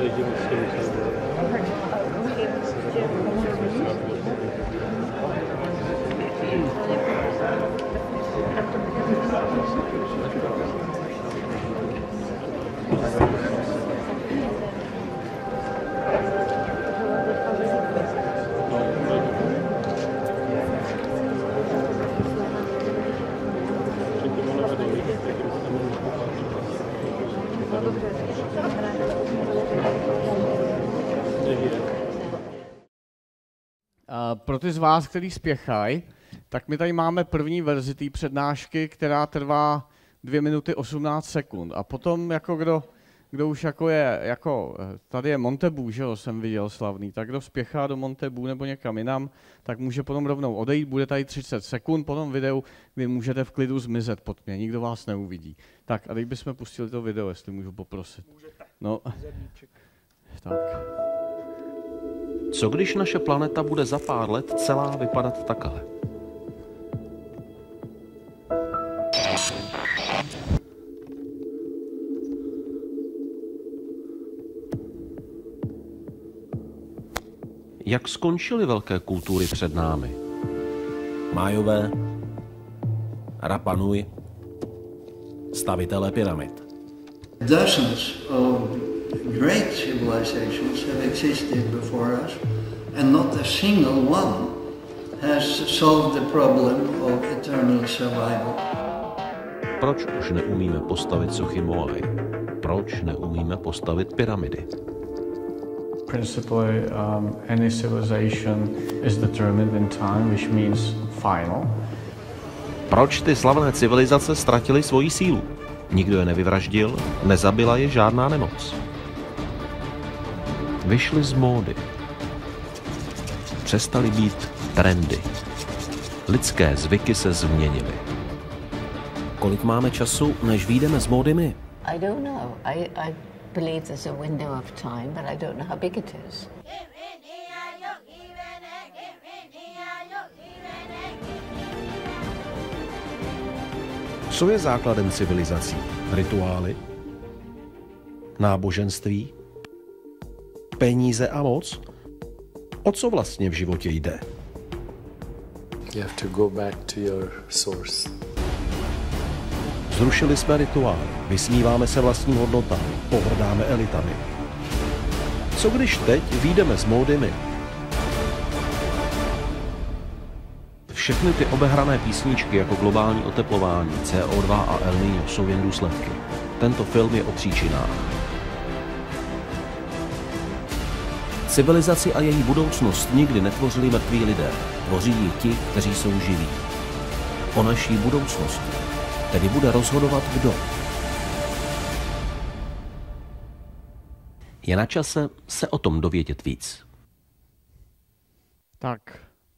Pro ty z vás, kteří spěchají, tak my tady máme první verzi té přednášky, která trvá 2 minuty 18 sekund. A potom, jako kdo už jako je, jako tady je Montebu, že jo, jsem viděl slavný, tak kdo spěchá do Montebu nebo někam jinam, tak může potom rovnou odejít, bude tady 30 sekund, potom videu vy můžete v klidu zmizet pod mě, nikdo vás neuvidí. Tak a teď bychom pustili to video, jestli můžu poprosit. Můžete. No, tak. Co když naše planeta bude za pár let celá vypadat takhle? Jak skončily velké kultury před námi? Májové, Rapa Nui, stavitelé pyramid. Dozens of great civilizations have existed before us, and not a single one has solved the problem of eternal survival. Proč už neumíme postavit sochy Moai? Proč neumíme postavit pyramidy? Principally, any civilization is determined in time, which means final. Proč ty slavné civilizace ztratily svoji sílu? Nikdo je nevyvraždil, nezabila je žádná nemoc. Vyšly z módy. Přestaly být trendy. Lidské zvyky se změnily. Kolik máme času, než vyjdeme z módy my? I don't know. I believe there's a window of time, but I don't know how big it is. Co je základem civilizací? Rituály? Náboženství? Peníze a moc? O co vlastně v životě jde? You have to go back to your source. Zrušili jsme rituály, vysmíváme se vlastním hodnotám, pohrdáme elitami. Co když teď vyjdeme z módy my? Všechny ty obehrané písničky jako globální oteplování, CO2 a El Niño jsou jen důsledky. Tento film je o příčinách. Civilizaci a její budoucnost nikdy netvořili mrtví lidé. Tvoří ji ti, kteří jsou živí. O naší budoucnosti tedy bude rozhodovat kdo. Je na čase se o tom dovědět víc. Tak.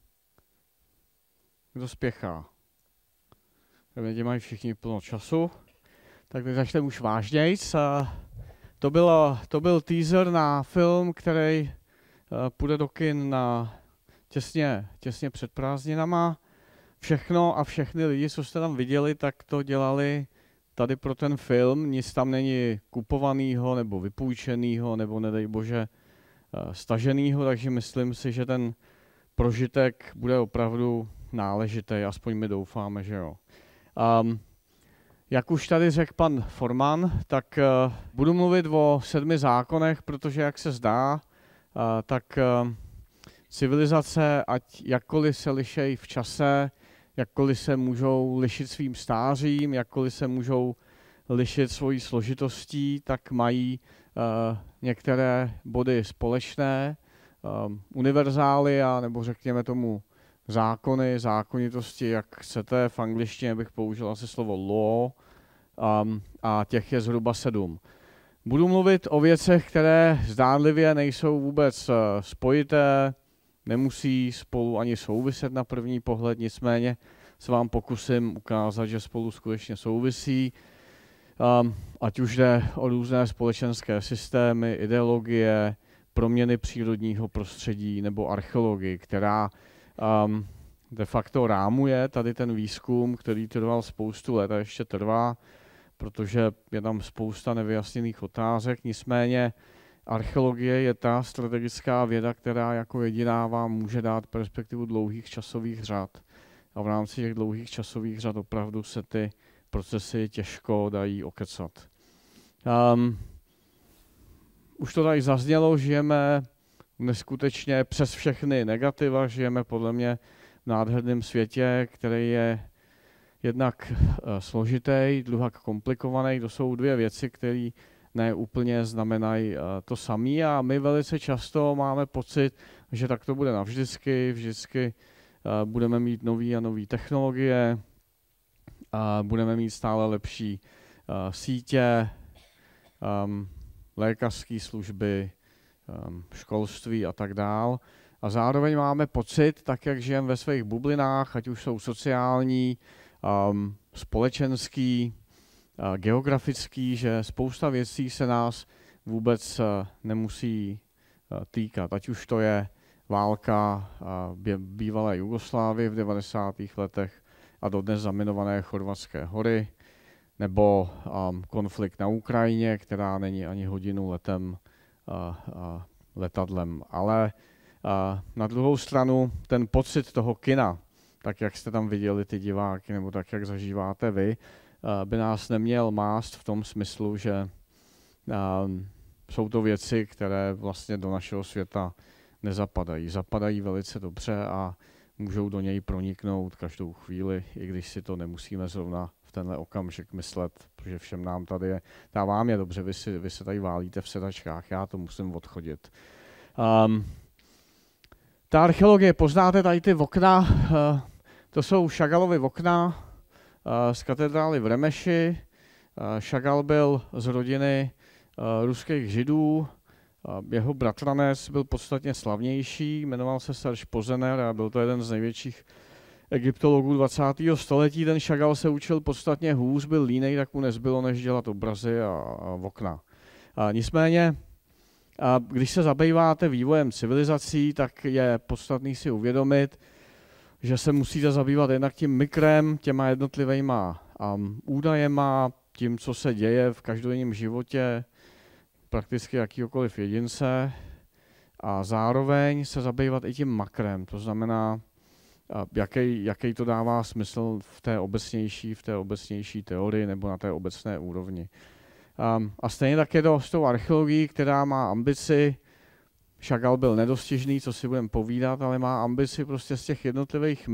Kdo spěchá? Lidi mají všichni plno času. Tak teď začneme už vážnějc. To byl teaser na film, který půjde do kin na těsně před prázdninama. Všechno a všechny lidi, co jste tam viděli, tak to dělali tady pro ten film. Nic tam není kupovanýho nebo vypůjčenýho nebo nedej bože staženýho, takže myslím si, že ten prožitek bude opravdu náležitý, aspoň my doufáme, že jo. Jak už tady řekl pan Forman, tak budu mluvit o 7 zákonech, protože jak se zdá, tak civilizace, ať jakkoliv se lišejí v čase, jakkoliv se můžou lišit svým stářím, jakkoliv se můžou lišit svojí složitostí, tak mají některé body společné, univerzály, nebo řekněme tomu zákony, zákonitosti, jak chcete. V angličtině bych použil asi slovo law, a těch je zhruba 7. Budu mluvit o věcech, které zdánlivě nejsou vůbec spojité, nemusí spolu ani souviset na první pohled, nicméně se vám pokusím ukázat, že spolu skutečně souvisí. Ať už jde o různé společenské systémy, ideologie, proměny přírodního prostředí nebo archeologii, která de facto rámuje tady ten výzkum, který trval spoustu let a ještě trvá, protože je tam spousta nevyjasněných otázek. Nicméně archeologie je ta strategická věda, která jako jediná vám může dát perspektivu dlouhých časových řad. A v rámci těch dlouhých časových řad opravdu se ty procesy těžko dají okecat. Už to tady zaznělo, žijeme neskutečně přes všechny negativa, žijeme podle mě v nádherném světě, který je jednak složitý, druhak komplikovaný. To jsou dvě věci, které ne úplně znamenají to samé a my velice často máme pocit, že tak to bude navždycky, vždycky budeme mít nový a nový technologie, budeme mít stále lepší sítě, lékařské služby, školství a tak dál. A zároveň máme pocit, tak jak žijeme ve svých bublinách, ať už jsou sociální, společenský, geografický, že spousta věcí se nás vůbec nemusí týkat. Ať už to je válka bývalé Jugoslávie v 90. letech a dodnes zaminované Chorvatské hory, nebo konflikt na Ukrajině, která není ani hodinu letem letadlem. Ale na druhou stranu ten pocit toho kina, tak jak jste tam viděli ty diváky, nebo tak jak zažíváte vy, by nás neměl mást v tom smyslu, že jsou to věci, které vlastně do našeho světa nezapadají. Zapadají velice dobře a můžou do něj proniknout každou chvíli, i když si to nemusíme zrovna v tenhle okamžik myslet, protože všem nám tady je. Vám je dobře, vy se tady válíte v sedačkách, já to musím odchodit. Ta archeologie, poznáte tady ty okna, to jsou Chagallовy okna z katedrály v Remeši. Chagall byl z rodiny ruských židů, jeho bratranec byl podstatně slavnější, jmenoval se Serge Pozener a byl to jeden z největších egyptologů 20. století. Ten Chagall se učil podstatně hůř, byl línej, tak mu nezbylo, než dělat obrazy a okna. Nicméně, když se zabýváte vývojem civilizací, tak je podstatný si uvědomit, že se musíte zabývat jednak tím mikrem, těma jednotlivýma údajema, tím, co se děje v každodenním životě prakticky jakýkoliv jedince a zároveň se zabývat i tím makrem, to znamená, jaký to dává smysl v té obecnější teorii nebo na té obecné úrovni. A stejně tak je to s tou archeologií, která má ambici, Chagall byl nedostižný, co si budeme povídat, ale má ambici prostě z těch jednotlivých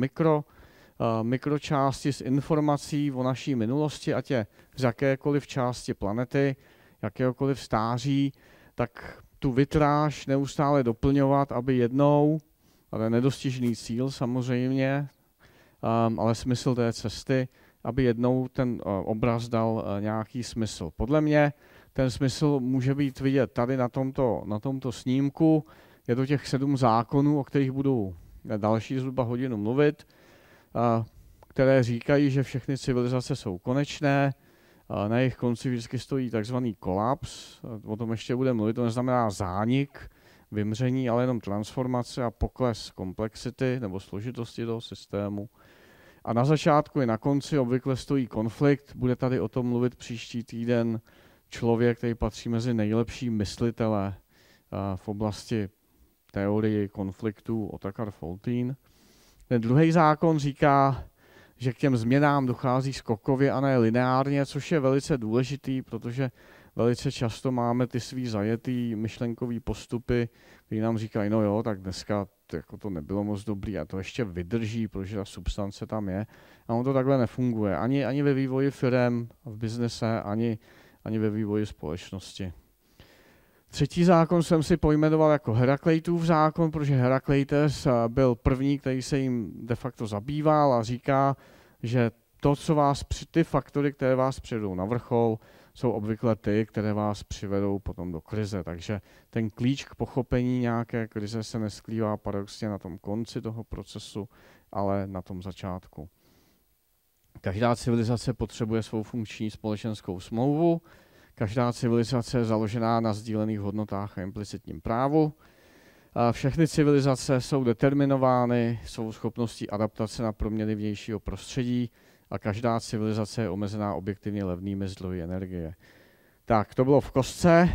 mikročástí z informací o naší minulosti, ať je z jakékoliv části planety, jakéhokoliv stáří, tak tu vitráž neustále doplňovat, aby jednou, ale nedostižný cíl samozřejmě, ale smysl té cesty, aby jednou ten obraz dal nějaký smysl. Podle mě ten smysl může být vidět tady na tomto snímku. Je to těch 7 zákonů, o kterých budu další zhruba hodinu mluvit, které říkají, že všechny civilizace jsou konečné. Na jejich konci vždycky stojí takzvaný kolaps. O tom ještě budeme mluvit. To neznamená zánik, vymření, ale jenom transformace a pokles komplexity nebo složitosti toho systému. A na začátku i na konci obvykle stojí konflikt. Bude tady o tom mluvit příští týden člověk, který patří mezi nejlepší myslitele v oblasti teorie konfliktů, Otakar Foltyn. Ten druhý zákon říká, že k těm změnám dochází skokově a ne lineárně, což je velice důležitý, protože velice často máme ty svý zajetý myšlenkový postupy, které nám říkají, no jo, tak dneska jako to nebylo moc dobrý a to ještě vydrží, protože ta substance tam je. A ono to takhle nefunguje. Ani ve vývoji firem, v biznese, ani ve vývoji společnosti. Třetí zákon jsem si pojmenoval jako Herakleitův zákon, protože Herakleitos byl první, který se jim de facto zabýval a říká, že ty faktory, které vás přivedou na vrchol, jsou obvykle ty, které vás přivedou potom do krize. Takže ten klíč k pochopení nějaké krize se neskrývá paradoxně na tom konci toho procesu, ale na tom začátku. Každá civilizace potřebuje svou funkční společenskou smlouvu, každá civilizace je založená na sdílených hodnotách a implicitním právu. Všechny civilizace jsou determinovány svou schopností adaptace na proměny vnějšího prostředí a každá civilizace je omezená objektivně levnými zdroji energie. Tak, to bylo v kostce.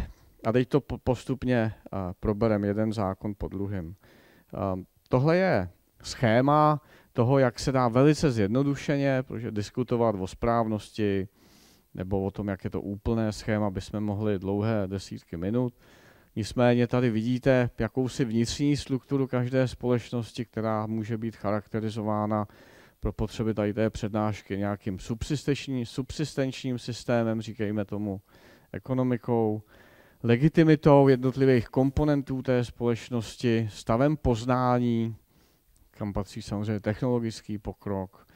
A teď to postupně probereme jeden zákon po druhém. Tohle je schéma toho, jak se dá velice zjednodušeně, protože diskutovat o správnosti nebo o tom, jak je to úplné schéma, bychom mohli dlouhé desítky minut. Nicméně tady vidíte jakousi vnitřní strukturu každé společnosti, která může být charakterizována pro potřeby tady té přednášky nějakým subsistenčním systémem, říkejme tomu ekonomikou, legitimitou jednotlivých komponentů té společnosti, stavem poznání, kam patří samozřejmě technologický pokrok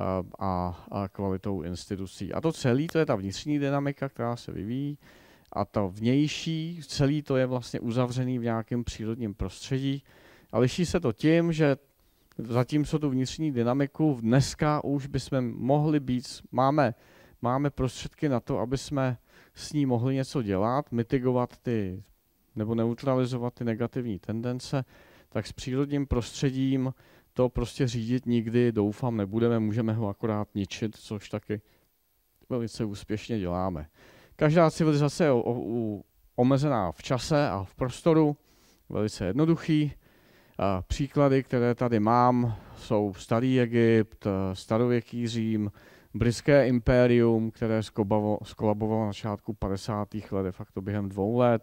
a kvalitou institucí. A to celé, to je ta vnitřní dynamika, která se vyvíjí, a to vnější, celý to je vlastně uzavřený v nějakém přírodním prostředí. A liší se to tím, že zatímco tu vnitřní dynamiku dneska už bychom mohli být, máme prostředky na to, aby jsme s ní mohli něco dělat, mitigovat ty, nebo neutralizovat ty negativní tendence, tak s přírodním prostředím to prostě řídit nikdy, doufám, nebudeme, můžeme ho akorát ničit, což taky velice úspěšně děláme. Každá civilizace je omezená v čase a v prostoru, velice jednoduchý. Příklady, které tady mám, jsou Starý Egypt, starověký Řím, Britské impérium, které skolabovalo na začátku 50. let, de facto během 2 let,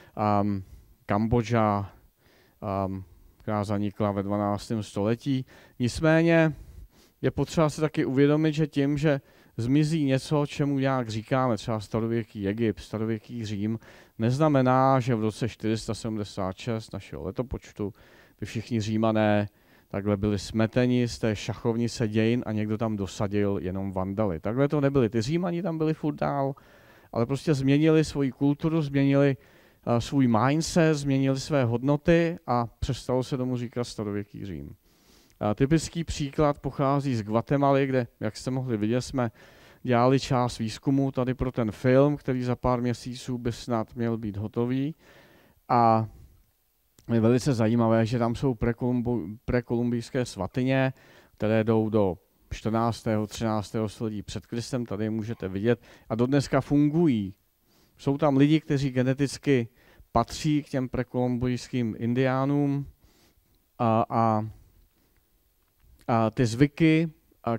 Kambodža, která zanikla ve 12. století. Nicméně je potřeba si taky uvědomit, že tím, že zmizí něco, čemu nějak říkáme, třeba starověký Egypt, starověký Řím, neznamená, že v roce 476 našeho letopočtu by všichni Římané takhle byli smeteni z té šachovnice dějin a někdo tam dosadil jenom vandaly. Takhle to nebyli. Ty Římani tam byli furt dál, ale prostě změnili svoji kulturu, změnili svůj mindset, změnili své hodnoty a přestalo se tomu říkat starověký Řím. Typický příklad pochází z Guatemaly, kde, jak jste mohli vidět, jsme dělali část výzkumu tady pro ten film, který za pár měsíců by snad měl být hotový. A je velice zajímavé, že tam jsou prekolumbijské svatyně, které jdou do 14. 13. století před Kristem, tady je můžete vidět, a dodneska fungují. Jsou tam lidi, kteří geneticky patří k těm prekolumbijským indiánům a ty zvyky,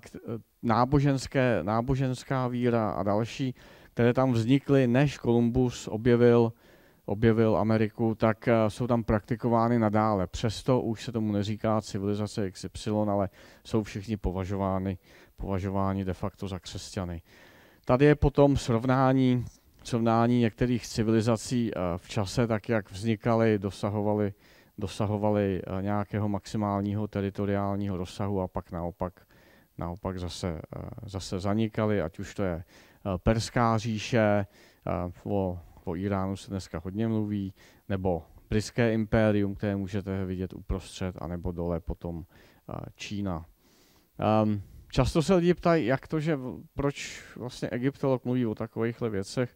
náboženská víra a další, které tam vznikly, než Kolumbus objevil Ameriku, tak jsou tam praktikovány nadále. Přesto už se tomu neříká civilizace XY, ale jsou všichni považováni de facto za křesťany. Tady je potom srovnání některých civilizací v čase, tak jak vznikaly, dosahovaly nějakého maximálního teritoriálního rozsahu a pak naopak zase zanikaly, ať už to je Perská říše, o Iránu se dneska hodně mluví, nebo Britské impérium, které můžete vidět uprostřed, anebo dole potom Čína. Často se lidi ptají, proč vlastně egyptolog mluví o takovýchhle věcech.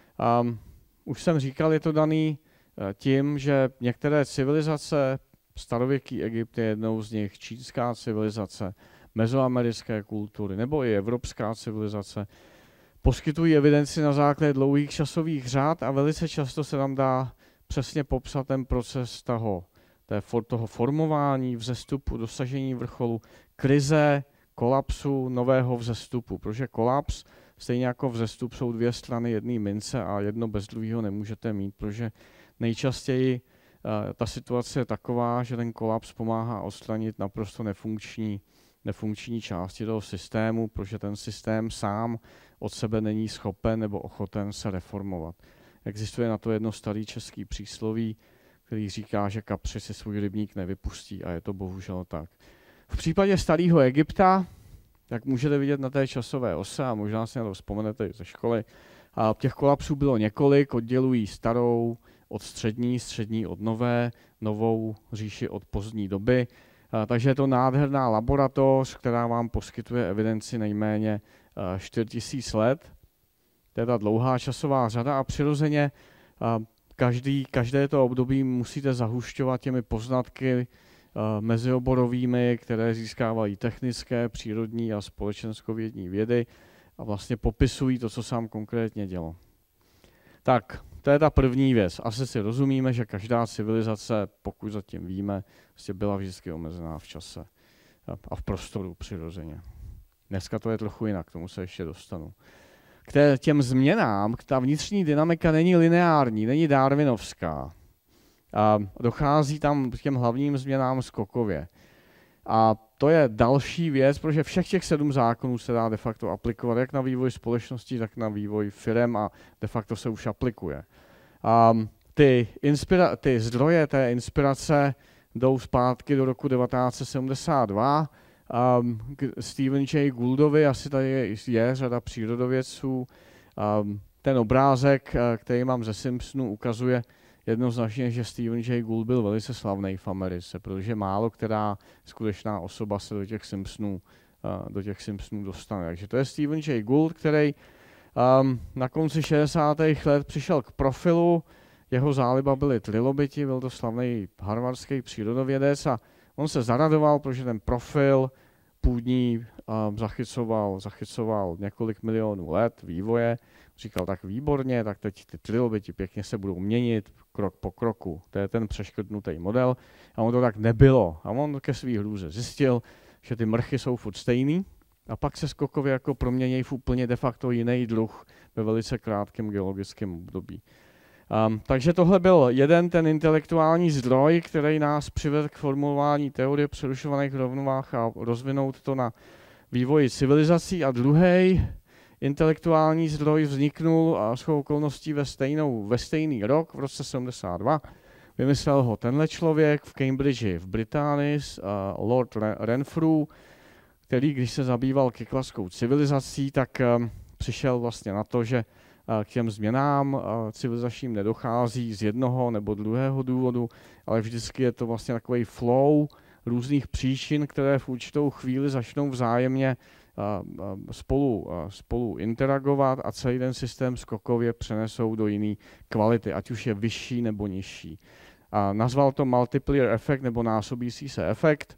Už jsem říkal, je to daný tím, že některé civilizace, starověký Egypt je jednou z nich, čínská civilizace, mezoamerické kultury nebo i evropská civilizace, poskytují evidenci na základě dlouhých časových řád a velice často se tam dá přesně popsat ten proces toho formování, vzestupu, dosažení vrcholu, krize, kolapsu, nového vzestupu, protože kolaps, stejně jako vzestup, jsou 2 strany jedné mince a jedno bez druhého nemůžete mít, protože nejčastěji ta situace je taková, že ten kolaps pomáhá odstranit naprosto nefunkční části toho systému, protože ten systém sám od sebe není schopen nebo ochoten se reformovat. Existuje na to jedno starý český přísloví, který říká, že kapři si svůj rybník nevypustí a je to bohužel tak. V případě starého Egypta, jak můžete vidět na té časové ose, a možná si na to vzpomenete i ze školy, a těch kolapsů bylo několik, oddělují starou od střední od novou říši od pozdní doby. Takže je to nádherná laboratoř, která vám poskytuje evidenci nejméně 4000 let. To je ta dlouhá časová řada a přirozeně každé to období musíte zahušťovat těmi poznatky mezioborovými, které získávají technické, přírodní a společenskovědní vědy a vlastně popisují to, co se tam konkrétně dělo. Tak, To je ta první věc. Asi si rozumíme, že každá civilizace, pokud zatím víme, prostě byla vždycky omezená v čase a v prostoru přirozeně. Dneska to je trochu jinak, k tomu se ještě dostanu. K těm změnám, ta vnitřní dynamika není lineární, není darwinovská. A dochází tam k těm hlavním změnám skokově. A to je další věc, protože všech těch 7 zákonů se dá de facto aplikovat jak na vývoj společnosti, tak na vývoj firem a de facto se už aplikuje. Ty zdroje té inspirace jdou zpátky do roku 1972. Stephen Jay Gouldovi, asi tady je řada přírodovědců. Ten obrázek, který mám ze Simpsonů, ukazuje jednoznačně, že Stephen Jay Gould byl velice slavný v Americe, protože málo která skutečná osoba se do těch Simpsonů dostane. Takže to je Stephen Jay Gould, který na konci 60. let přišel k profilu, jeho záliba byly trilobiti, byl to slavný harvardský přírodovědec a on se zaradoval, protože ten profil půdní zachycoval několik milionů let vývoje. Říkal, tak výborně, tak teď ty trilobiti pěkně se budou měnit krok po kroku. To je ten přeškrtnutý model. A on to tak nebylo. A on ke svý hrůze zjistil, že ty mrchy jsou furt stejný a pak se skokově jako proměnějí v úplně de facto jiný druh ve velice krátkém geologickém období. Takže tohle byl jeden ten intelektuální zdroj, který nás přivedl k formulování teorie přerušovaných rovnovách a rozvinout to na vývoji civilizací. A druhý intelektuální zdroj vzniknul shodou okolností ve stejný rok, v roce 72. Vymyslel ho tenhle člověk v Cambridge v Británii, Lord Renfrew, který, když se zabýval kyklaskou civilizací, tak přišel vlastně na to, že k těm změnám civilizačním nedochází z jednoho nebo druhého důvodu, ale vždycky je to vlastně takový flow různých příčin, které v určitou chvíli začnou vzájemně spolu interagovat a celý ten systém skokově přenesou do jiné kvality, ať už je vyšší nebo nižší. Nazval to multiplier efekt nebo násobící se efekt.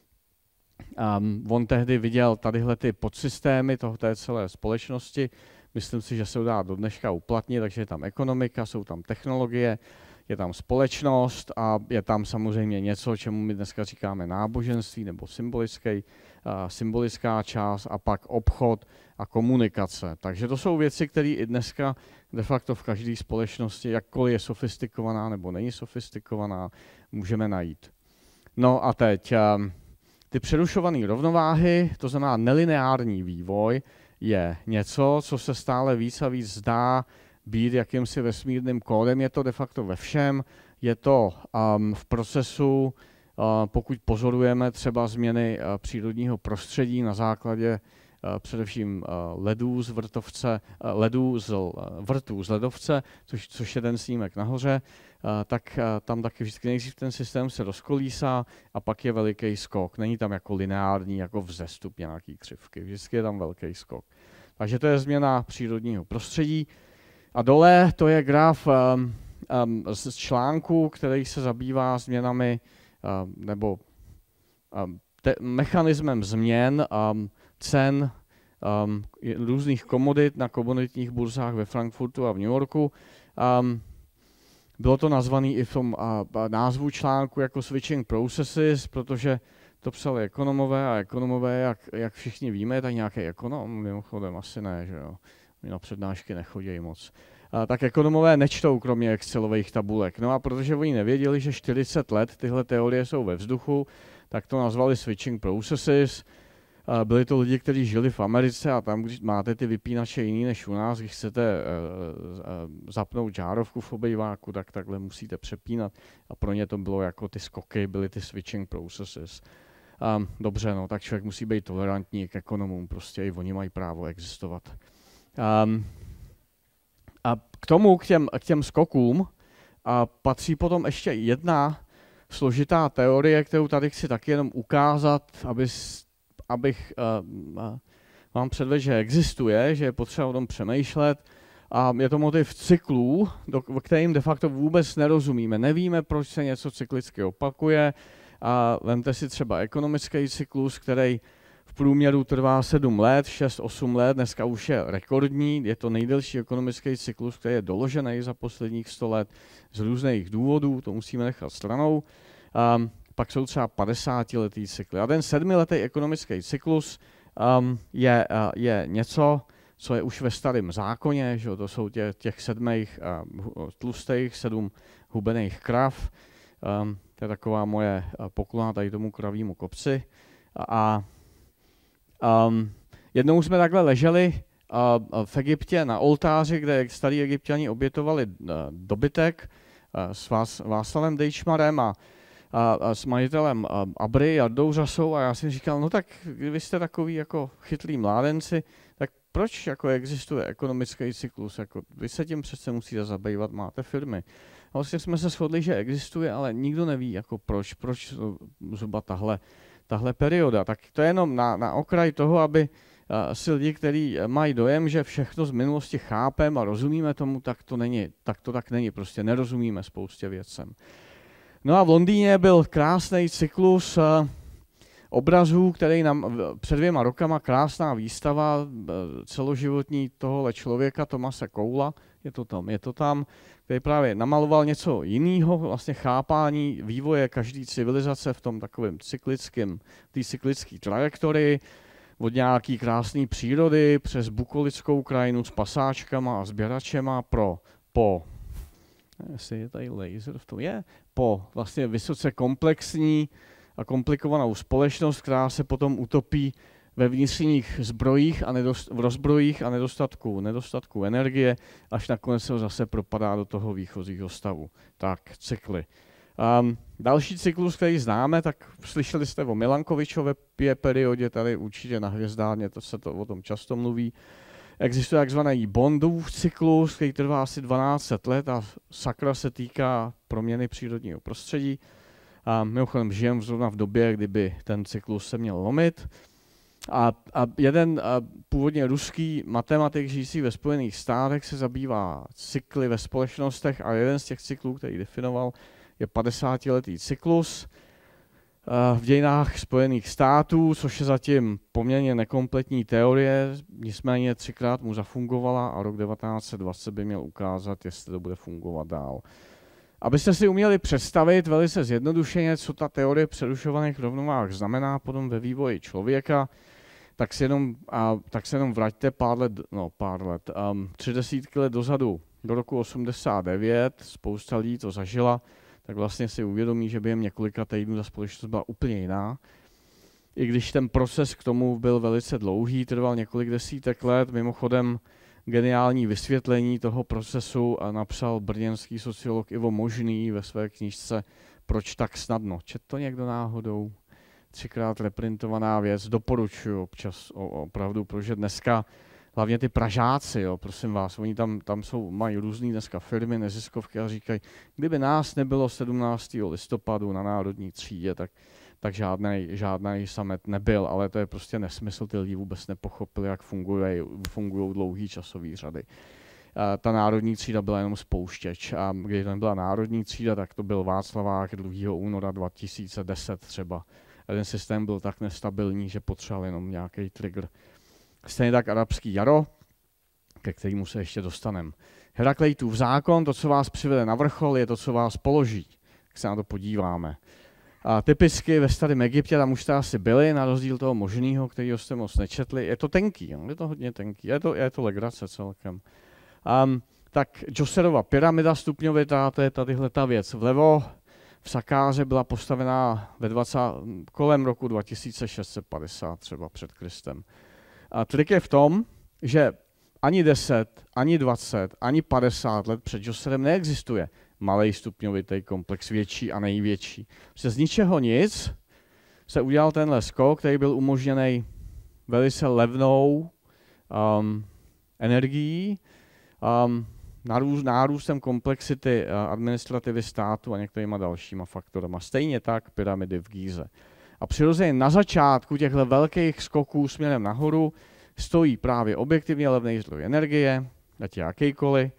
On tehdy viděl tadyhle ty podsystémy té celé společnosti. Myslím si, že se to dá do dneška uplatnit, takže je tam ekonomika, jsou tam technologie, je tam společnost a je tam samozřejmě něco, čemu my dneska říkáme náboženství nebo symbolická část a pak obchod a komunikace. Takže to jsou věci, které i dneska de facto v každé společnosti, jakkoliv je sofistikovaná nebo není sofistikovaná, můžeme najít. No a teď ty přerušované rovnováhy, to znamená nelineární vývoj, je něco, co se stále víc a víc zdá být jakýmsi vesmírným kódem. Je to de facto ve všem, je to v procesu, pokud pozorujeme třeba změny přírodního prostředí na základě především ledů z vrtů z ledovce, což je ten snímek nahoře, tak tam taky vždycky nejdřív ten systém se rozkolísá a pak je veliký skok. Není tam jako lineární, jako vzestup nějaký křivky, vždycky je tam velký skok. Takže to je změna přírodního prostředí. A dole to je graf z článku, který se zabývá změnami nebo mechanismem změn cen různých komodit na komoditních burzách ve Frankfurtu a v New Yorku. Bylo to nazvané i v tom názvu článku jako switching processes, protože to psali ekonomové a ekonomové, jak všichni víme, tak nějaký ekonom, mimochodem asi ne, že jo, mi na přednášky nechodí moc. Tak ekonomové nečtou kromě Excelových tabulek. No a protože oni nevěděli, že 40 let tyhle teorie jsou ve vzduchu, tak to nazvali switching processes. Byli to lidi, kteří žili v Americe a tam, když máte ty vypínače jiný než u nás, když chcete zapnout žárovku v obejváku, tak takhle musíte přepínat a pro ně to bylo jako ty skoky, byly ty switching processes. Dobře, no, tak člověk musí být tolerantní k ekonomům, prostě i oni mají právo existovat. A k těm skokům patří potom ještě jedna složitá teorie, kterou tady chci taky jenom ukázat, abych vám předvedl, že existuje, že je potřeba o tom přemýšlet. A je to motiv cyklů, kterým de facto vůbec nerozumíme. Nevíme, proč se něco cyklicky opakuje. A vemte si třeba ekonomický cyklus, který v průměru trvá 7 let, 6-8 let, dneska už je rekordní, je to nejdelší ekonomický cyklus, který je doložený za posledních 100 let z různých důvodů, to musíme nechat stranou. Pak jsou třeba 50letý cykly. A ten 7letý ekonomický cyklus je něco, co je už ve starém zákoně, že to jsou těch 7 tlustých, 7 hubených krav. To je taková moje poklona tady tomu kravímu kopci. Jednou jsme takhle leželi v Egyptě na oltáři, kde starí Egypťani obětovali dobytek s Václavem Dejčmarem a s majitelem Abry, Jardou Řasou, a já jsem říkal, no tak vy jste takový jako chytlí mládenci, tak proč jako existuje ekonomický cyklus? Jako, vy se tím přece musíte zabývat, máte firmy. A vlastně jsme se shodli, že existuje, ale nikdo neví, jako proč zhruba tahle perioda. Tak to je jenom na okraj toho, aby si lidi, kteří mají dojem, že všechno z minulosti chápeme a rozumíme tomu, tak to tak není, prostě nerozumíme spoustě věcem. No a v Londýně byl krásný cyklus obrazů, který nám před 2 rokama, krásná výstava celoživotní tohohle člověka, Thomase Cowla, je to tam, který právě namaloval něco jiného, vlastně chápání vývoje každé civilizace v tom takovém cyklické trajektorii, od nějaký krásné přírody přes bukolickou krajinu s pasáčkama a sběračema jestli je tady laser v tom, po vlastně vysoce komplexní a komplikovanou společnost, která se potom utopí ve vnitřních zbrojích a v rozbrojích a nedostatku energie, až nakonec se zase propadá do toho výchozího stavu. Tak, cykly. Další cyklus, který známe, tak slyšeli jste o Milankovičově periodě, tady určitě na Hvězdárně, o tom často mluví. Existuje takzvaný Bondův cyklus, který trvá asi 12 let a sakra se týká proměny přírodního prostředí. A mimochodem žijeme zrovna v době, kdyby ten cyklus se měl lomit. A jeden původně ruský matematik žijící ve Spojených státech se zabývá cykly ve společnostech a jeden z těch cyklů, který definoval, je 50letý cyklus v dějinách Spojených států, což je zatím poměrně nekompletní teorie, nicméně 3krát mu zafungovala a rok 1920 by měl ukázat, jestli to bude fungovat dál. Abyste si uměli představit velice zjednodušeně, co ta teorie přerušovaných rovnovách znamená potom ve vývoji člověka, tak se jenom vraťte pár let, 30 let dozadu, do roku 89, spousta lidí to zažila, tak vlastně si uvědomí, že během několika týdnů ta společnost byla úplně jiná. I když ten proces k tomu byl velice dlouhý, trval několik desítek let, mimochodem geniální vysvětlení toho procesu napsal brněnský sociolog Ivo Možný ve své knížce Proč tak snadno. Čet to někdo náhodou? 3krát reprintovaná věc, doporučuji občas opravdu, protože dneska hlavně ty Pražáci, jo, prosím vás, oni tam mají různý dneska firmy, neziskovky a říkají, kdyby nás nebylo 17. listopadu na Národní třídě, tak žádný summit nebyl, ale to je prostě nesmysl, ty lidi vůbec nepochopili, jak fungují dlouhý časový řady. Ta Národní třída byla jenom spouštěč a když tam byla Národní třída, tak to byl Václavák 2. února 2010 třeba. A ten systém byl tak nestabilní, že potřeboval jenom nějaký trigger. Stejně tak arabský jaro, ke kterému se ještě dostaneme. Herakleitův zákon, to, co vás přivede na vrchol, je to, co vás položí. Tak se na to podíváme. A typicky ve starém Egyptě, tam už jste asi byli, na rozdíl toho Možného, kterýho jste moc nečetli. Je to tenký, je to hodně tenký, je to legrace celkem. Tak Džoserova pyramida stupňovitá, to je tadyhle ta věc. Vlevo v Sakáře byla postavená kolem roku 2650 třeba před Kristem. A trik je v tom, že ani 10, ani 20, ani 50 let před Džoserem neexistuje malej stupňovitý komplex, větší a největší. Z ničeho nic se udělal tenhle skok, který byl umožněný velice levnou energií, nárůstem komplexity administrativy státu a některýma dalšíma faktorama. Stejně tak pyramidy v Gíze. A přirozeně na začátku těchto velkých skoků směrem nahoru stojí právě objektivně levný zdroj energie, ať jakýkoliv,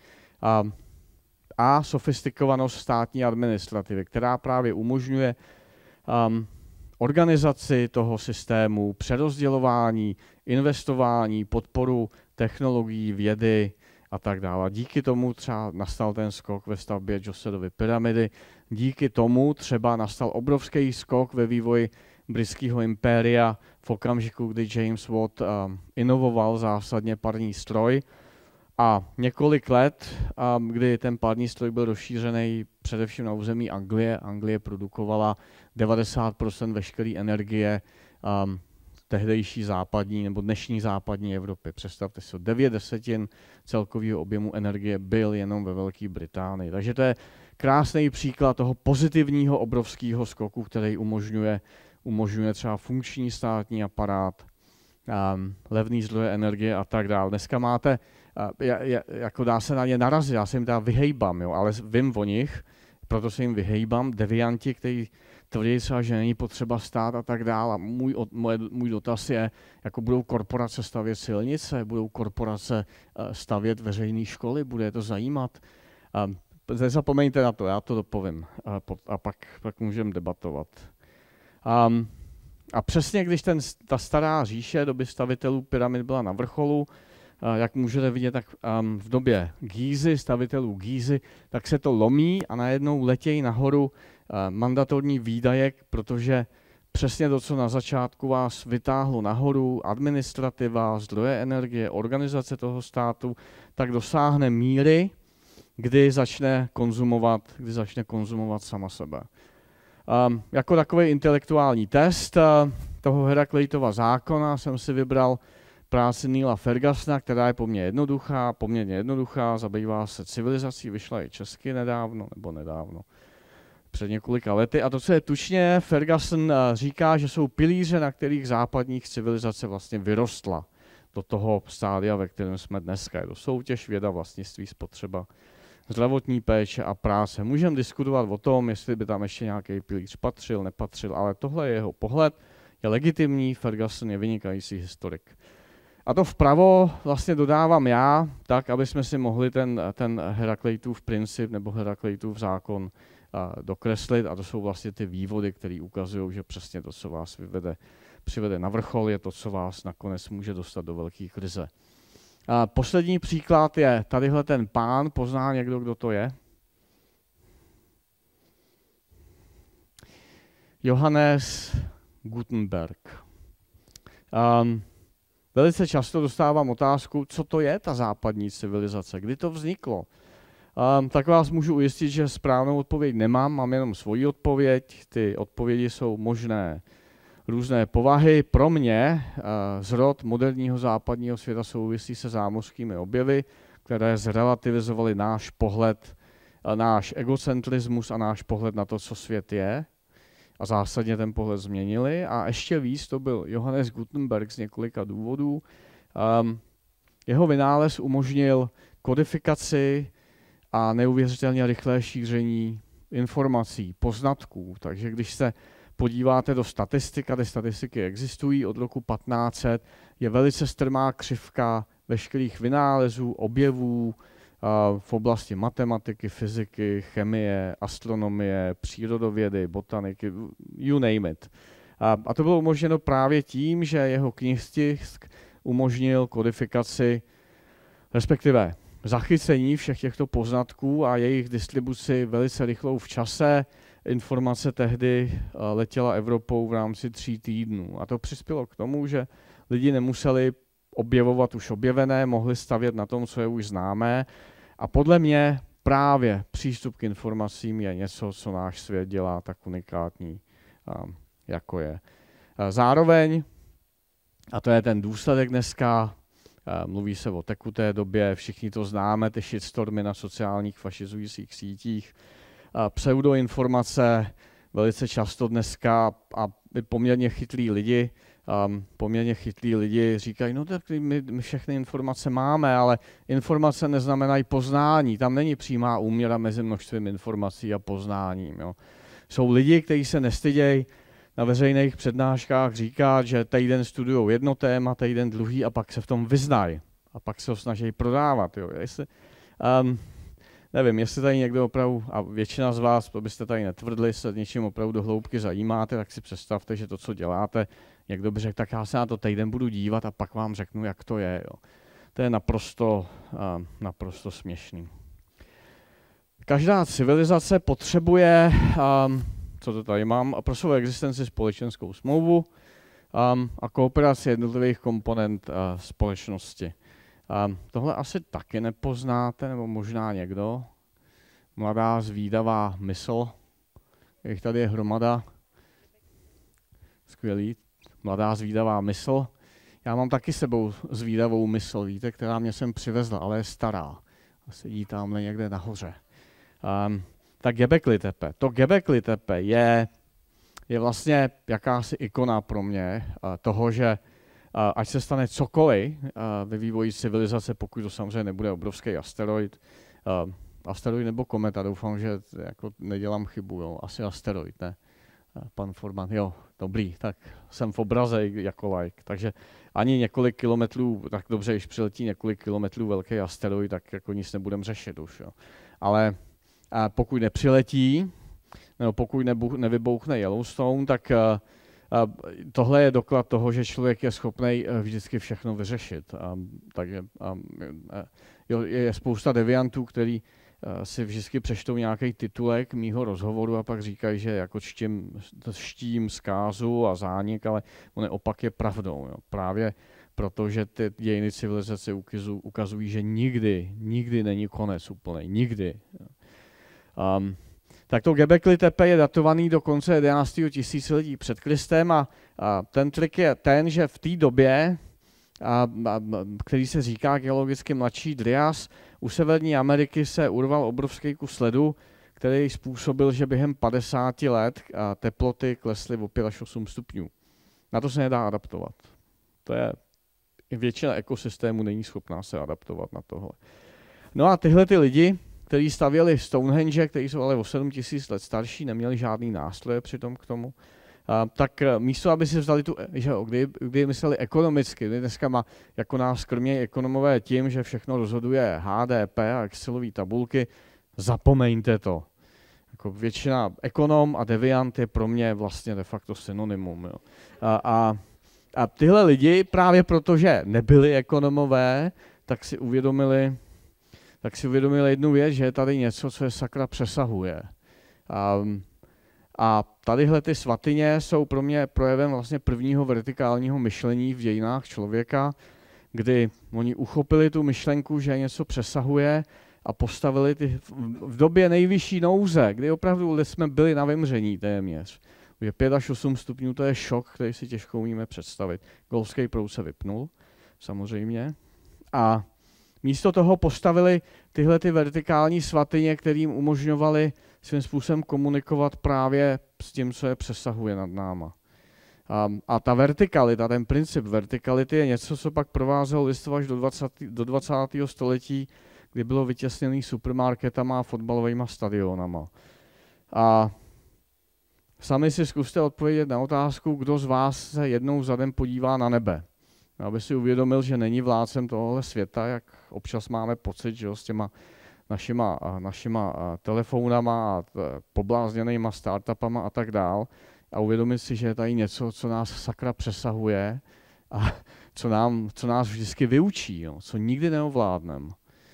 a sofistikovanost státní administrativy, která právě umožňuje organizaci toho systému, přerozdělování, investování, podporu technologií, vědy a tak dále. Díky tomu třeba nastal ten skok ve stavbě Josedovy pyramidy, díky tomu třeba nastal obrovský skok ve vývoji britského impéria v okamžiku, kdy James Watt inovoval zásadně parní stroj a několik let, kdy ten parní stroj byl rozšířený především na území Anglie. Anglie produkovala 90% veškeré energie tehdejší západní nebo dnešní západní Evropy. Představte si, 9/10 celkového objemu energie byl jenom ve Velké Británii. Takže to je krásný příklad toho pozitivního obrovského skoku, který umožňuje třeba funkční státní aparát, levný zdroje energie a tak dále. Dneska máte, jako dá se na ně narazit, já se jim teda vyhejbám, jo, ale vím o nich, proto se jim vyhejbám, devianti, kteří tvrdí třeba, že není potřeba stát a tak dále. Můj dotaz je, jako budou korporace stavět silnice, budou korporace stavět veřejné školy, bude je to zajímat. Nezapomeňte na to, já to dopovím a pak můžeme debatovat. A přesně když ta stará říše doby stavitelů pyramid byla na vrcholu, jak můžete vidět, tak v době Gízy, stavitelů Gízy, tak se to lomí a najednou letějí nahoru mandatorní výdajek, protože přesně to, co na začátku vás vytáhlo nahoru, administrativa, zdroje energie, organizace toho státu, tak dosáhne míry, kdy začne konzumovat sama sebe. Jako takový intelektuální test toho Herakleitova zákona jsem si vybral práci Neila Fergusona, která je poměrně jednoduchá, zabývá se civilizací, vyšla i česky nedávno, před několika lety. A to, co je tučně, Ferguson říká, že jsou pilíře, na kterých západních civilizace vlastně vyrostla do toho stádia, ve kterém jsme dneska. Je to soutěž, věda, vlastnictví, spotřeba, zdravotní péče a práce. Můžeme diskutovat o tom, jestli by tam ještě nějaký pilíř patřil, nepatřil, ale tohle je jeho pohled, je legitimní, Ferguson je vynikající historik. A to vpravo vlastně dodávám já, tak, aby jsme si mohli ten Herakleitův princip nebo Herakleitův zákon dokreslit. A to jsou vlastně ty vývody, které ukazují, že přesně to, co vás přivede na vrchol, je to, co vás nakonec může dostat do velké krize. A poslední příklad je tadyhle ten pán, pozná někdo, kdo to je? Johannes Gutenberg. Velice často dostávám otázku, co to je ta západní civilizace, kdy to vzniklo. Tak vás můžu ujistit, že správnou odpověď nemám, mám jenom svoji odpověď. Ty odpovědi jsou možné různé povahy. Pro mě zrod moderního západního světa souvisí se zámořskými objevy, které zrelativizovaly náš pohled, náš egocentrismus a náš pohled na to, co svět je. A zásadně ten pohled změnili. A ještě víc, to byl Johannes Gutenberg z několika důvodů. Jeho vynález umožnil kodifikaci a neuvěřitelně rychlé šíření informací, poznatků. Takže když se podíváte do statistik, a ty statistiky existují od roku 1500, je velice strmá křivka veškerých vynálezů, objevů v oblasti matematiky, fyziky, chemie, astronomie, přírodovědy, botaniky, you name it. A to bylo umožněno právě tím, že jeho knihtisk umožnil kodifikaci, respektive zachycení všech těchto poznatků a jejich distribuci velice rychlou v čase. Informace tehdy letěla Evropou v rámci 3 týdnů. A to přispělo k tomu, že lidi nemuseli objevovat už objevené, mohli stavět na tom, co je už známé. A podle mě právě přístup k informacím je něco, co náš svět dělá tak unikátní, jako je. Zároveň, a to je ten důsledek dneska, mluví se o tekuté době, všichni to známe, ty shitstormy na sociálních fašizujících sítích, pseudoinformace velice často dneska a poměrně chytrý lidi říkají, no tak my všechny informace máme, ale informace neznamenají poznání, tam není přímá úměra mezi množstvím informací a poznáním. Jo. Jsou lidi, kteří se nestydějí na veřejných přednáškách říkat, že týden studují jedno téma, týden druhý a pak se v tom vyznají a pak se ho snaží prodávat. Jo. nevím, jestli tady někdo opravdu, a většina z vás, to byste tady netvrdli, se něčím opravdu do hloubky zajímáte, tak si představte, že to, co děláte, někdo by řekl, tak já se na to týden budu dívat a pak vám řeknu, jak to je. Jo. To je naprosto směšný. Každá civilizace potřebuje, co to tady mám, pro svou existenci společenskou smlouvu a kooperaci jednotlivých komponent společnosti. Tohle asi taky nepoznáte, nebo možná někdo. Mladá zvídavá mysl, jich tady je hromada. Skvělý, mladá zvídavá mysl. Já mám taky sebou zvídavou mysl, víte, která mě sem přivezla, ale je stará. Sedí tamhle někde nahoře. Ta Göbekli Tepe. To Göbekli Tepe je vlastně jakási ikona pro mě toho, že ať se stane cokoliv ve vývoji civilizace, pokud to samozřejmě nebude obrovský asteroid nebo kometa, doufám, že jako nedělám chybu, jo. Asi asteroid, ne? Pan Forman, jo, dobrý, tak jsem v obraze jako like. Takže ani několik kilometrů, tak dobře, když přiletí několik kilometrů velký asteroid, tak jako nic nebudem řešit už. Jo. Ale pokud nepřiletí, nebo pokud nevybouchne Yellowstone, tak tohle je doklad toho, že člověk je schopný vždycky všechno vyřešit. Takže je spousta deviantů, který si vždycky přečtou nějaký titulek mýho rozhovoru a pak říkají, že jako štím zkázu a zánik, ale on opak je pravdou. Jo. Právě protože ty dějiny civilizace ukazují, že nikdy není konec úplný. Nikdy. Tak to Göbekli Tepe je datovaný do konce 11. tisíciletí před Kristem a ten trik je ten, že v té době, který se říká geologicky mladší Drias, u Severní Ameriky se urval obrovský kus ledu, který způsobil, že během 50 let teploty klesly o 5 až 8 stupňů. Na to se nedá adaptovat. To je, většina ekosystému není schopná se adaptovat na tohle. No a tyhle ty lidi, kteří stavěli Stonehenge, kteří jsou ale o 7000 let starší, neměli žádný nástroje přitom k tomu, tak místo, aby si vzali kdy mysleli ekonomicky, dneska má jako nás krmějí ekonomové tím, že všechno rozhoduje HDP a Excelové tabulky, zapomeňte to. Jako většina ekonom a deviant je pro mě vlastně de facto synonymum. Jo. A tyhle lidi, právě protože nebyli ekonomové, tak si uvědomili jednu věc, že je tady něco, co je sakra přesahuje. A tadyhle ty svatyně jsou pro mě projevem vlastně prvního vertikálního myšlení v dějinách člověka, kdy oni uchopili tu myšlenku, že něco přesahuje a postavili v době nejvyšší nouze, kdy opravdu jsme byli na vymření téměř. Je 5 až 8 stupňů, to je šok, který si těžko umíme představit. Golfský proud se vypnul, samozřejmě. A místo toho postavili tyhle ty vertikální svatyně, kterým umožňovali svým způsobem komunikovat právě s tím, co je přesahuje nad náma. A ta vertikalita, ten princip vertikality je něco, co pak provázelo lidstvo až do 20. století, kdy bylo vytěsněný supermarketama a fotbalovými stadionama. A sami si zkuste odpovědět na otázku, kdo z vás se jednou za den podívá na nebe. Aby si uvědomil, že není vládcem tohohle světa, jak občas máme pocit, že s těma našima telefonama a poblázněnýma startupama a tak dál. A uvědomit si, že je tady něco, co nás sakra přesahuje a co nás vždycky vyučí, jo, co nikdy neovládneme.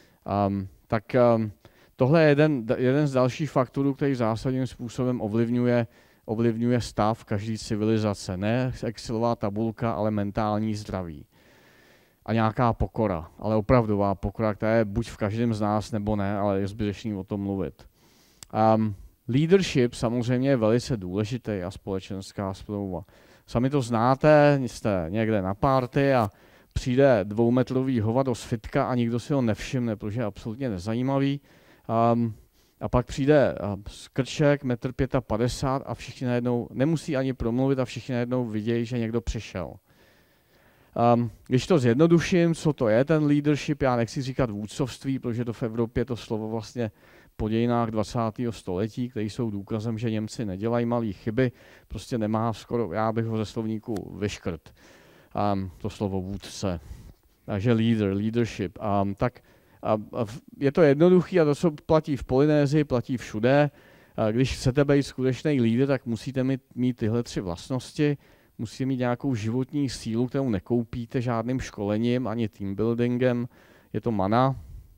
Tohle je jeden z dalších faktorů, který zásadním způsobem ovlivňuje stav každé civilizace. Ne Excelová tabulka, ale mentální zdraví. A nějaká pokora, ale opravdová pokora, která je buď v každém z nás, nebo ne, ale je zbytečný o tom mluvit. Leadership samozřejmě je velice důležitý a společenská smlouva. Sami to znáte, jste někde na party a přijde 2metrový hovado z fitka a nikdo si ho nevšimne, protože je absolutně nezajímavý. A pak přijde skrček, 1,55 m a všichni najednou, nemusí ani promluvit a všichni najednou vidějí, že někdo přišel. Když to zjednoduším, co to je ten leadership, já nechci říkat vůdcovství, protože to v Evropě to slovo vlastně po dějinách 20. století, které jsou důkazem, že Němci nedělají malé chyby, prostě nemá skoro, já bych ho ze slovníku vyškrt, to slovo vůdce. Takže leadership. Tak je to jednoduchý a to, co platí v Polynésii, platí všude. Když chcete být skutečný lídr, tak musíte mít tyhle 3 vlastnosti. Musíte mít nějakou životní sílu, kterou nekoupíte žádným školením ani teambuildingem. Je to mana.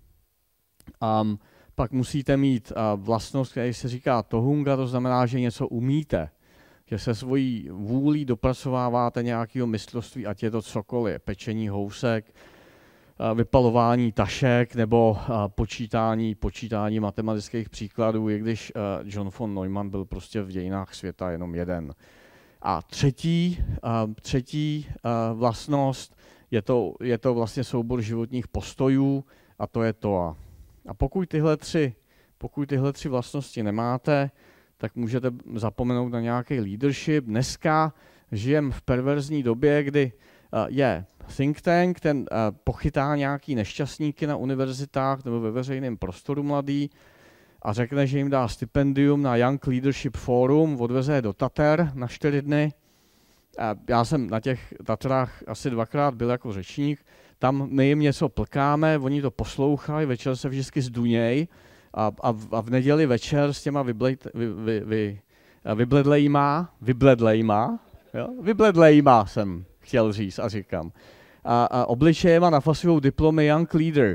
Pak musíte mít vlastnost, která se říká tohunga, to znamená, že něco umíte. Že se svojí vůlí dopracováváte nějakého mistrovství, ať je to cokoliv, pečení housek, vypalování tašek nebo počítání matematických příkladů, i když John von Neumann byl prostě v dějinách světa jenom jeden. A třetí vlastnost je to vlastně soubor životních postojů a to je Toa. A pokud tyhle 3 vlastnosti nemáte, tak můžete zapomenout na nějaký leadership. Dneska žijeme v perverzní době, kdy je think tank, ten pochytá nějaký nešťastníky na univerzitách nebo ve veřejném prostoru mladý a řekne, že jim dá stipendium na Young Leadership Forum, odveze je do Tater na 4 dny. Já jsem na těch Tatrách asi 2krát byl jako řečník. Tam my jim něco plkáme, oni to poslouchají, večer se vždycky zduněj a v neděli večer s těma vybledlejma jsem chtěl říct a říkám. A obličejema nafasujou diplomy Young Leader.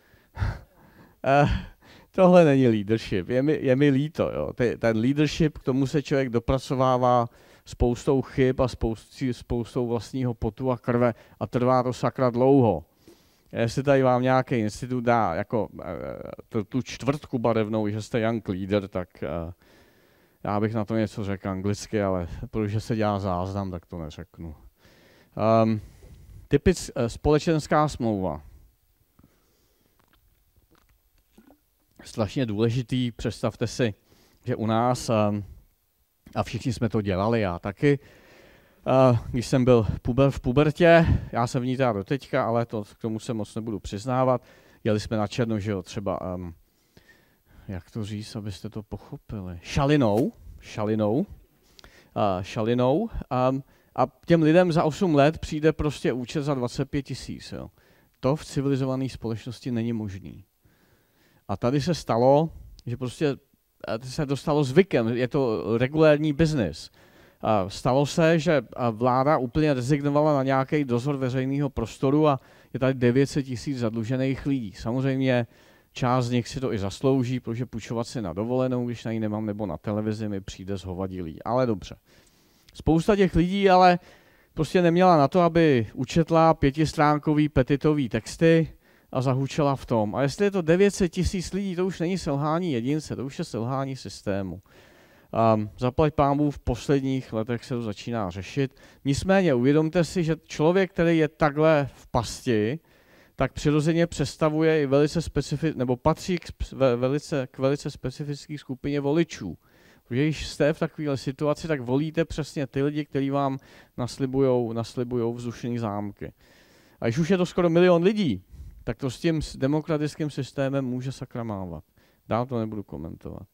Tohle není leadership, je mi líto. Jo. Ten leadership, k tomu se člověk dopracovává spoustou chyb a spoustou vlastního potu a krve a trvá to sakra dlouho. Jestli tady vám nějaký institut dá jako tu 4 barevnou, že jste young leader, tak já bych na to něco řekl anglicky, ale protože se dělá záznam, tak to neřeknu. Společenská smlouva. Strašně důležitý, představte si, že u nás, a všichni jsme to dělali, já taky, když jsem byl v pubertě, já jsem v ní teda do teďka, ale k tomu se moc nebudu přiznávat, jeli jsme na černo, že jo, třeba, jak to říct, abyste to pochopili, šalinou, a těm lidem za 8 let přijde prostě účet za 25 000, jo. To v civilizované společnosti není možný. A tady se stalo, že prostě se dostalo zvykem, je to regulérní biznis. Stalo se, že vláda úplně rezignovala na nějaký dozor veřejného prostoru a je tady 900 000 zadlužených lidí. Samozřejmě část z nich si to i zaslouží, protože půjčovat si na dovolenou, když na ní nemám, nebo na televizi mi přijde zhovadilý. Ale dobře. Spousta těch lidí ale prostě neměla na to, aby učetla 5stránkový petitový texty a zahučela v tom. A jestli je to 900 000 lidí, to už není selhání jedince, to už je selhání systému. Zaplať pánbůh, v posledních letech se to začíná řešit. Nicméně uvědomte si, že člověk, který je takhle v pasti, tak přirozeně představuje i nebo patří k velice specifické skupině voličů. Protože když jste v takové situaci, tak volíte přesně ty lidi, kteří vám naslibujou vzdušný zámky. A když už je to skoro 1 000 000 lidí, tak to s tím demokratickým systémem může sakra mávat. Dál to nebudu komentovat.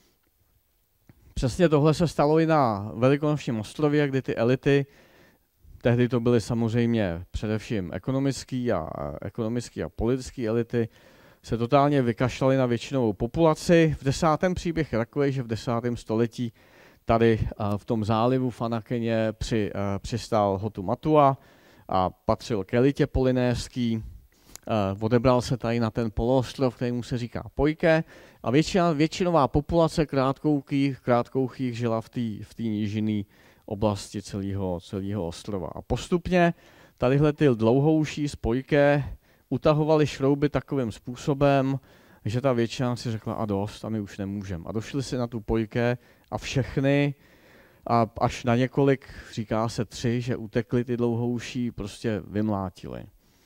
Přesně tohle se stalo i na Velikonočním ostrově, kdy ty elity, tehdy to byly samozřejmě především ekonomické a politické elity, se totálně vykašlaly na většinovou populaci. V 10. příběh je takový, že v 10. století tady v tom zálivu Fanakeně přistál Hotu Matua a patřil k elitě polynéský. Odebral se tady na ten poloostrov, kterému se říká Poike, a většinová populace krátkouchých žila v té nížinné oblasti celého ostrova. A postupně tadyhle ty dlouhouší z Poike utahovali šrouby takovým způsobem, že ta většina si řekla a dost a my už nemůžeme. A došli si na tu Poike a všechny, a až na několik, říká se 3, že utekli ty dlouhouší, prostě vymlátili.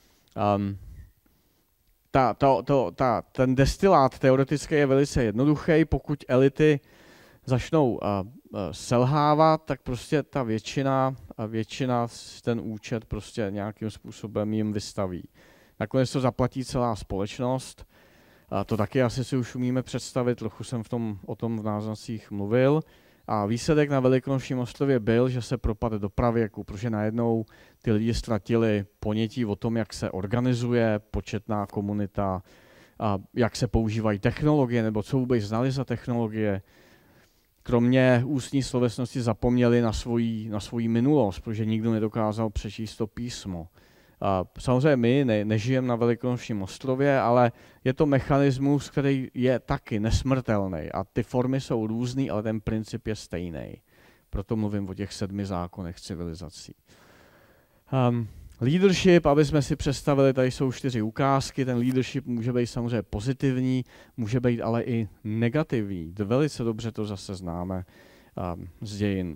Ten destilát teoreticky je velice jednoduchý, pokud elity začnou selhávat, tak prostě ta většina ten účet prostě nějakým způsobem jim vystaví. Nakonec to zaplatí celá společnost. To taky asi si už umíme představit, trochu jsem o tom v náznacích mluvil. A výsledek na Velikonočním ostrově byl, že se propadl do pravěku, protože najednou ty lidi ztratili ponětí o tom, jak se organizuje početná komunita, jak se používají technologie, nebo co vůbec znali za technologie. Kromě ústní slovesnosti zapomněli na svoji minulost, protože nikdo nedokázal přečíst to písmo. Samozřejmě my nežijeme na Velikonočním ostrově, ale je to mechanismus, který je taky nesmrtelný. A ty formy jsou různý, ale ten princip je stejný. Proto mluvím o těch 7 zákonech civilizací. Leadership, aby jsme si představili, tady jsou 4 ukázky. Ten leadership může být samozřejmě pozitivní, může být ale i negativní. Velice dobře to zase známe z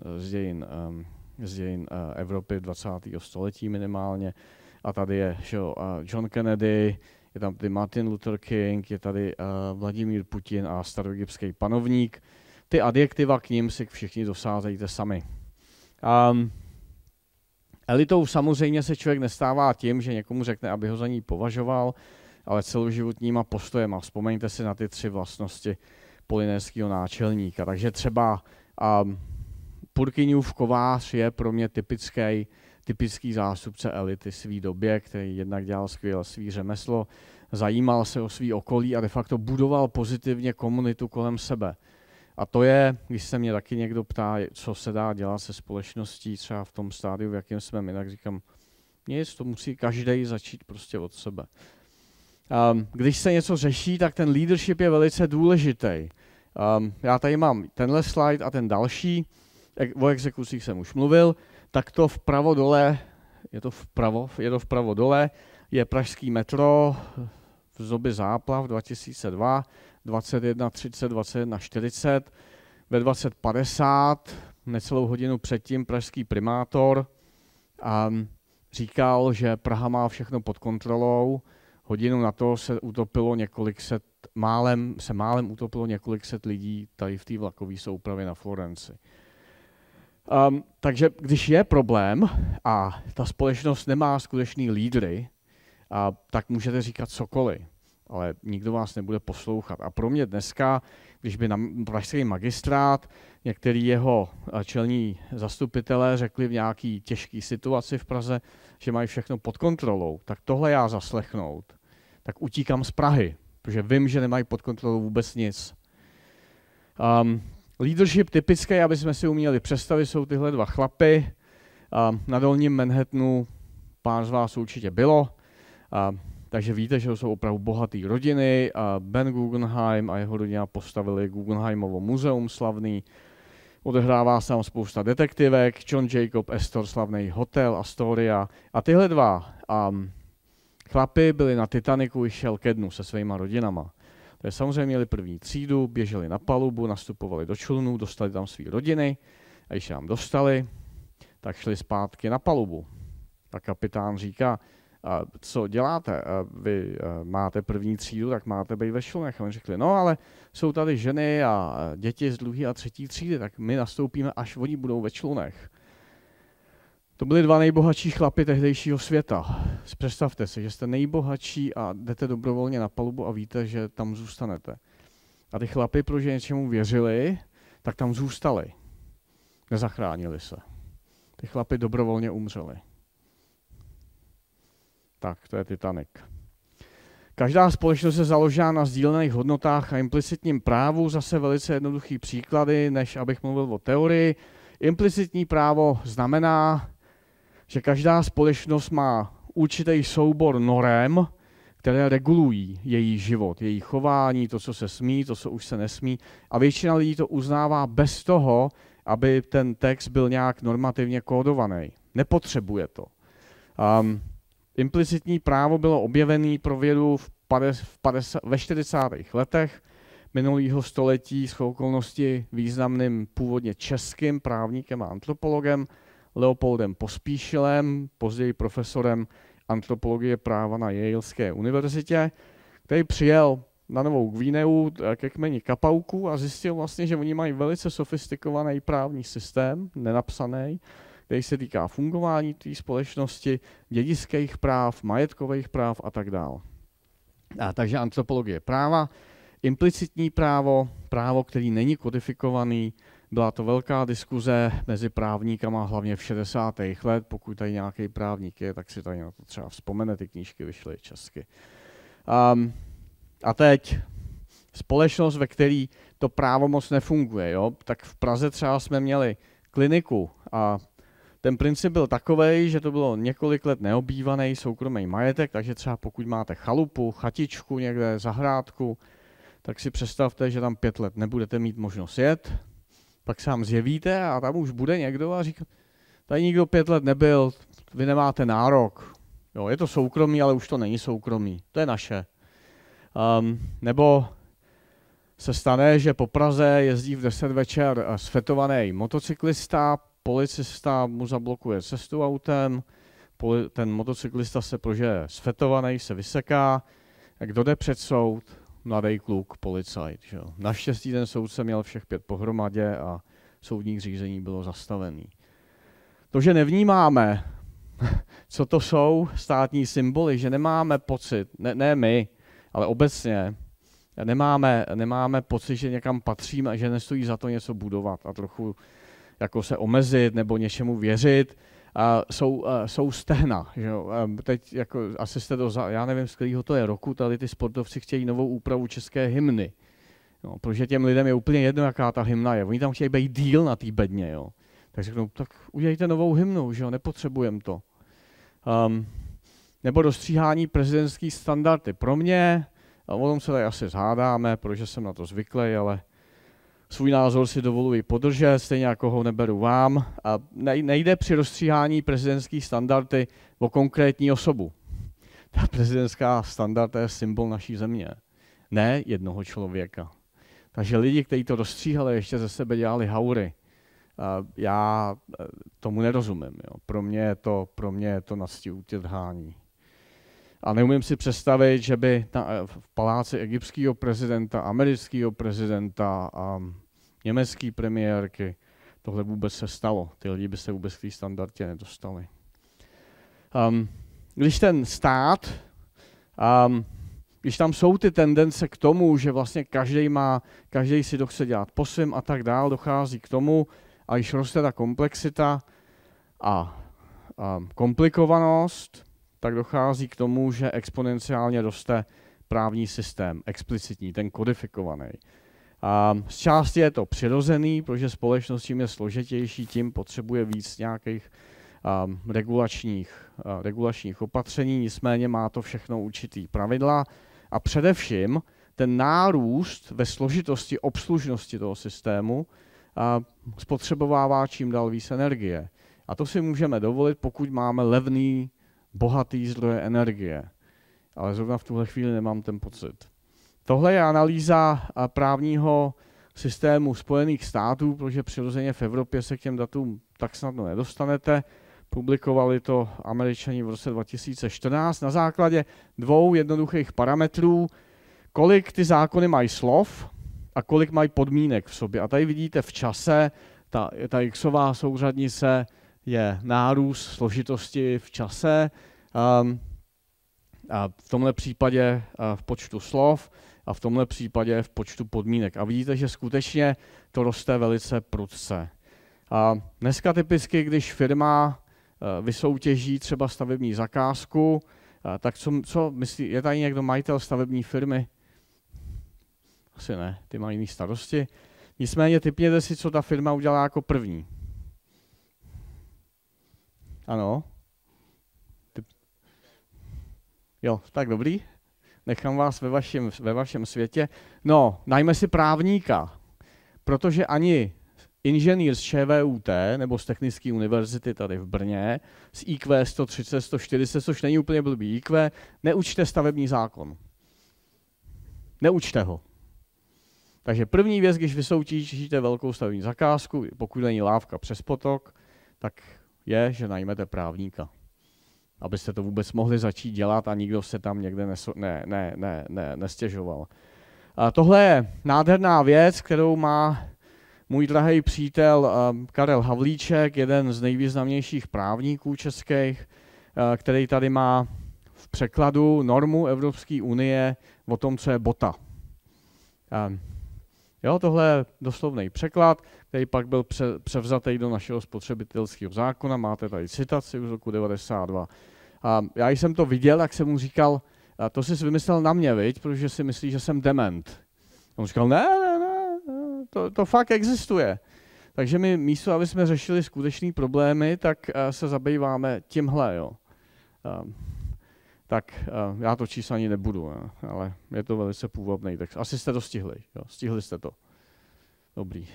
dějin Evropy 20. století minimálně. A tady je John Kennedy, je tam tady Martin Luther King, je tady Vladimír Putin a staroegyptský panovník. Ty adjektiva k nim si všichni dosázejte sami. Elitou samozřejmě se člověk nestává tím, že někomu řekne, aby ho za ní považoval, ale celoživotníma postojema. Vzpomeňte si na ty 3 vlastnosti polynéského náčelníka. Takže třeba Purkyňův kovář je pro mě typický zástupce elity svý době, který jednak dělal skvěle svý řemeslo, zajímal se o svý okolí a de facto budoval pozitivně komunitu kolem sebe. A to je, když se mě taky někdo ptá, co se dá dělat se společností, třeba v tom stádiu, v jakém jsme my, tak říkám, nic, to musí každý začít prostě od sebe. Když se něco řeší, tak ten leadership je velice důležitý. Já tady mám tenhle slide a ten další, o exekucích jsem už mluvil, tak to vpravo dole, je to vpravo dole, je pražský metro v době záplav 2002, 21:30, 21:40. Ve 20:50, necelou hodinu předtím, pražský primátor říkal, že Praha má všechno pod kontrolou. Hodinu na to se utopilo málem utopilo několik set lidí tady v té vlakové soupravě na Florenci. Takže když je problém a ta společnost nemá skutečný lídry, tak můžete říkat cokoliv, ale nikdo vás nebude poslouchat. A pro mě dneska, když by na pražský magistrát některý jeho čelní zastupitelé řekli v nějaký těžké situaci v Praze, že mají všechno pod kontrolou, tak tohle já zaslechnout, tak utíkám z Prahy, protože vím, že nemají pod kontrolou vůbec nic. Leadership typický, aby jsme si uměli představit, jsou tyhle 2 chlapy. Na Dolním Manhattanu pár z vás určitě bylo, takže víte, že jsou opravdu bohatý rodiny. Ben Guggenheim a jeho rodina postavili Guggenheimovo muzeum slavný. Odehrává se tam spousta detektivek, John Jacob Astor, slavný hotel Astoria. A tyhle 2 chlapy byli na Titanicu i šel ke dnu se svýma rodinama. Takže samozřejmě měli první třídu, běželi na palubu, nastupovali do člunů, dostali tam své rodiny a když tam dostali, tak šli zpátky na palubu. A kapitán říká, co děláte? Vy máte první třídu, tak máte být ve člunech. A oni řekli, no ale jsou tady ženy a děti z 2. a 3. třídy, tak my nastoupíme, až oni budou ve člunech. To byli 2 nejbohatší chlapy tehdejšího světa. Představte si, že jste nejbohatší a jdete dobrovolně na palubu a víte, že tam zůstanete. A ty chlapy, protože něčemu věřili, tak tam zůstali. Nezachránili se. Ty chlapy dobrovolně umřeli. Tak, to je Titanic. Každá společnost je založena na sdílených hodnotách a implicitním právu. Zase velice jednoduchý příklady, než abych mluvil o teorii. Implicitní právo znamená, že každá společnost má určitý soubor norem, které regulují její život, její chování, to, co se smí, to, co už se nesmí. A většina lidí to uznává bez toho, aby ten text byl nějak normativně kódovaný. Nepotřebuje to. Implicitní právo bylo objevené pro vědu ve 40. letech minulého století s okolností významným původně českým právníkem a antropologem Leopoldem Pospíšilem, později profesorem antropologie práva na Yaleské univerzitě, který přijel na Novou Gvineu ke kmeni Kapauků a zjistil vlastně, že oni mají velice sofistikovaný právní systém, nenapsaný, který se týká fungování té společnosti, dědických práv, majetkových práv a tak dále. Takže antropologie práva, implicitní právo, právo, který není kodifikovaný, byla to velká diskuze mezi právníkama, hlavně v 60. let. Pokud tady nějaký právník je, tak si tady na to třeba vzpomene, ty knížky vyšly česky. A teď společnost, ve které to právo moc nefunguje. Jo? Tak v Praze třeba jsme měli kliniku a ten princip byl takovej, že to bylo několik let neobývaný soukromý majetek, takže třeba pokud máte chalupu, chatičku někde, zahrádku, tak si představte, že tam 5 let nebudete mít možnost jet, pak se tam zjevíte a tam už bude někdo a říká, tady nikdo 5 let nebyl, vy nemáte nárok. Jo, je to soukromý, ale už to není soukromý, to je naše. Nebo se stane, že po Praze jezdí v 10 večer sfetovaný motocyklista, policista mu zablokuje cestu autem, ten motocyklista se prožije sfetovaný, se vyseká, a kdo jde před soud? Mladý kluk, policajt. Že? Naštěstí ten soudce měl všech 5 pohromadě a soudní řízení bylo zastavený. To, že nevnímáme, co to jsou státní symboly, že nemáme pocit, ne my, ale obecně, nemáme pocit, že někam patříme a že nestojí za to něco budovat a trochu jako se omezit nebo něčemu věřit, jsou stehna. Že jo? Teď jako, asi jste já nevím, z kterého to je roku, tady ty sportovci chtějí novou úpravu české hymny. Jo? Protože těm lidem je úplně jedno, jaká ta hymna je. Oni tam chtějí být díl na té bedně. Jo? Tak řeknou, tak udělejte novou hymnu, že jo? Nepotřebujeme to. Nebo dostříhání prezidentských standardy. Pro mě, a o tom se tady asi zhádáme, protože jsem na to zvyklý, ale svůj názor si dovoluji podržet, stejně jako ho neberu vám. A nejde při rozstříhání prezidentských standardy o konkrétní osobu. Ta prezidentská standard je symbol naší země, ne jednoho člověka. Takže lidi, kteří to rozstříhali, ještě ze sebe dělali haury. Já tomu nerozumím. Jo. Pro mě je to nadstiudání. A neumím si představit, že by v paláci egyptského prezidenta, amerického prezidenta a německé premiérky tohle vůbec se stalo. Ty lidi by se vůbec k té standardě nedostali. Když ten stát, když tam jsou ty tendence k tomu, že vlastně každý si to chce dělat po svém a tak dál, dochází k tomu, a když roste ta komplexita a komplikovanost, tak dochází k tomu, že exponenciálně roste právní systém, explicitní, ten kodifikovaný. Z části je to přirozený, protože společnost čím je složitější, tím potřebuje víc nějakých regulačních opatření, nicméně má to všechno určitý pravidla a především ten nárůst ve složitosti obslužnosti toho systému spotřebovává čím dál víc energie. A to si můžeme dovolit, pokud máme levný, bohatý zdroje energie. Ale zrovna v tuhle chvíli nemám ten pocit. Tohle je analýza právního systému Spojených států, protože přirozeně v Evropě se k těm datům tak snadno nedostanete. Publikovali to Američani v roce 2014 na základě 2 jednoduchých parametrů, kolik ty zákony mají slov a kolik mají podmínek v sobě. A tady vidíte v čase, ta xová souřadnice je nárůst složitosti v čase, a v tomhle případě v počtu slov a v tomhle případě v počtu podmínek. A vidíte, že skutečně to roste velice prudce. Dneska typicky, když firma vysoutěží třeba stavební zakázku, tak co myslí, je tady někdo majitel stavební firmy? Asi ne, ty mají jiný starosti. Nicméně tipněte si, co ta firma udělá jako první. Ano. Jo, tak dobrý. Nechám vás ve vašem světě. No, najme si právníka, protože ani inženýr z ČVUT nebo z Technické univerzity tady v Brně z IQ 130, 140, což není úplně blbý IQ, neučte stavební zákon. Neučte ho. Takže první věc, když vysoutěžíte velkou stavební zakázku, pokud není lávka přes potok, tak je, že najmete právníka. Abyste to vůbec mohli začít dělat a nikdo se tam někde nestěžoval. A tohle je nádherná věc, kterou má můj drahý přítel Karel Havlíček, jeden z nejvýznamnějších právníků českých, který tady má v překladu normu Evropské unie o tom, co je bota. Jo, tohle je doslovný překlad, který pak byl převzatý do našeho spotřebitelského zákona. Máte tady citaci z roku 92. Já jsem to viděl, jak jsem mu říkal, a to jsi vymyslel na mě, viď, protože si myslíš, že jsem dement. On říkal, ne, to fakt existuje. Takže my místo, aby jsme řešili skutečné problémy, tak se zabýváme tímhle, jo. Tak já to číst ani nebudu, ale je to velice půvabný text. Asi jste to stihli, jo? Stihli jste to. Dobrý.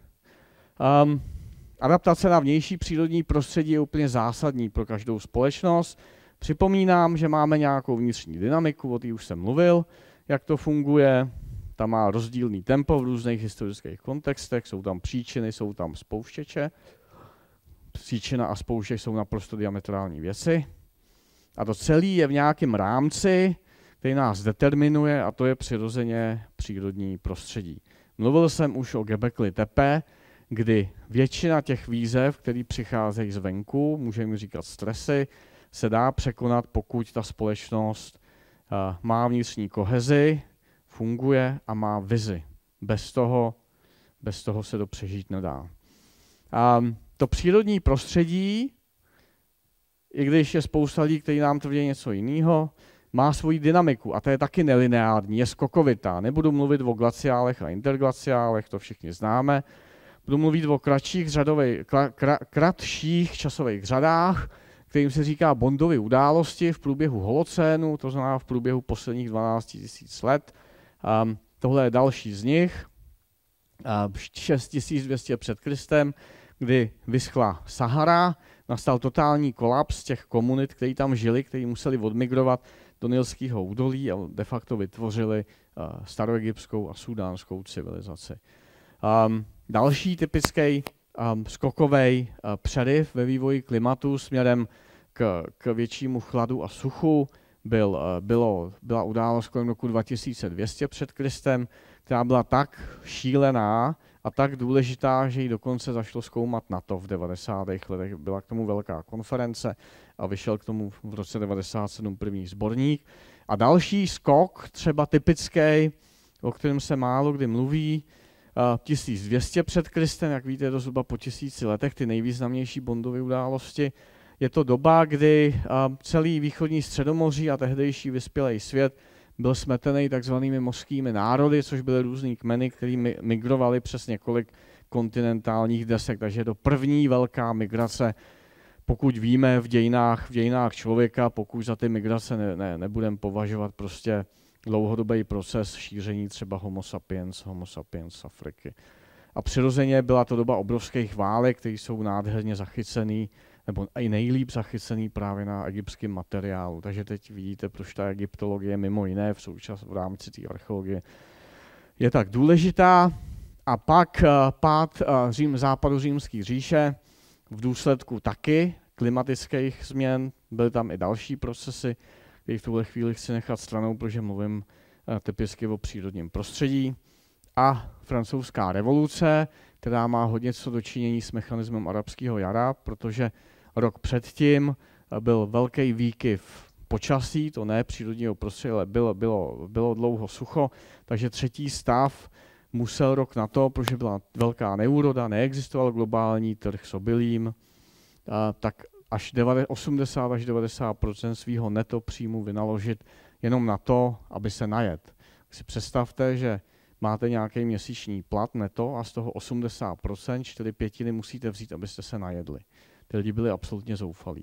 Adaptace na vnější přírodní prostředí je úplně zásadní pro každou společnost. Připomínám, že máme nějakou vnitřní dynamiku, o té už jsem mluvil, jak to funguje. Ta má rozdílný tempo v různých historických kontextech, jsou tam příčiny, jsou tam spouštěče. Příčina a spouštěč jsou naprosto diametrální věci. A to celé je v nějakém rámci, který nás determinuje, a to je přirozeně přírodní prostředí. Mluvil jsem už o Göbekli Tepe, kdy většina těch výzev, které přicházejí zvenku, můžeme říkat stresy, se dá překonat, pokud ta společnost má vnitřní kohezi, funguje a má vizi. Bez toho se to přežít nedá. To přírodní prostředí, i když je spousta lidí, kteří nám tvrdí něco jiného, má svoji dynamiku a to je taky nelineární, je skokovitá. Nebudu mluvit o glaciálech a interglaciálech, to všichni známe. Budu mluvit o kratších časových řadách, kterým se říká Bondovy události v průběhu holocénu, to znamená v průběhu posledních 12 000 let. Tohle je další z nich, 6200 před Kristem, kdy vyschla Sahara, nastal totální kolaps těch komunit, kteří tam žili, kteří museli odmigrovat do Nilského údolí a de facto vytvořili staroegyptskou a súdánskou civilizaci. Další typický skokový přeriv ve vývoji klimatu směrem k většímu chladu a suchu byla událost kolem roku 2200 před Kristem, která byla tak šílená a tak důležitá, že ji dokonce zašlo zkoumat NATO v 90. letech. Byla k tomu velká konference a vyšel k tomu v roce 1997 první sborník. A další skok, třeba typický, o kterém se málo kdy mluví, 1200 před Kristem, jak víte, je to zhruba po 1000 letech, ty nejvýznamnější Bondovy události. Je to doba, kdy celý východní Středomoří a tehdejší vyspělý svět byl smetený takzvanými mořskými národy, což byly různý kmeny, který migrovali přes několik kontinentálních desek. Takže je to první velká migrace, pokud víme v dějinách člověka, pokud za ty migrace nebudeme považovat prostě dlouhodobý proces šíření třeba Homo sapiens z Afriky. A přirozeně byla to doba obrovských válek, které jsou nádherně zachycený, nebo i nejlíp zachycený právě na egyptském materiálu. Takže teď vidíte, proč ta egyptologie mimo jiné v rámci té archeologie je tak důležitá. A pak pád západu římské říše v důsledku taky klimatických změn. Byly tam i další procesy, které v tuhle chvíli chci nechat stranou, protože mluvím typicky o přírodním prostředí. A francouzská revoluce, která má hodně co dočinění s mechanismem arabského jara, protože rok předtím byl velký výkyv počasí, to ne přírodního prostředí, ale bylo dlouho sucho, takže třetí stav musel rok na to, protože byla velká neúroda, neexistoval globální trh s obilím, tak až 80 až 90% svého neto příjmu vynaložit jenom na to, aby se najet. Si představte, že máte nějaký měsíční plat neto a z toho 80%, 4/5 musíte vzít, abyste se najedli. Ty lidi byli absolutně zoufalí.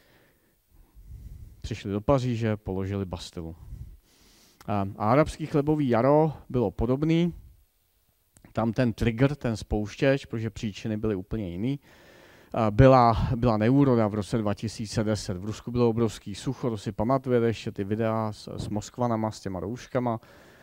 Přišli do Paříže, položili Bastilu. A arabský chlebový jaro bylo podobný. Tam ten trigger, ten spouštěč, protože příčiny byly úplně jiný, byla neúroda v roce 2010. V Rusku bylo obrovský sucho, to si pamatujete ještě ty videa s Moskvanama, s těma rouškama.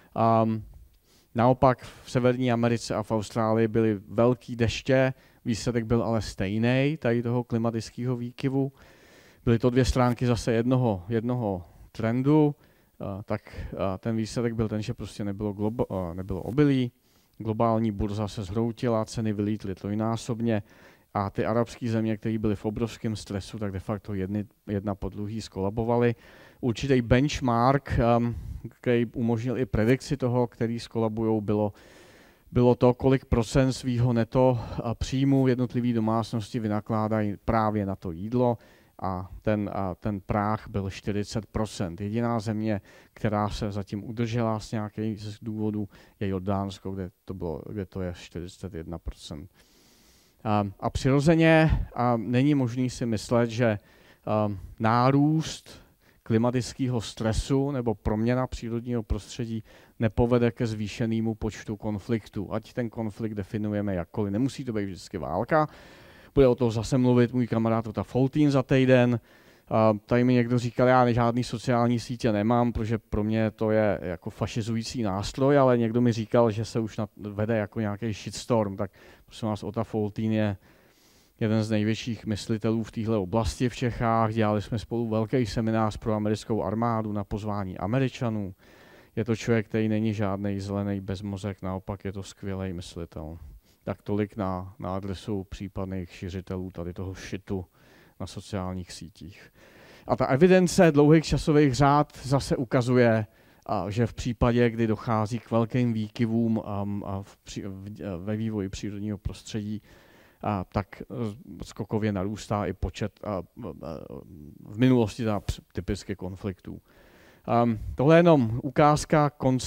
Naopak v Severní Americe a v Austrálii byly velký deště, výsledek byl ale stejný, tady toho klimatického výkyvu. Byly to dvě stránky zase jednoho trendu, tak ten výsledek byl ten, že prostě nebylo obilí, globální burza se zhroutila, ceny vylítly trojnásobně a ty arabské země, které byly v obrovském stresu, tak de facto jedna po druhý skolabovaly. Určitý benchmark, který umožnil i predikci toho, který skolabujou, bylo to, kolik procent svýho neto příjmu jednotlivý domácnosti vynakládají právě na to jídlo. a ten práh byl 40%. Jediná země, která se zatím udržela z nějakých důvodů, je Jordánsko, kde to je 41%. A přirozeně není možný si myslet, že nárůst klimatického stresu nebo proměna přírodního prostředí nepovede ke zvýšenému počtu konfliktů. Ať ten konflikt definujeme jakkoliv. Nemusí to být vždycky válka. Bude o toho zase mluvit můj kamarád Ota Foltín za týden. Tady mi někdo říkal, já žádný sociální sítě nemám, protože pro mě to je jako fašizující nástroj, ale někdo mi říkal, že se už vede jako nějaký shitstorm. Tak prosím vás, Ota Foltín je jeden z největších myslitelů v téhle oblasti v Čechách. Dělali jsme spolu velký seminář pro americkou armádu na pozvání Američanů. Je to člověk, který není žádný zelený bezmozek, naopak je to skvělý myslitel. Tak tolik na adresu případných šiřitelů tady toho shitu na sociálních sítích. A ta evidence dlouhých časových řád zase ukazuje, že v případě, kdy dochází k velkým výkyvům ve vývoji přírodního prostředí, tak skokově narůstá i počet v minulosti typicky konfliktů. Tohle je jenom ukázka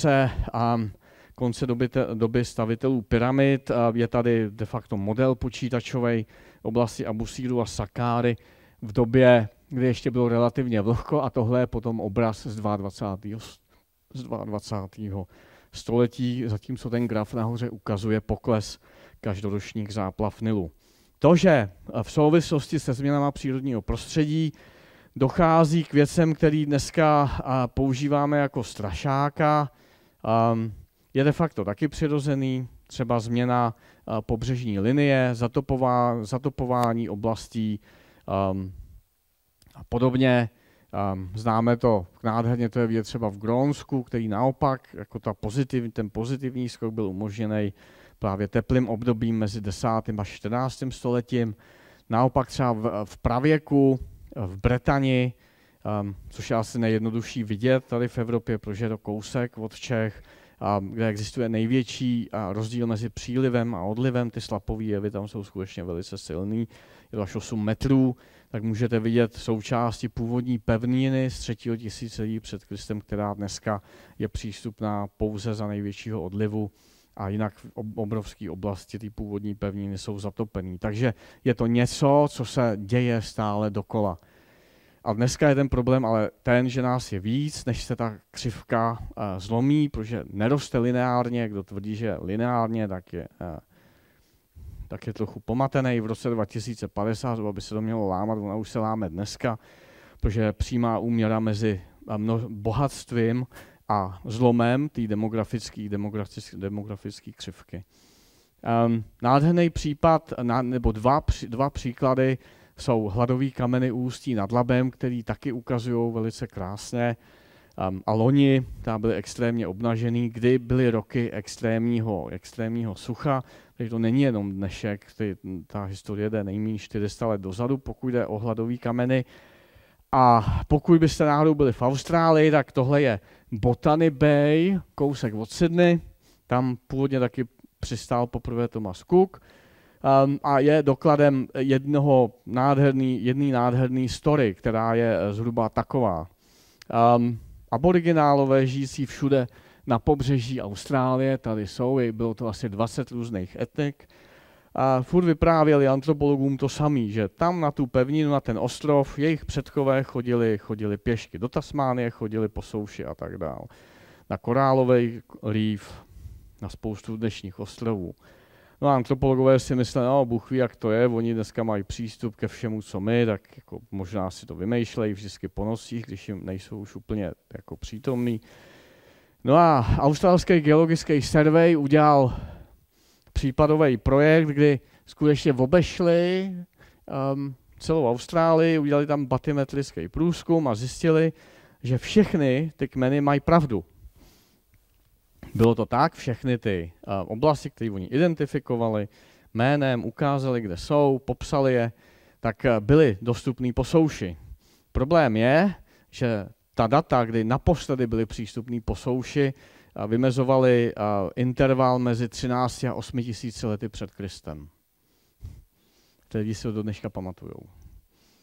konce doby stavitelů pyramid. Je tady de facto model počítačový oblasti Abusíru a Sakáry v době, kdy ještě bylo relativně vlhko, a tohle je potom obraz z 22. století, zatímco ten graf nahoře ukazuje pokles každoročních záplav Nilu. To, že v souvislosti se změnama přírodního prostředí dochází k věcem, který dneska používáme jako strašáka, je de facto taky přirozený, třeba změna pobřežní linie, zatopování oblastí a podobně. Známe to nádherně, to je vidět třeba v Grónsku, který naopak, jako ten pozitivní skok byl umožněný právě teplým obdobím mezi 10. a 14. stoletím. Naopak třeba v pravěku, v Bretani, což je asi nejjednodušší vidět tady v Evropě, protože je to kousek od Čech, kde existuje největší rozdíl mezi přílivem a odlivem. Ty slapové jevy tam jsou skutečně velice silný, je to až 8 metrů, tak můžete vidět součásti původní pevniny z 3. tisíciletí před Kristem, která dneska je přístupná pouze za největšího odlivu, a jinak obrovské oblasti ty původní pevniny jsou zatopené. Takže je to něco, co se děje stále dokola. A dneska je ten problém ale ten, že nás je víc, než se ta křivka zlomí, protože neroste lineárně. Kdo tvrdí, že lineárně, tak je trochu pomatený. V roce 2050, aby se to mělo lámat, ona už se láme dneska, protože přímá úměra mezi bohatstvím a zlomem té demografické křivky. Nádherný případ, nebo dva příklady jsou hladový kameny Ústí nad Labem, který taky ukazují velice krásně. A loni tam byly extrémně obnažený, kdy byly roky extrémního sucha, takže to není jenom dnešek, ta historie jde nejméně 400 let dozadu, pokud jde o hladový kameny. A pokud byste náhodou byli v Austrálii, tak tohle je Botany Bay, kousek od Sydney. Tam původně taky přistál poprvé Thomas Cook a je dokladem jedné nádherné story, která je zhruba taková. Aboriginálové žijící všude na pobřeží Austrálie, tady jsou, bylo to asi 20 různých etnik, a furt vyprávěli antropologům to samý, že tam na tu pevninu, na ten ostrov, jejich předkové chodili pěšky do Tasmánie, chodili po souši a tak dále. Na korálový reef, na spoustu dnešních ostrovů. No a antropologové si mysleli, no Bůh ví, jak to je, oni dneska mají přístup ke všemu, co my, tak jako možná si to vymýšlejí vždycky po nocích, když jim nejsou už úplně jako přítomní. No a australský geologický survey udělal případový projekt, kdy skutečně obešli celou Austrálii, udělali tam batymetrický průzkum a zjistili, že všechny ty kmeny mají pravdu. Bylo to tak, všechny ty oblasti, které oni identifikovali, jménem ukázali, kde jsou, popsali je, tak byly dostupné po souši. Problém je, že ta data, kdy naposledy byly přístupné po souši, vymezovaly interval mezi 13 a 8 tisíci lety před Kristem. Lidi si ho do dneška pamatujou.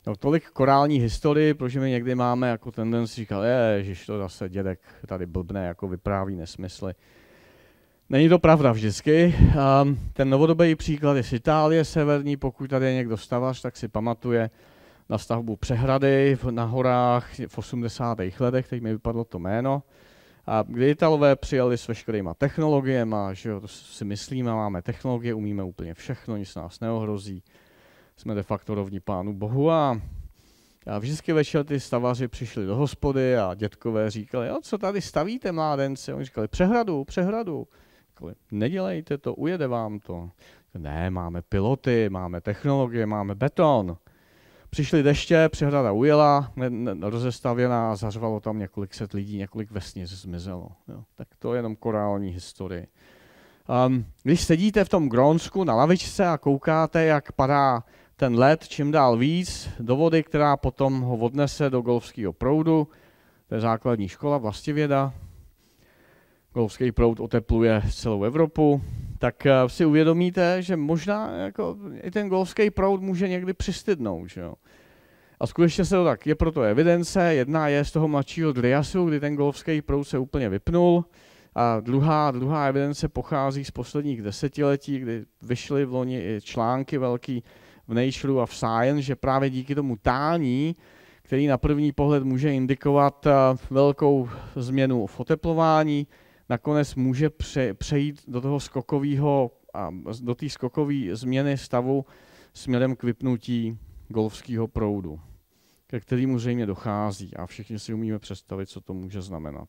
No, tolik korální historii, protože my někdy máme jako tendenci říkat, ježiš, to zase dědek tady blbne, jako vypráví nesmysly. Není to pravda vždycky. Ten novodobý příklad je z Itálie severní, pokud tady je někdo stavař, tak si pamatuje na stavbu přehrady na horách v 80. letech, teď mi vypadlo to jméno, a kdy Italové přijali s veškerýma technologiemi, že jo, to si myslíme, máme technologie, umíme úplně všechno, nic nás neohrozí, jsme de facto rovní Pánu Bohu a vždycky večer ty stavaři přišli do hospody a dětkové říkali, jo, co tady stavíte, mládenci? Oni říkali, přehradu. Říkali, nedělejte to, ujede vám to. Ne, máme piloty, máme technologie, máme beton. Přišly deště, přehrada ujela, rozestavěná a zařvalo tam několik set lidí, několik vesnic zmizelo. Jo, tak to je jenom korální historie. Když sedíte v tom Grónsku na lavičce a koukáte, jak padá ten led čím dál víc do vody, která potom ho odnese do golfského proudu, to je základní škola, vlastivěda, golfský proud otepluje celou Evropu, tak si uvědomíte, že možná jako i ten golfský proud může někdy přistydnout. Že jo? A skutečně se to tak, je proto evidence, jedna je z toho mladšího Driasu, kdy ten golfský proud se úplně vypnul, a druhá evidence pochází z posledních desetiletí, kdy vyšly v loni i články velký v Nature a v Science, že právě díky tomu tání, který na první pohled může indikovat velkou změnu v oteplování, nakonec může přejít do toho do té skokové změny stavu směrem k vypnutí golfského proudu, ke kterému zřejmě dochází a všichni si umíme představit, co to může znamenat.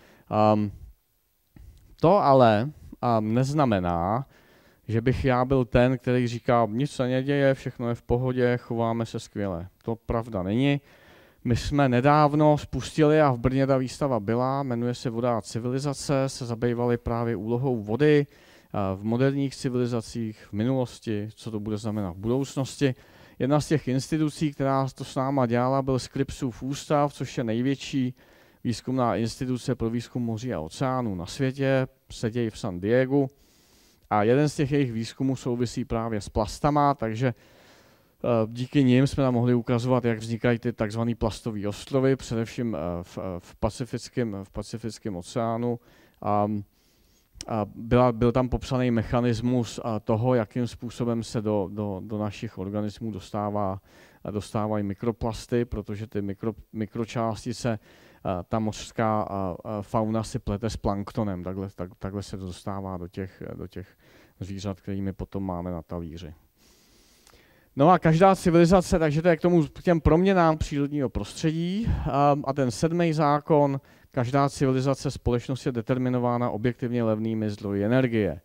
To ale neznamená, že bych já byl ten, který říká, nic se neděje, všechno je v pohodě, chováme se skvěle. To pravda není. My jsme nedávno spustili, a v Brně ta výstava byla, jmenuje se Voda a civilizace, se zabývali právě úlohou vody v moderních civilizacích, v minulosti, co to bude znamenat v budoucnosti. Jedna z těch institucí, která to s náma dělala, byl Scripsův ústav, což je největší výzkumná instituce pro výzkum moří a oceánů na světě, sedí v San Diegu. A jeden z těch jejich výzkumů souvisí právě s plastama, takže díky nim jsme nám mohli ukazovat, jak vznikají ty takzvané plastové ostrovy, především v Pacifickém oceánu. Byl tam popsaný mechanismus toho, jakým způsobem se do našich organismů dostávají mikroplasty, těch ty mikročástice, ta mořská fauna si plete s planktonem, takhle se to dostává do těch zvířat, kterými potom máme na talíři. No a každá civilizace, takže to je k těm proměnám přírodního prostředí a ten 7. zákon, každá civilizace společnost je determinována objektivně levnými zdroji energie.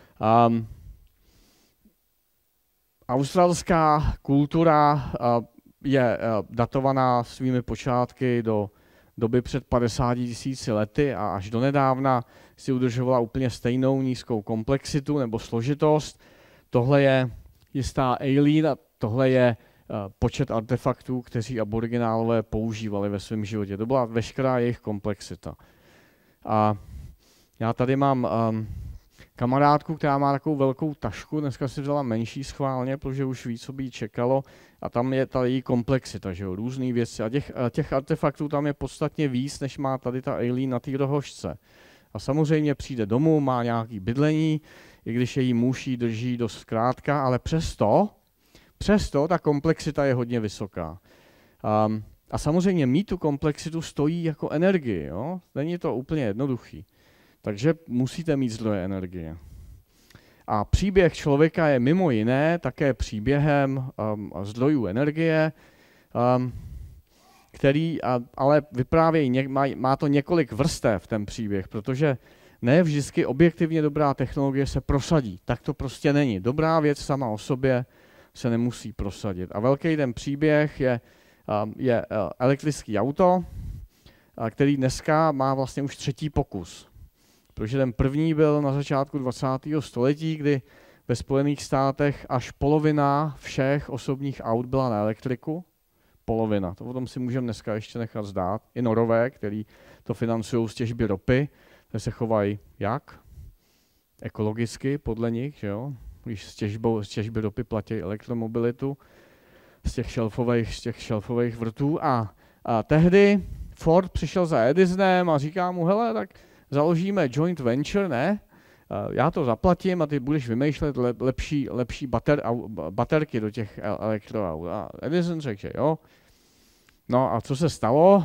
Australská kultura je datovaná svými počátky do doby před 50 000 lety a až donedávna si udržovala úplně stejnou nízkou komplexitu nebo složitost. Tohle je jistá alien a tohle je počet artefaktů, kteří aboriginálové používali ve svém životě. To byla veškerá jejich komplexita. A já tady mám kamarádku, která má takovou velkou tašku, dneska si vzala menší schválně, protože už ví, co by jí čekalo, a tam je ta její komplexita, že jo, různý věci. A těch artefaktů tam je podstatně víc, než má tady ta alien na té rohožce. A samozřejmě přijde domů, má nějaký bydlení, i když její muž jí drží dost krátka, ale přesto ta komplexita je hodně vysoká. A samozřejmě mít tu komplexitu stojí jako energii, jo? Není to úplně jednoduchý. Takže musíte mít zdroje energie. A příběh člověka je mimo jiné také příběhem zdrojů energie, který ale vyprávějí, má to několik vrstev ten příběh, protože ne vždycky objektivně dobrá technologie se prosadí. Tak to prostě není. Dobrá věc sama o sobě se nemusí prosadit. A velký ten příběh je elektrický auto, který dneska má vlastně už 3. pokus. Protože ten první byl na začátku 20. století, kdy ve Spojených státech až polovina všech osobních aut byla na elektriku. Polovina. To potom si můžeme dneska ještě nechat zdát. I Norové, který to financují z těžby ropy, se chovají jak? Ekologicky podle nich, že jo? Když z těžby ropy platí elektromobilitu. z těch šelfových vrtů. A tehdy Ford přišel za Edisonem a říká mu, hele, tak založíme joint venture, ne? Já to zaplatím a ty budeš vymýšlet lepší baterky do těch elektroaut. A Edison řekl, že jo. No a co se stalo?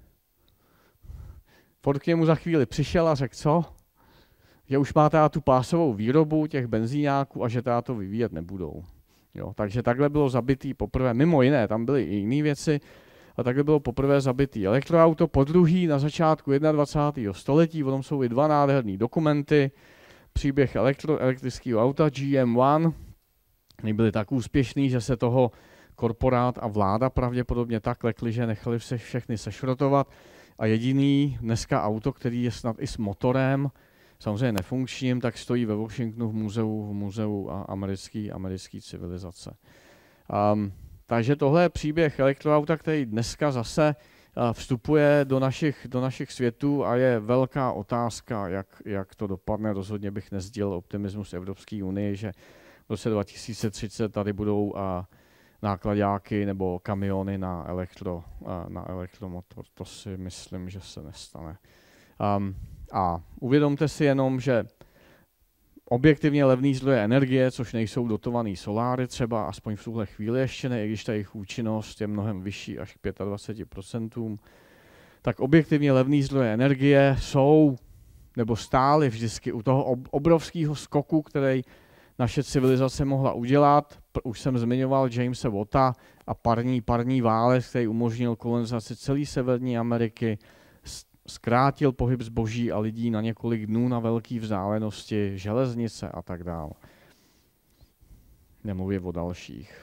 Ford k němu za chvíli přišel a řekl, co? Že už má tu pásovou výrobu těch benzínáků a že to vyvíjet nebudou. Jo, takže takhle bylo zabitý poprvé, mimo jiné, tam byly i jiné věci, a takhle bylo poprvé zabitý elektroauto, podruhý na začátku 21. století, potom jsou i 2 nádherný dokumenty, příběh elektrického auta GM1, byly tak úspěšný, že se toho korporát a vláda pravděpodobně tak lekli, že nechali se všechny sešrotovat a jediný dneska auto, který je snad i s motorem, samozřejmě nefunkčním, tak stojí ve Washingtonu v muzeu americké civilizace. Takže tohle je příběh elektroauta, který dneska zase vstupuje do našich světů a je velká otázka, jak to dopadne. Rozhodně bych nesdělil optimismus Evropské unie, že v roce 2030 tady budou nákladáky nebo kamiony na elektromotor. To si myslím, že se nestane. A uvědomte si jenom, že objektivně levný zdroje energie, což nejsou dotovaný soláry třeba, aspoň v tuhle chvíli ještě ne, i když ta jejich účinnost je mnohem vyšší až k 25%, tak objektivně levný zdroje energie jsou nebo stály vždycky u toho obrovského skoku, který naše civilizace mohla udělat. Už jsem zmiňoval Jamese Watta a parní válec, který umožnil kolonizaci celé Severní Ameriky, zkrátil pohyb zboží a lidí na několik dnů na velké vzdálenosti, železnice a tak dále. Nemluvím o dalších.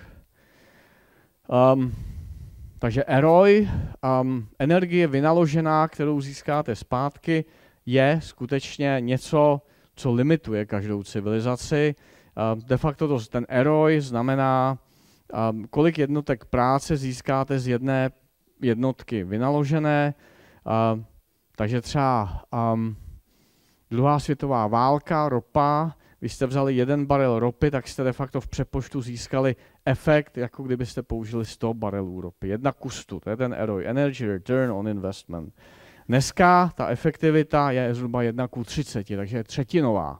Takže ROI, energie vynaložená, kterou získáte zpátky, je skutečně něco, co limituje každou civilizaci. De facto ten ROI znamená, kolik jednotek práce získáte z jedné jednotky vynaložené. Takže třeba druhá světová válka, ropa, když jste vzali 1 barel ropy, tak jste de facto v přepočtu získali efekt, jako kdybyste použili 100 barelů ropy. 1:100, to je ten ROI, Energy Return on Investment. Dneska ta efektivita je zhruba 1:30, takže je třetinová.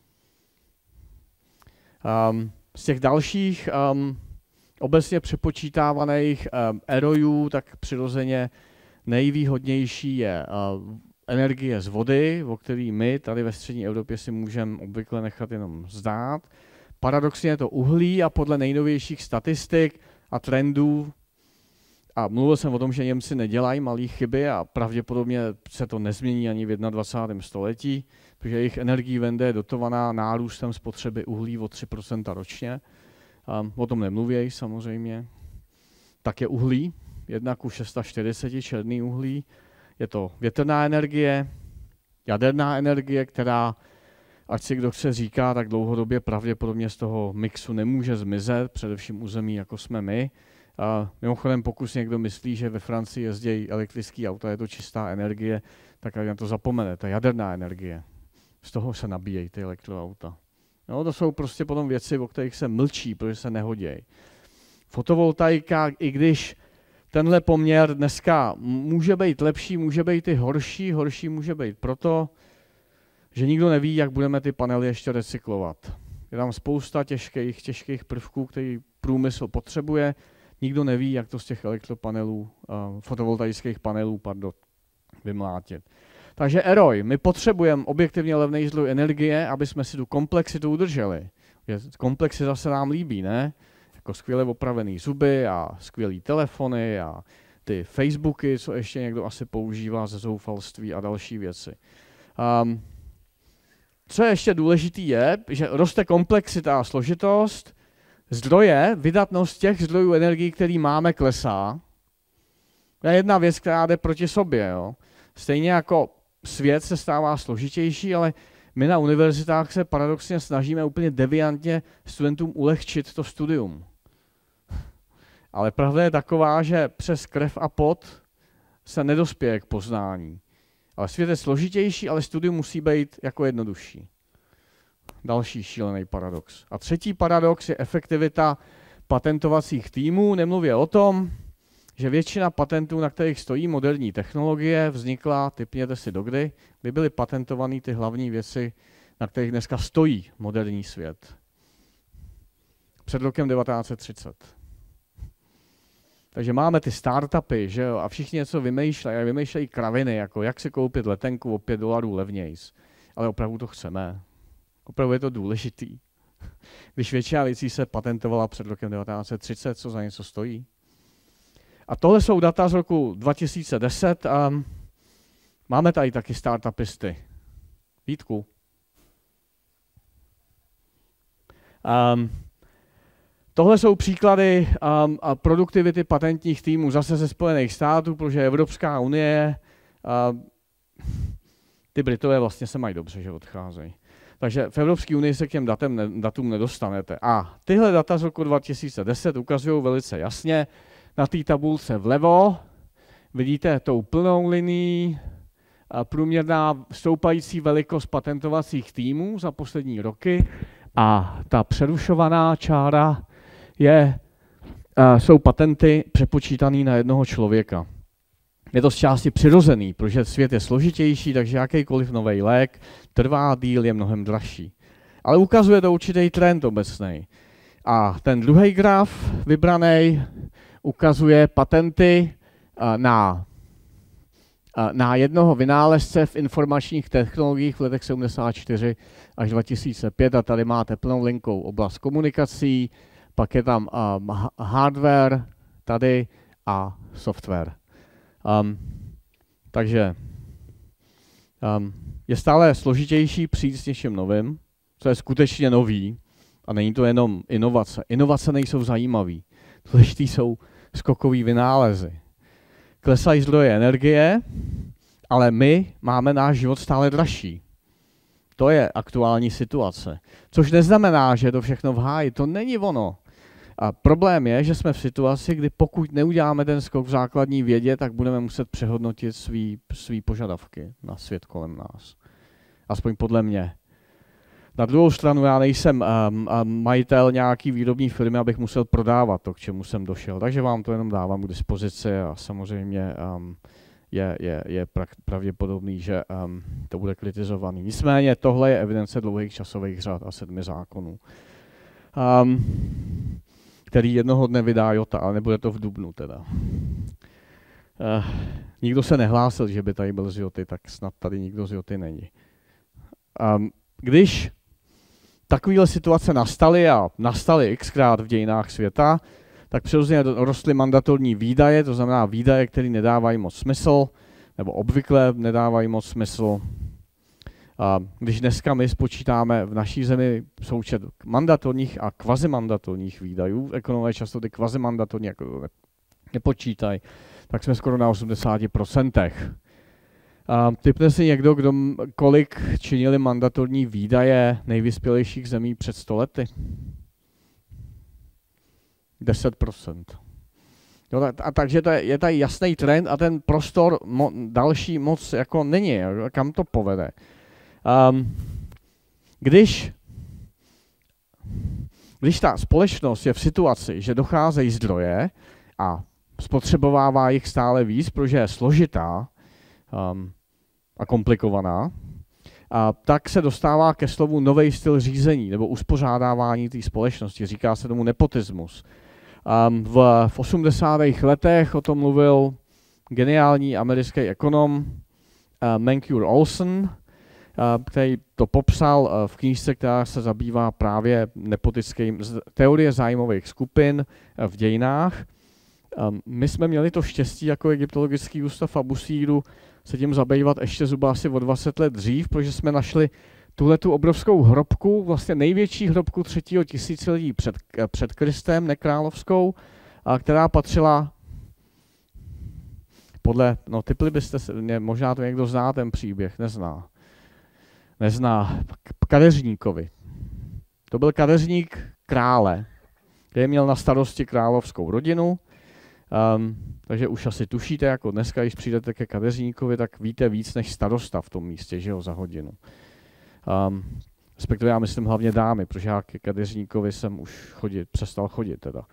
Z těch dalších obecně přepočítávaných ROIů, tak přirozeně nejvýhodnější je energie z vody, o který my tady ve střední Evropě si můžeme obvykle nechat jenom zdát. Paradoxně je to uhlí a podle nejnovějších statistik a trendů, a mluvil jsem o tom, že Němci nedělají malé chyby a pravděpodobně se to nezmění ani v 21. století, protože jejich energií vende je dotovaná nárůstem spotřeby uhlí o 3% ročně. O tom nemluvějí samozřejmě. Tak je uhlí. 1:640 černý uhlí. Je to větrná energie, jaderná energie, která, ať si kdo chce říká, tak dlouhodobě pravděpodobně z toho mixu nemůže zmizet, především území, jako jsme my. Mimochodem, pokud někdo myslí, že ve Francii jezdí elektrické auta, je to čistá energie, tak na to zapomenete. Jaderná energie. Z toho se nabíjejí ty elektroauta. No, to jsou prostě potom věci, o kterých se mlčí, protože se nehodějí. Fotovoltaika, i když tenhle poměr dneska může být lepší, může být i horší. Horší může být proto, že nikdo neví, jak budeme ty panely ještě recyklovat. Je tam spousta těžkých prvků, který průmysl potřebuje. Nikdo neví, jak to z těch elektropanelů, fotovoltaických panelů, vymlátit. Takže ROI, my potřebujeme objektivně levný zdroj energie, aby jsme si tu komplexitu udrželi. Komplexita se nám líbí, ne? Jako skvěle opravený zuby a skvělý telefony a ty Facebooky, co ještě někdo asi používá ze zoufalství a další věci. Co je ještě důležitý je, že roste komplexita a složitost, zdroje, vydatnost těch zdrojů energií, který máme, klesá. To je jedna věc, která jde proti sobě. Jo. Stejně jako svět se stává složitější, ale my na univerzitách se paradoxně snažíme úplně deviantně studentům ulehčit to studium. Ale pravda je taková, že přes krev a pot se nedospěje k poznání. Ale svět je složitější, ale studium musí být jako jednodušší. Další šílený paradox. A třetí paradox je efektivita patentovacích týmů, nemluvě o tom, že většina patentů, na kterých stojí moderní technologie, vznikla, tipněte si dokdy, kdy byly patentované ty hlavní věci, na kterých dneska stojí moderní svět. Před rokem 1930. Takže máme ty startupy, že jo, a všichni něco vymýšlejí kraviny, jako jak si koupit letenku o $5 levnějc. Ale opravdu to chceme. Opravdu je to důležitý. Když většina věcí se patentovala před rokem 1930, co za něco stojí. A tohle jsou data z roku 2010 a máme tady taky startupisty. Vítku. Tohle jsou příklady produktivity patentních týmů zase ze Spojených států, protože Evropská unie, ty Britové vlastně se mají dobře, že odcházejí. Takže v Evropské unii se k těm datům nedostanete. A tyhle data z roku 2010 ukazují velice jasně. Na té tabulce vlevo vidíte tou plnou linií průměrná stoupající velikost patentovacích týmů za poslední roky a ta přerušovaná čára jsou patenty přepočítané na jednoho člověka. Je to z části přirozený, protože svět je složitější, takže jakýkoliv nový lék trvá díl, je mnohem dražší. Ale ukazuje to určitý trend obecný. A ten druhý graf vybraný ukazuje patenty na jednoho vynálezce v informačních technologiích v letech 74 až 2005. A tady máte plnou linkou oblast komunikací, pak je tam hardware tady a software. Takže je stále složitější přijít s něčím novým, co je skutečně nový a není to jenom inovace. Inovace nejsou zajímavý, důležitý jsou skokový vynálezy. Klesají zdroje energie, ale my máme náš život stále dražší. To je aktuální situace. Což neznamená, že je to všechno v háji, to není ono. A problém je, že jsme v situaci, kdy pokud neuděláme ten skok v základní vědě, tak budeme muset přehodnotit svý požadavky na svět kolem nás. Aspoň podle mě. Na druhou stranu já nejsem majitel nějaký výrobní firmy, abych musel prodávat to, k čemu jsem došel. Takže vám to jenom dávám k dispozici a samozřejmě je pravděpodobný, že to bude kritizovaný. Nicméně tohle je evidence dlouhých časových řad a 7 zákonů. Který jednoho dne vydá Jota, ale nebude to v dubnu teda. Nikdo se nehlásil, že by tady byl z Joty, tak snad tady nikdo z Joty není. Když takovéhle situace nastaly xkrát v dějinách světa, tak přirozeně rostly mandatorní výdaje, to znamená výdaje, které nedávají moc smysl, nebo obvykle nedávají moc smysl. Když dneska my spočítáme v naší zemi součet mandatorních a kvazimandatorních výdajů, ekonomové často ty kvazimandatorní jako nepočítají, tak jsme skoro na 80%. Tipne si někdo, kolik činili mandatorní výdaje nejvyspělejších zemí před 100 lety? 10%. Takže je tady jasný trend a ten prostor další moc jako není. Kam to povede? Když ta společnost je v situaci, že docházejí zdroje a spotřebovává jich stále víc, protože je složitá a komplikovaná, tak se dostává ke slovu nový styl řízení nebo uspořádávání té společnosti. Říká se tomu nepotismus. V 80. letech o tom mluvil geniální americký ekonom Mancure Olson, který to popsal v knížce, která se zabývá právě nepotickým teorie zájmových skupin v dějinách. My jsme měli to štěstí jako Egyptologický ústav Abu Síru se tím zabývat ještě zhruba asi o 20 let dřív, protože jsme našli tuhletu obrovskou hrobku, vlastně největší hrobku 3. tisíciletí před Kristem, nekrálovskou, která patřila typli byste se, možná to někdo zná ten příběh, nezná, kadeřníkovi. To byl kadeřník krále, který měl na starosti královskou rodinu, takže už asi tušíte, jako dneska, když přijdete ke kadeřníkovi, tak víte víc než starosta v tom místě, že jo, za hodinu. respektive já myslím hlavně dámy, protože já ke kadeřníkovi jsem už přestal chodit teda.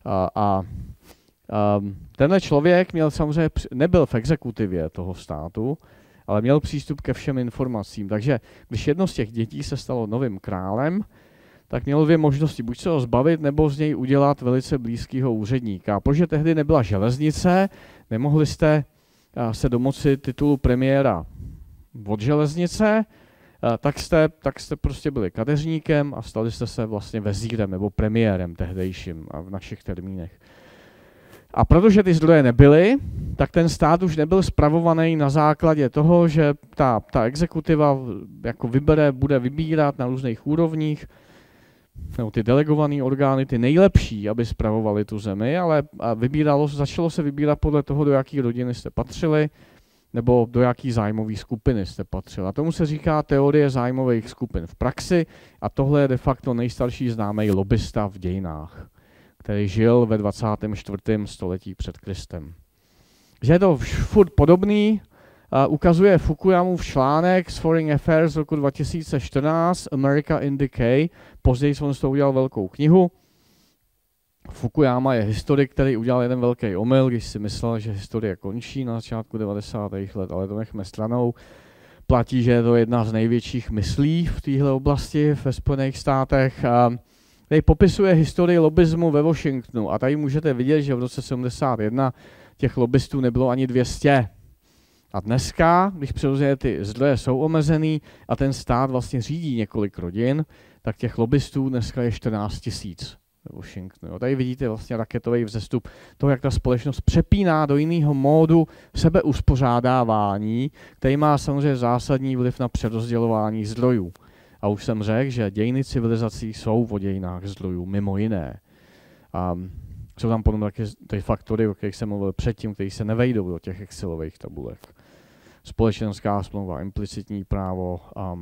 Tenhle člověk měl samozřejmě, nebyl v exekutivě toho státu, ale měl přístup ke všem informacím. Takže když jedno z těch dětí se stalo novým králem, tak mělo dvě možnosti, buď se ho zbavit, nebo z něj udělat velice blízkého úředníka. A protože tehdy nebyla železnice, nemohli jste se domoci titulu premiéra od železnice, tak jste prostě byli kadeřníkem a stali jste se vlastně vezírem nebo premiérem tehdejším a v našich termínech. A protože ty zdroje nebyly, tak ten stát už nebyl spravovaný na základě toho, že ta exekutiva jako bude vybírat na různých úrovních, nebo ty delegované orgány, ty nejlepší, aby spravovali tu zemi, ale začalo se vybírat podle toho, do jaké rodiny jste patřili, nebo do jaký zájmové skupiny jste patřili. A tomu se říká teorie zájmových skupin v praxi a tohle je de facto nejstarší známý lobista v dějinách, který žil ve 24. století před Kristem. Že je to furt podobný, ukazuje Fukuyamův článek z Foreign Affairs z roku 2014, America in Decay, později on z toho udělal velkou knihu. Fukuyama je historik, který udělal jeden velký omyl, když si myslel, že historie končí na začátku 90. let, ale to nechme stranou. Platí, že je to jedna z největších myslí v téhle oblasti ve Spojených státech. Tady popisuje historii lobismu ve Washingtonu a tady můžete vidět, že v roce 71 těch lobbystů nebylo ani 200. A dneska, když přirozeně ty zdroje jsou omezený a ten stát vlastně řídí několik rodin, tak těch lobbystů dneska je 14 000 ve Washingtonu. Tady vidíte vlastně raketový vzestup toho, jak ta společnost přepíná do jiného módu sebeuspořádávání, který má samozřejmě zásadní vliv na přerozdělování zdrojů. A už jsem řekl, že dějiny civilizací jsou o dějinách zdrojů, mimo jiné. Jsou tam potom taky ty faktory, o kterých jsem mluvil předtím, které se nevejdou do těch Excelových tabulek. Společenská smlouva, implicitní právo,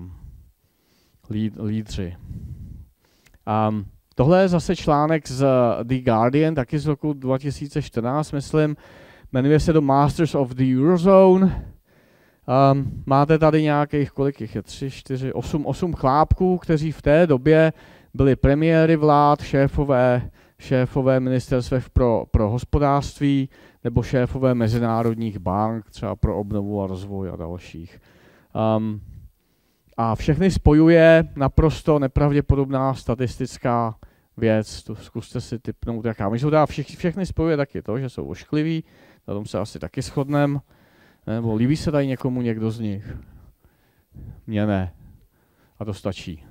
lídři. Tohle je zase článek z The Guardian, taky z roku 2014, myslím. Jmenuje se to Masters of the Eurozone. Máte tady nějakých, kolik jich je? 3, 4, 8 chlápků, kteří v té době byli premiéry vlád, šéfové ministerstev pro hospodářství nebo šéfové mezinárodních bank, třeba pro obnovu a rozvoj a dalších. A všechny spojuje naprosto nepravděpodobná statistická věc. To zkuste si tipnout, jaká. Myslím, že všechny spojuje taky to, že jsou oškliví, na tom se asi taky shodneme. Nebo líbí se tady někomu někdo z nich? Mně ne. A to stačí.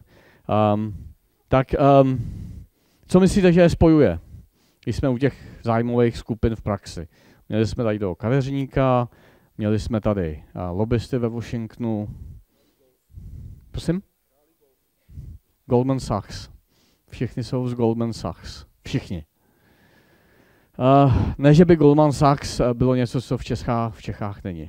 Co myslíte, že je spojuje? Když jsme u těch zájmových skupin v praxi. Měli jsme tady toho kadeřníka, měli jsme tady lobbysty ve Washingtonu. Prosím? Goldman Sachs. Všichni jsou z Goldman Sachs. Všichni. Ne, že by Goldman Sachs bylo něco, co v Čechách není.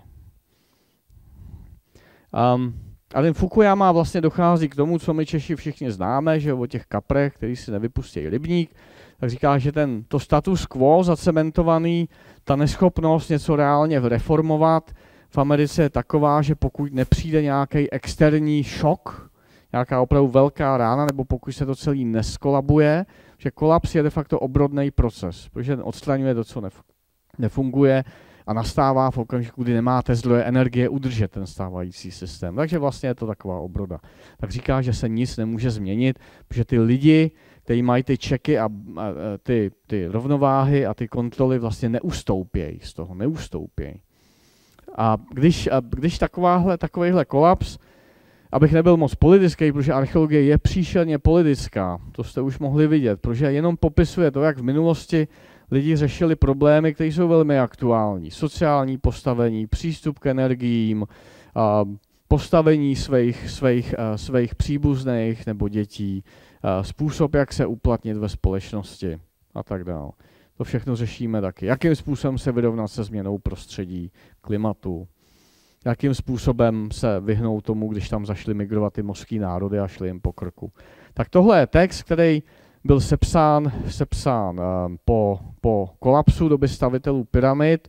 A ten Fukuyama vlastně dochází k tomu, co my Češi všichni známe, že o těch kaprech, který si nevypustí rybník, tak říká, že to status quo zacementovaný, ta neschopnost něco reálně reformovat v Americe je taková, že pokud nepřijde nějaký externí šok, nějaká opravdu velká rána, nebo pokud se to celý neskolabuje, že kolaps je de facto obrodný proces, protože odstraňuje to, co nefunguje a nastává v okamžiku, kdy nemáte zdroje energie udržet ten stávající systém. Takže vlastně je to taková obroda. Tak říká, že se nic nemůže změnit, protože ty lidi, kteří mají ty čeky a ty rovnováhy a ty kontroly vlastně neustoupějí z toho, neustoupějí. A když takovýhle kolaps, abych nebyl moc politický, protože archeologie je příšerně politická, to jste už mohli vidět, protože jenom popisuje to, jak v minulosti lidi řešili problémy, které jsou velmi aktuální. Sociální postavení, přístup k energiím, postavení svých příbuzných nebo dětí, způsob, jak se uplatnit ve společnosti a tak dále. To všechno řešíme taky. Jakým způsobem se vyrovnat se změnou prostředí, klimatu, jakým způsobem se vyhnout tomu, když tam zašli migrovat ty mořský národy a šli jim po krku. Tak tohle je text, který byl sepsán po kolapsu doby stavitelů pyramid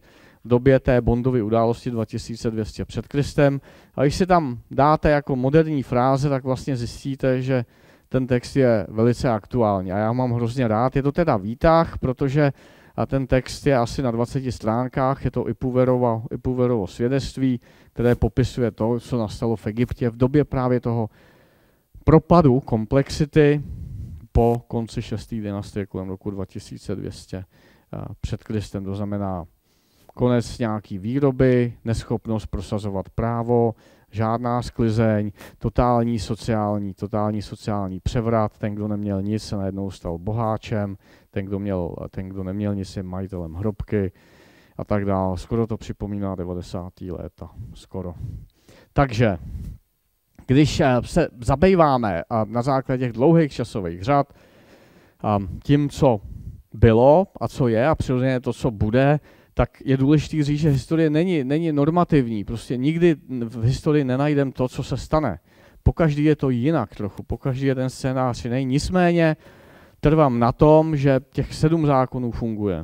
v době té Bondovy události 2200 před Kristem. A když si tam dáte jako moderní fráze, tak vlastně zjistíte, že ten text je velice aktuální. A já mám hrozně rád. Je to teda výtah, protože ten text je asi na 20 stránkách. Je to Ipuverovo svědectví, které popisuje to, co nastalo v Egyptě v době právě toho propadu komplexity po konci 6. dynastie kolem roku 2200 před Kristem. To znamená konec nějaký výroby, neschopnost prosazovat právo, žádná sklizeň, totální sociální převrat. Ten, kdo neměl nic, se najednou stal boháčem, ten, kdo neměl nic, je majitelem hrobky a tak dále. Skoro to připomíná 90. léta. Skoro. Takže, když se zabýváme na základě těch dlouhých časových řad tím, co bylo a co je a přirozeně to, co bude, tak je důležité říct, že historie není normativní. Prostě nikdy v historii nenajdeme to, co se stane. Pokaždý je to jinak trochu, pokaždý je ten scénář jiný. Nicméně trvám na tom, že těch 7 zákonů funguje.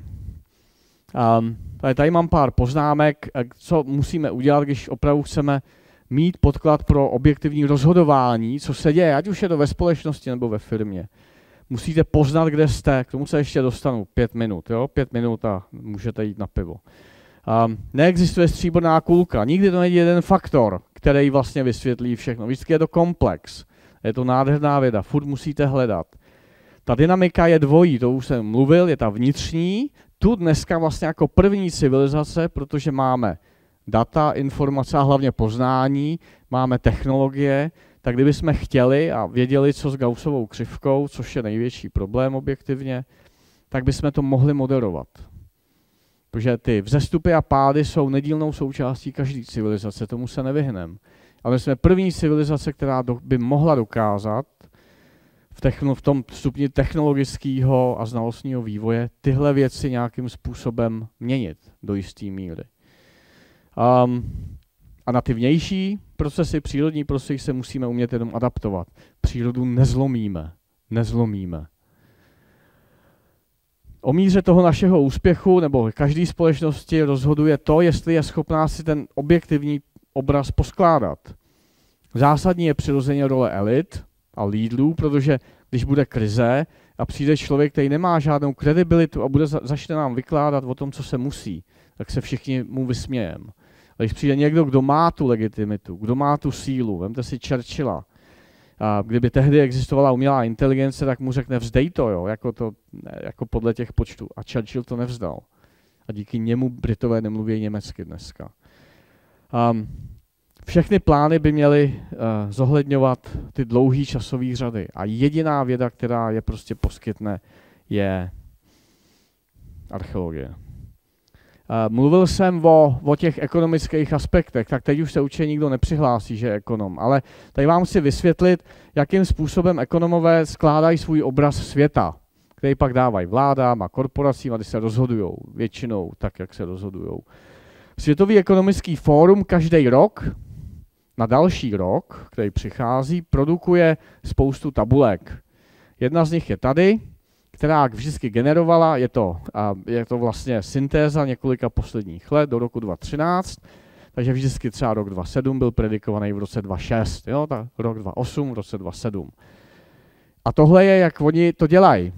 Tady mám pár poznámek, co musíme udělat, když opravdu chceme mít podklad pro objektivní rozhodování, co se děje, ať už je to ve společnosti nebo ve firmě. Musíte poznat, kde jste, k tomu se ještě dostanu 5 minut, jo? 5 minut a můžete jít na pivo. Neexistuje stříbrná kulka, nikdy to není jeden faktor, který vlastně vysvětlí všechno. Vždycky je to komplex, je to nádherná věda, furt musíte hledat. Ta dynamika je dvojí, to už jsem mluvil, je ta vnitřní, tu dneska vlastně jako první civilizace, protože máme data, informace a hlavně poznání, máme technologie, tak kdybychom chtěli a věděli, co s Gaussovou křivkou, což je největší problém objektivně, tak bychom to mohli moderovat. Protože ty vzestupy a pády jsou nedílnou součástí každé civilizace, tomu se nevyhneme. Ale jsme první civilizace, která by mohla dokázat v tom stupni technologického a znalostního vývoje tyhle věci nějakým způsobem měnit do jisté míry. A na ty vnější procesy, přírodní procesy se musíme umět jenom adaptovat. Přírodu nezlomíme. O míře toho našeho úspěchu nebo každé společnosti rozhoduje to, jestli je schopná si ten objektivní obraz poskládat. Zásadní je přirozeně role elit a lídrů, protože když bude krize a přijde člověk, který nemá žádnou kredibilitu a začne nám vykládat o tom, co se musí, tak se všichni mu vysmějeme. A když přijde někdo, kdo má tu legitimitu, kdo má tu sílu, vemte si Churchilla, a kdyby tehdy existovala umělá inteligence, tak mu řekne vzdej to, jo, jako podle těch počtů. A Churchill to nevzdal. A díky němu Britové nemluví německy dneska. Všechny plány by měly zohledňovat ty dlouhé časové řady. A jediná věda, která je prostě poskytne, je archeologie. Mluvil jsem o těch ekonomických aspektech, tak teď už se určitě nikdo nepřihlásí, že je ekonom, ale tady vám chci vysvětlit, jakým způsobem ekonomové skládají svůj obraz světa, který pak dávají vládám a korporacím a ty se rozhodují většinou tak, jak se rozhodují. Světový ekonomický fórum každý rok, na další rok, který přichází, produkuje spoustu tabulek. Jedna z nich je tady, která vždycky generovala, je to vlastně syntéza několika posledních let do roku 2013, takže vždycky třeba rok 2007 byl predikovaný v roce 2006, jo, rok 2008 v roce 2007. A tohle je, jak oni to dělají.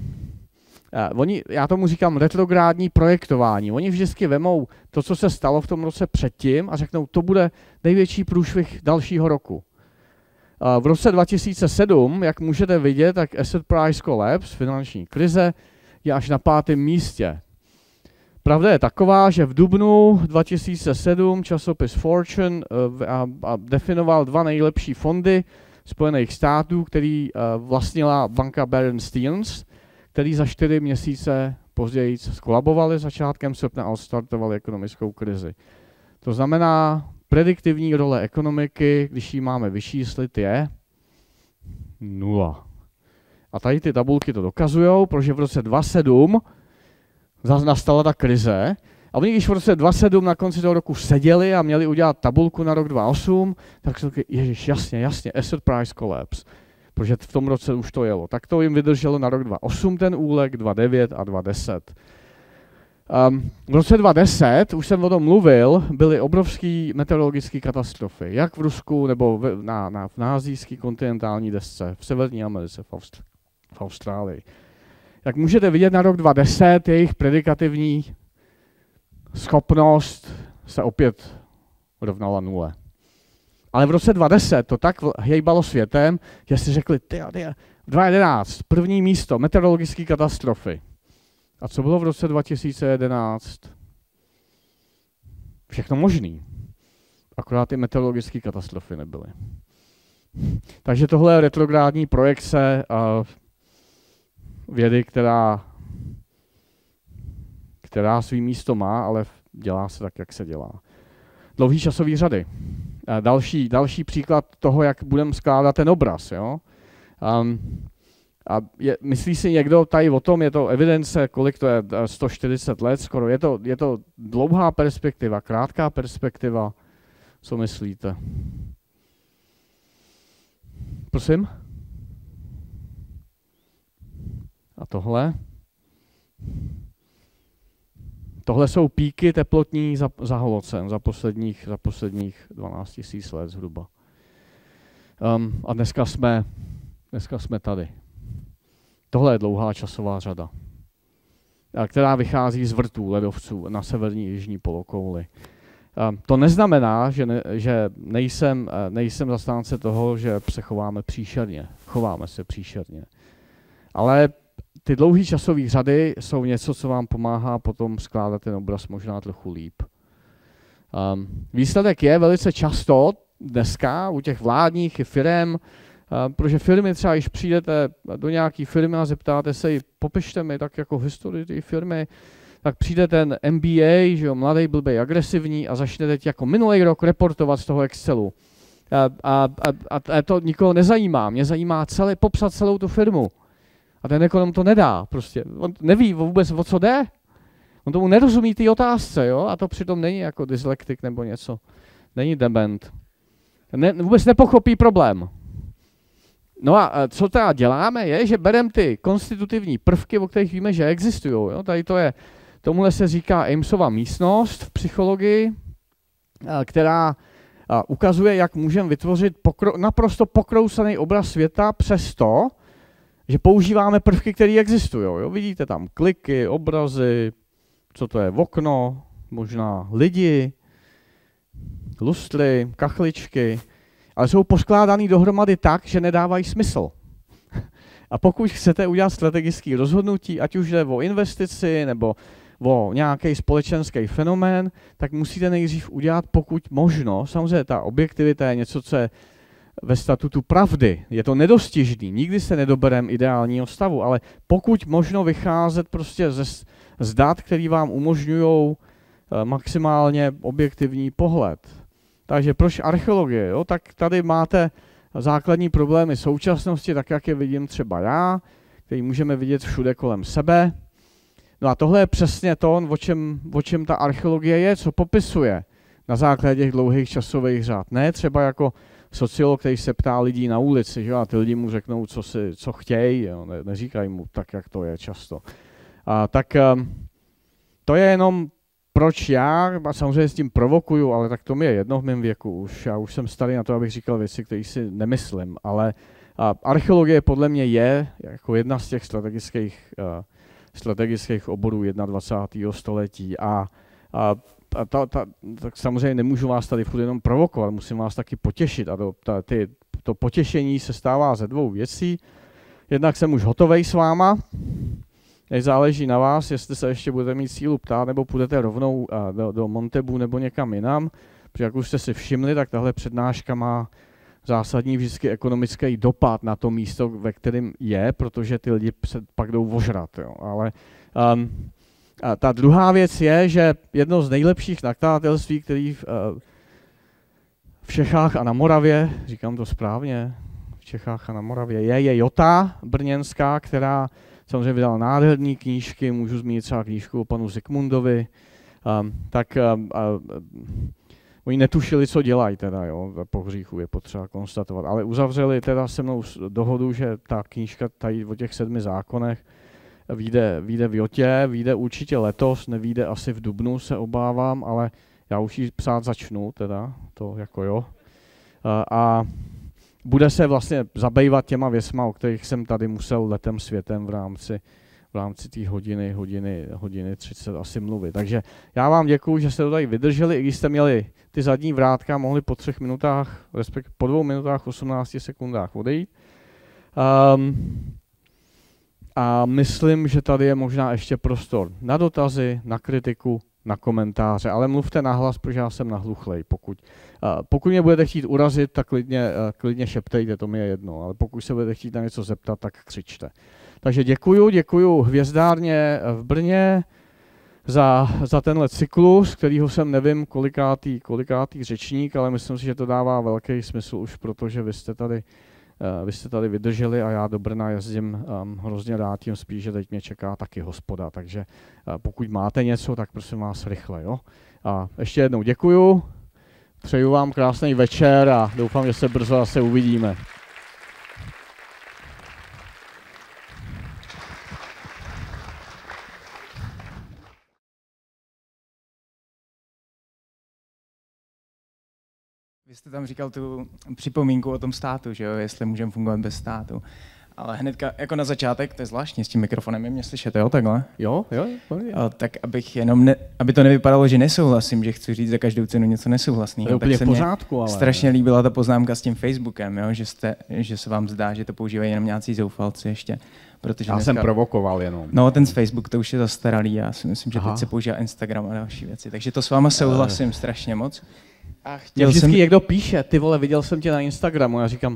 Já tomu říkám retrográdní projektování. Oni vždycky vemou to, co se stalo v tom roce předtím a řeknou, to bude největší průšvih dalšího roku. V roce 2007, jak můžete vidět, tak asset price collapse, finanční krize, je až na 5. místě. Pravda je taková, že v dubnu 2007 časopis Fortune definoval 2 nejlepší fondy Spojených států, který vlastnila banka Berensteins, který za 4 měsíce později skolabovali začátkem srpna a odstartovali ekonomickou krizi. To znamená, prediktivní role ekonomiky, když ji máme vyčíslit, je 0. A tady ty tabulky to dokazují, protože v roce 2007 nastala ta krize. A oni, když v roce 2007 na konci toho roku seděli a měli udělat tabulku na rok 2008, tak se řekli, ježiš, jasně, asset price collapse. Protože v tom roce už to jelo. Tak to jim vydrželo na rok 2008 ten úlek, 2009 a 2010. V roce 2010, už jsem o tom mluvil, byly obrovské meteorologické katastrofy, jak v Rusku nebo v asijské kontinentální desce, v Severní Americe, v Austrálii. Jak můžete vidět na rok 2010, jejich predikativní schopnost se opět rovnala 0. Ale v roce 2010 to tak hejbalo světem, že si řekli, 2011, první místo, meteorologické katastrofy. A co bylo v roce 2011? Všechno možný. Akorát ty meteorologické katastrofy nebyly. Takže tohle je retrográdní projekce vědy, která svý místo má, ale dělá se tak, jak se dělá. Dlouhý časový řady. Další příklad toho, jak budeme skládat ten obraz. Jo? Myslí si někdo tady o tom, je to evidence, kolik to je, 140 let skoro, je to dlouhá perspektiva, krátká perspektiva, co myslíte? Prosím? A tohle? Tohle jsou píky teplotní za holocen, za posledních 12 000 let zhruba. A dneska jsme tady. Tohle je dlouhá časová řada, která vychází z vrtů ledovců na severní jižní polokouli. To neznamená, že nejsem zastánce toho, že se chováme se příšerně. Ale ty dlouhé časové řady jsou něco, co vám pomáhá potom skládat ten obraz možná trochu líp. Výsledek je velice často dneska u těch vládních i firem, protože firmy třeba, když přijdete do nějaké firmy a zeptáte se, popište mi tak jako historii té firmy, tak přijde ten MBA, že jo, mladý, blbej, agresivní a začne teď jako minulý rok reportovat z toho Excelu. A to nikoho nezajímá. Mě zajímá popsat celou tu firmu. A ten ekonom to nedá prostě. On neví vůbec, o co jde. On tomu nerozumí té otázce, jo? A to přitom není jako dyslektik nebo něco. Není dement. Vůbec nepochopí problém. No a co teda děláme, je, že bereme ty konstitutivní prvky, o kterých víme, že existují. Tady tomuhle se říká Amesova místnost v psychologii, která ukazuje, jak můžeme vytvořit naprosto pokroucený obraz světa přesto, že používáme prvky, které existují. Jo? Vidíte tam kliky, obrazy, co to je, okno, možná lidi, lustry, kachličky, ale jsou poskládaný dohromady tak, že nedávají smysl. A pokud chcete udělat strategické rozhodnutí, ať už jde o investici nebo o nějaký společenský fenomén, tak musíte nejdřív udělat pokud možno. Samozřejmě ta objektivita je něco, co je ve statutu pravdy. Je to nedostižný, nikdy se nedobereme ideálního stavu, ale pokud možno vycházet prostě z dat, které vám umožňují maximálně objektivní pohled. Takže proč archeologie? Jo? Tak tady máte základní problémy současnosti, tak jak je vidím třeba já, který můžeme vidět všude kolem sebe. No a tohle je přesně to, o čem ta archeologie je, co popisuje na základě těch dlouhých časových řád. Ne třeba jako sociolog, který se ptá lidí na ulici, že? A ty lidi mu řeknou, co chtějí, jo? Neříkají mu tak, jak to je často. Tak to je jenom proč já samozřejmě s tím provokuju, ale tak to mi je jedno v mém věku už. Já už jsem starý na to, abych říkal věci, které si nemyslím, ale archeologie podle mě je jako jedna z těch strategických oborů 21. století tak samozřejmě nemůžu vás tady furt jenom provokovat, musím vás taky potěšit a to potěšení se stává ze dvou věcí. Jednak jsem už hotovej s váma, teď záleží na vás, jestli se ještě budete mít sílu ptát, nebo půjdete rovnou do Montebu nebo někam jinam, protože jak už jste si všimli, tak tahle přednáška má zásadní vždycky ekonomický dopad na to místo, ve kterém je, protože ty lidi se pak jdou ožrat. Jo. Ale ta druhá věc je, že jedno z nejlepších nakladatelství, který v Čechách a na Moravě, říkám to správně, v Čechách a na Moravě je Jota brněnská, která samozřejmě vydala nádherné knížky, můžu zmínit třeba knížku o panu Zikmundovi, oni netušili, co dělají teda, jo, po hříchu je potřeba konstatovat, ale uzavřeli teda se mnou dohodu, že ta knížka tady o těch 7 zákonech vyjde v Jotě, vyjde určitě letos, nevyjde asi v dubnu, se obávám, ale já už ji psát začnu, teda, to jako jo. A bude se vlastně zabývat těma věcma, o kterých jsem tady musel letem světem v rámci té hodiny 30 asi mluvit. Takže já vám děkuju, že jste to tady vydrželi, i když jste měli ty zadní vrátka, mohli po 3 minutách, respektive po 2 minutách 18 sekundách odejít. A myslím, že tady je možná ještě prostor na dotazy, na kritiku, na komentáře, ale mluvte nahlas, protože já jsem nahluchlej. Pokud mě budete chtít urazit, tak klidně šeptejte, to mi je jedno, ale pokud se budete chtít na něco zeptat, tak křičte. Takže děkuju Hvězdárně v Brně za tenhle cyklus, kterýho jsem nevím kolikátý řečník, ale myslím si, že to dává velký smysl už, protože vy jste tady vydrželi a já do Brna jezdím hrozně rád, tím spíš, že teď mě čeká taky hospoda, takže pokud máte něco, tak prosím vás rychle. Jo? A ještě jednou děkuju, přeju vám krásný večer a doufám, že se brzo zase uvidíme. Vy jste tam říkal tu připomínku o tom státu, že jo, jestli můžeme fungovat bez státu. Ale hnedka, jako na začátek, to je zvláštní, s tím mikrofonem je mě slyšet, jo, takhle? Jo. Tak abych aby to nevypadalo, že nesouhlasím, že chci říct za každou cenu něco nesouhlasného. To je úplně v pořádku, ale... strašně líbila ta poznámka s tím Facebookem, jo, že se vám zdá, že to používají jenom nějací zoufalci ještě. Protože já jsem provokoval jenom. No, ten Facebook, to už je zastaralý, já si myslím, že teď se používá Instagram a další věci. Takže to s váma souhlasím strašně moc. A chtěl vždycky někdo píše, ty vole, viděl jsem tě na Instagramu, já říkám...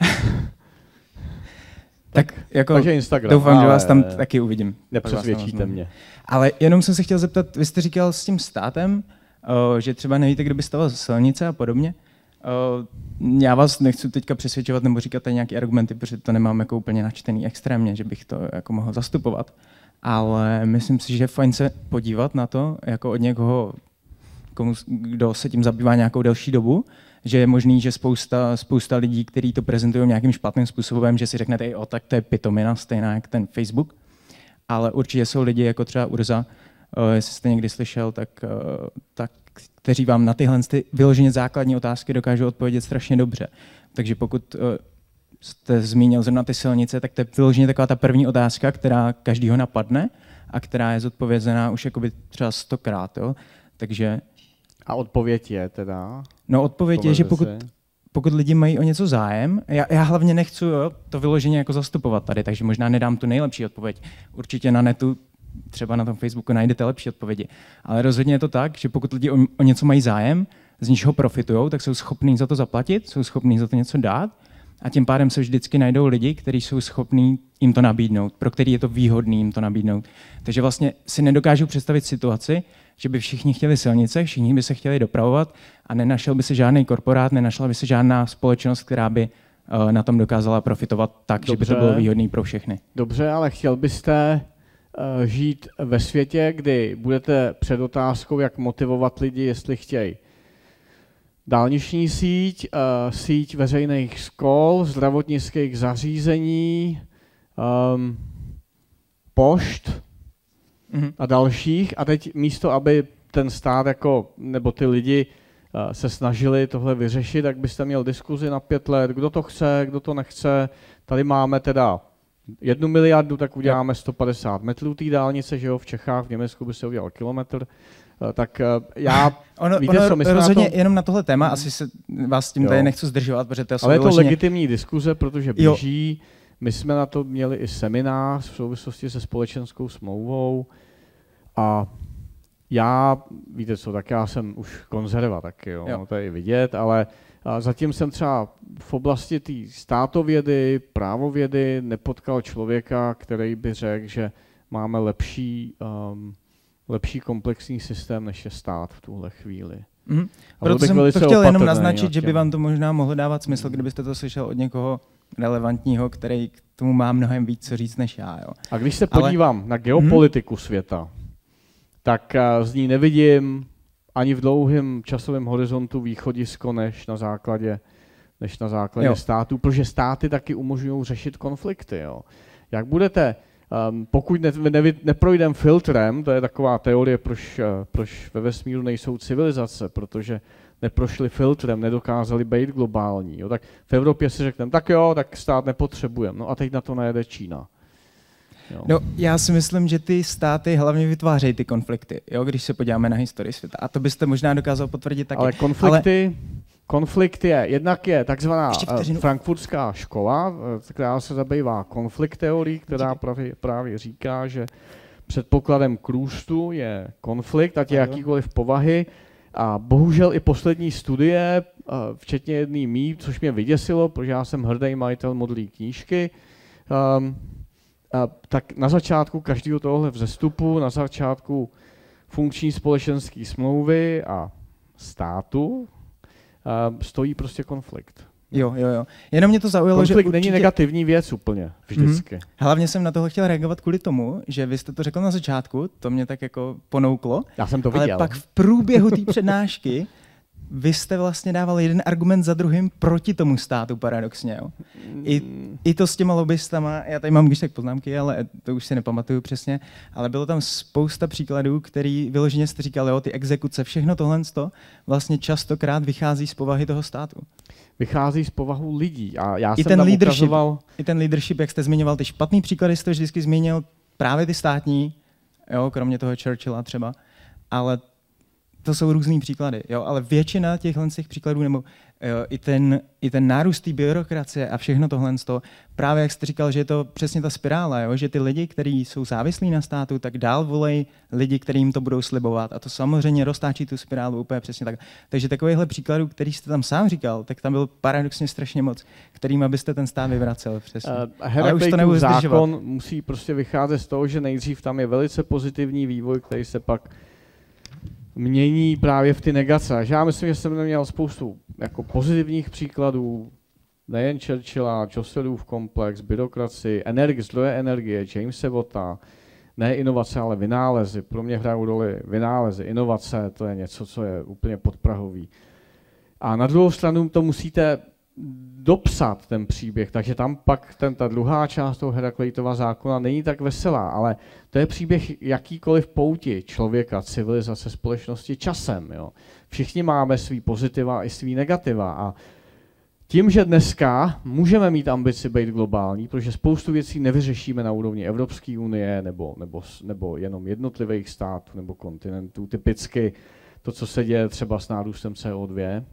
tak jako Instagram, doufám, že vás tam taky uvidím. Nepřesvědčíte mě. Ale jenom jsem se chtěl zeptat, vy jste říkal s tím státem, že třeba nevíte, kdo by stavěl silnice a podobně. Já vás nechci teďka přesvědčovat nebo říkat tady nějaké argumenty, protože to nemám jako úplně načtený extrémně, že bych to jako mohl zastupovat. Ale myslím si, že je fajn se podívat na to, jako od někoho, kdo se tím zabývá nějakou delší dobu, že je možný, že spousta lidí, kteří to prezentují nějakým špatným způsobem, že si řeknete, tak to je pitomina, stejná jak ten Facebook. Ale určitě jsou lidi jako třeba Urza, jestli jste někdy slyšel, tak kteří vám na tyhle vyloženě základní otázky dokážou odpovědět strašně dobře. Takže pokud jste zmínil zrovna ty silnice, tak to je vyloženě taková ta první otázka, která každýho napadne a která je zodpovězená už jakoby třeba 100krát. Jo? Takže... A odpověď je teda? No odpověď je, že pokud lidi mají o něco zájem, já hlavně nechci to vyloženě jako zastupovat tady, takže možná nedám tu nejlepší odpověď. Určitě na netu, třeba na tom Facebooku najdete lepší odpovědi. Ale rozhodně je to tak, že pokud lidi o něco mají zájem, z něčeho profitují, tak jsou schopní za to zaplatit, jsou schopní za to něco dát a tím pádem se vždycky najdou lidi, kteří jsou schopní jim to nabídnout, pro který je to výhodný jim to nabídnout. Takže vlastně si nedokážu představit situaci, že by všichni chtěli silnice, všichni by se chtěli dopravovat a nenašel by se žádný korporát, nenašla by se žádná společnost, která by na tom dokázala profitovat tak, že by to bylo výhodný pro všechny. Dobře, ale chtěl byste žít ve světě, kdy budete před otázkou, jak motivovat lidi, jestli chtějí dálniční síť, síť veřejných škol, zdravotnických zařízení, pošt a dalších. A teď místo, aby ten stát nebo ty lidi se snažili tohle vyřešit, tak byste měl diskuzi na 5 let, kdo to chce, kdo to nechce. Tady máme teda 1 miliardu, tak uděláme 150 metrů té dálnice, že jo, v Čechách, v Německu by se udělal kilometr. Tak já, víte, co myslím rozhodně jenom na tohle téma, asi se vás s tím tady nechci zdržovat, protože to je ale je to legitimní diskuze, protože běží. My jsme na to měli i seminář v souvislosti se společenskou smlouvou a víte co, tak já jsem už konzerva taky, jo. To je vidět, ale zatím jsem třeba v oblasti té státovědy, právovědy nepotkal člověka, který by řekl, že máme lepší komplexní systém, než je stát v tuhle chvíli. Proto jsem to chtěl jenom naznačit, že by vám to možná mohlo dávat smysl, kdybyste to slyšel od někoho relevantního, který k tomu má mnohem víc co říct než já. Jo. A když se podívám na geopolitiku světa, tak z ní nevidím ani v dlouhém časovém horizontu východisko než na základě států, protože státy taky umožňují řešit konflikty. Jo. Jak budete Pokud neprojdeme filtrem, to je taková teorie, proč ve vesmíru nejsou civilizace, protože neprošli filtrem, nedokázali být globální. Jo. Tak v Evropě si řekneme, tak jo, tak stát nepotřebujeme. No a teď na to najede Čína. Jo. No, já si myslím, že ty státy hlavně vytvářejí ty konflikty, jo, když se podíváme na historii světa. A to byste možná dokázal potvrdit taky. Ale konflikt jednak je takzvaná frankfurtská škola, která se zabývá konflikt teorií, která právě říká, že předpokladem k růstu je konflikt, ať je jakýkoliv povahy. A bohužel i poslední studie, včetně jedný mý, což mě vyděsilo, protože já jsem hrdý majitel modlí knížky, tak na začátku každého tohohle vzestupu, na začátku funkční společenské smlouvy a státu stojí prostě konflikt. Jo. Jenom mě to zaujalo, konflikt že určitě není negativní věc úplně, vždycky. Hlavně jsem na tohle chtěl reagovat kvůli tomu, že vy jste to řekl na začátku, to mě tak jako ponouklo. Já jsem to viděl. Ale pak v průběhu té přednášky vy jste vlastně dával jeden argument za druhým proti tomu státu, paradoxně. Jo? I to s těma lobbystama, já tady mám když tak poznámky, ale to už si nepamatuju přesně, ale bylo tam spousta příkladů, který vyloženě jste říkal, jo, ty exekuce, všechno tohle vlastně častokrát vychází z povahy toho státu. Vychází z povahu lidí. A já jsem tam ukazoval... I ten leadership, jak jste zmiňoval, ty špatný příklady jste vždycky zmínil, právě ty státní, jo, kromě toho Churchilla třeba, ale to jsou různý příklady, jo, ale většina těchhle příkladů, nebo i ten nárůst té byrokracie a všechno tohle, právě jak jste říkal, že je to přesně ta spirála, jo, že ty lidi, kteří jsou závislí na státu, tak dál volej lidi, kteří jim to budou slibovat a to samozřejmě roztáčí tu spirálu úplně přesně tak. Takže takovýchhle příkladů, který jste tam sám říkal, tak tam byl paradoxně strašně moc, kterým byste ten stát vyvracel přesně. Ale už to nebudu zákon musí prostě vycházet z toho, že nejdřív tam je velice pozitivní vývoj, který se pak mění právě v ty negace. Takže já myslím, že jsem měl spoustu jako pozitivních příkladů, nejen Churchilla, Chaucerův komplex, byrokracii, zdroje energie, Jamese Watta, ne inovace, ale vynálezy. Pro mě hrají roli vynálezy. Inovace, to je něco, co je úplně podprahový. A na druhou stranu to musíte dopsat ten příběh, takže tam pak ta druhá část toho Herakleitova zákona není tak veselá, ale to je příběh jakýkoliv pouti člověka, civilizace, společnosti časem. Jo. Všichni máme svý pozitiva i svý negativa a tím, že dneska můžeme mít ambici být globální, protože spoustu věcí nevyřešíme na úrovni Evropské unie nebo jenom jednotlivých států nebo kontinentů, typicky to, co se děje třeba s nárůstem CO2.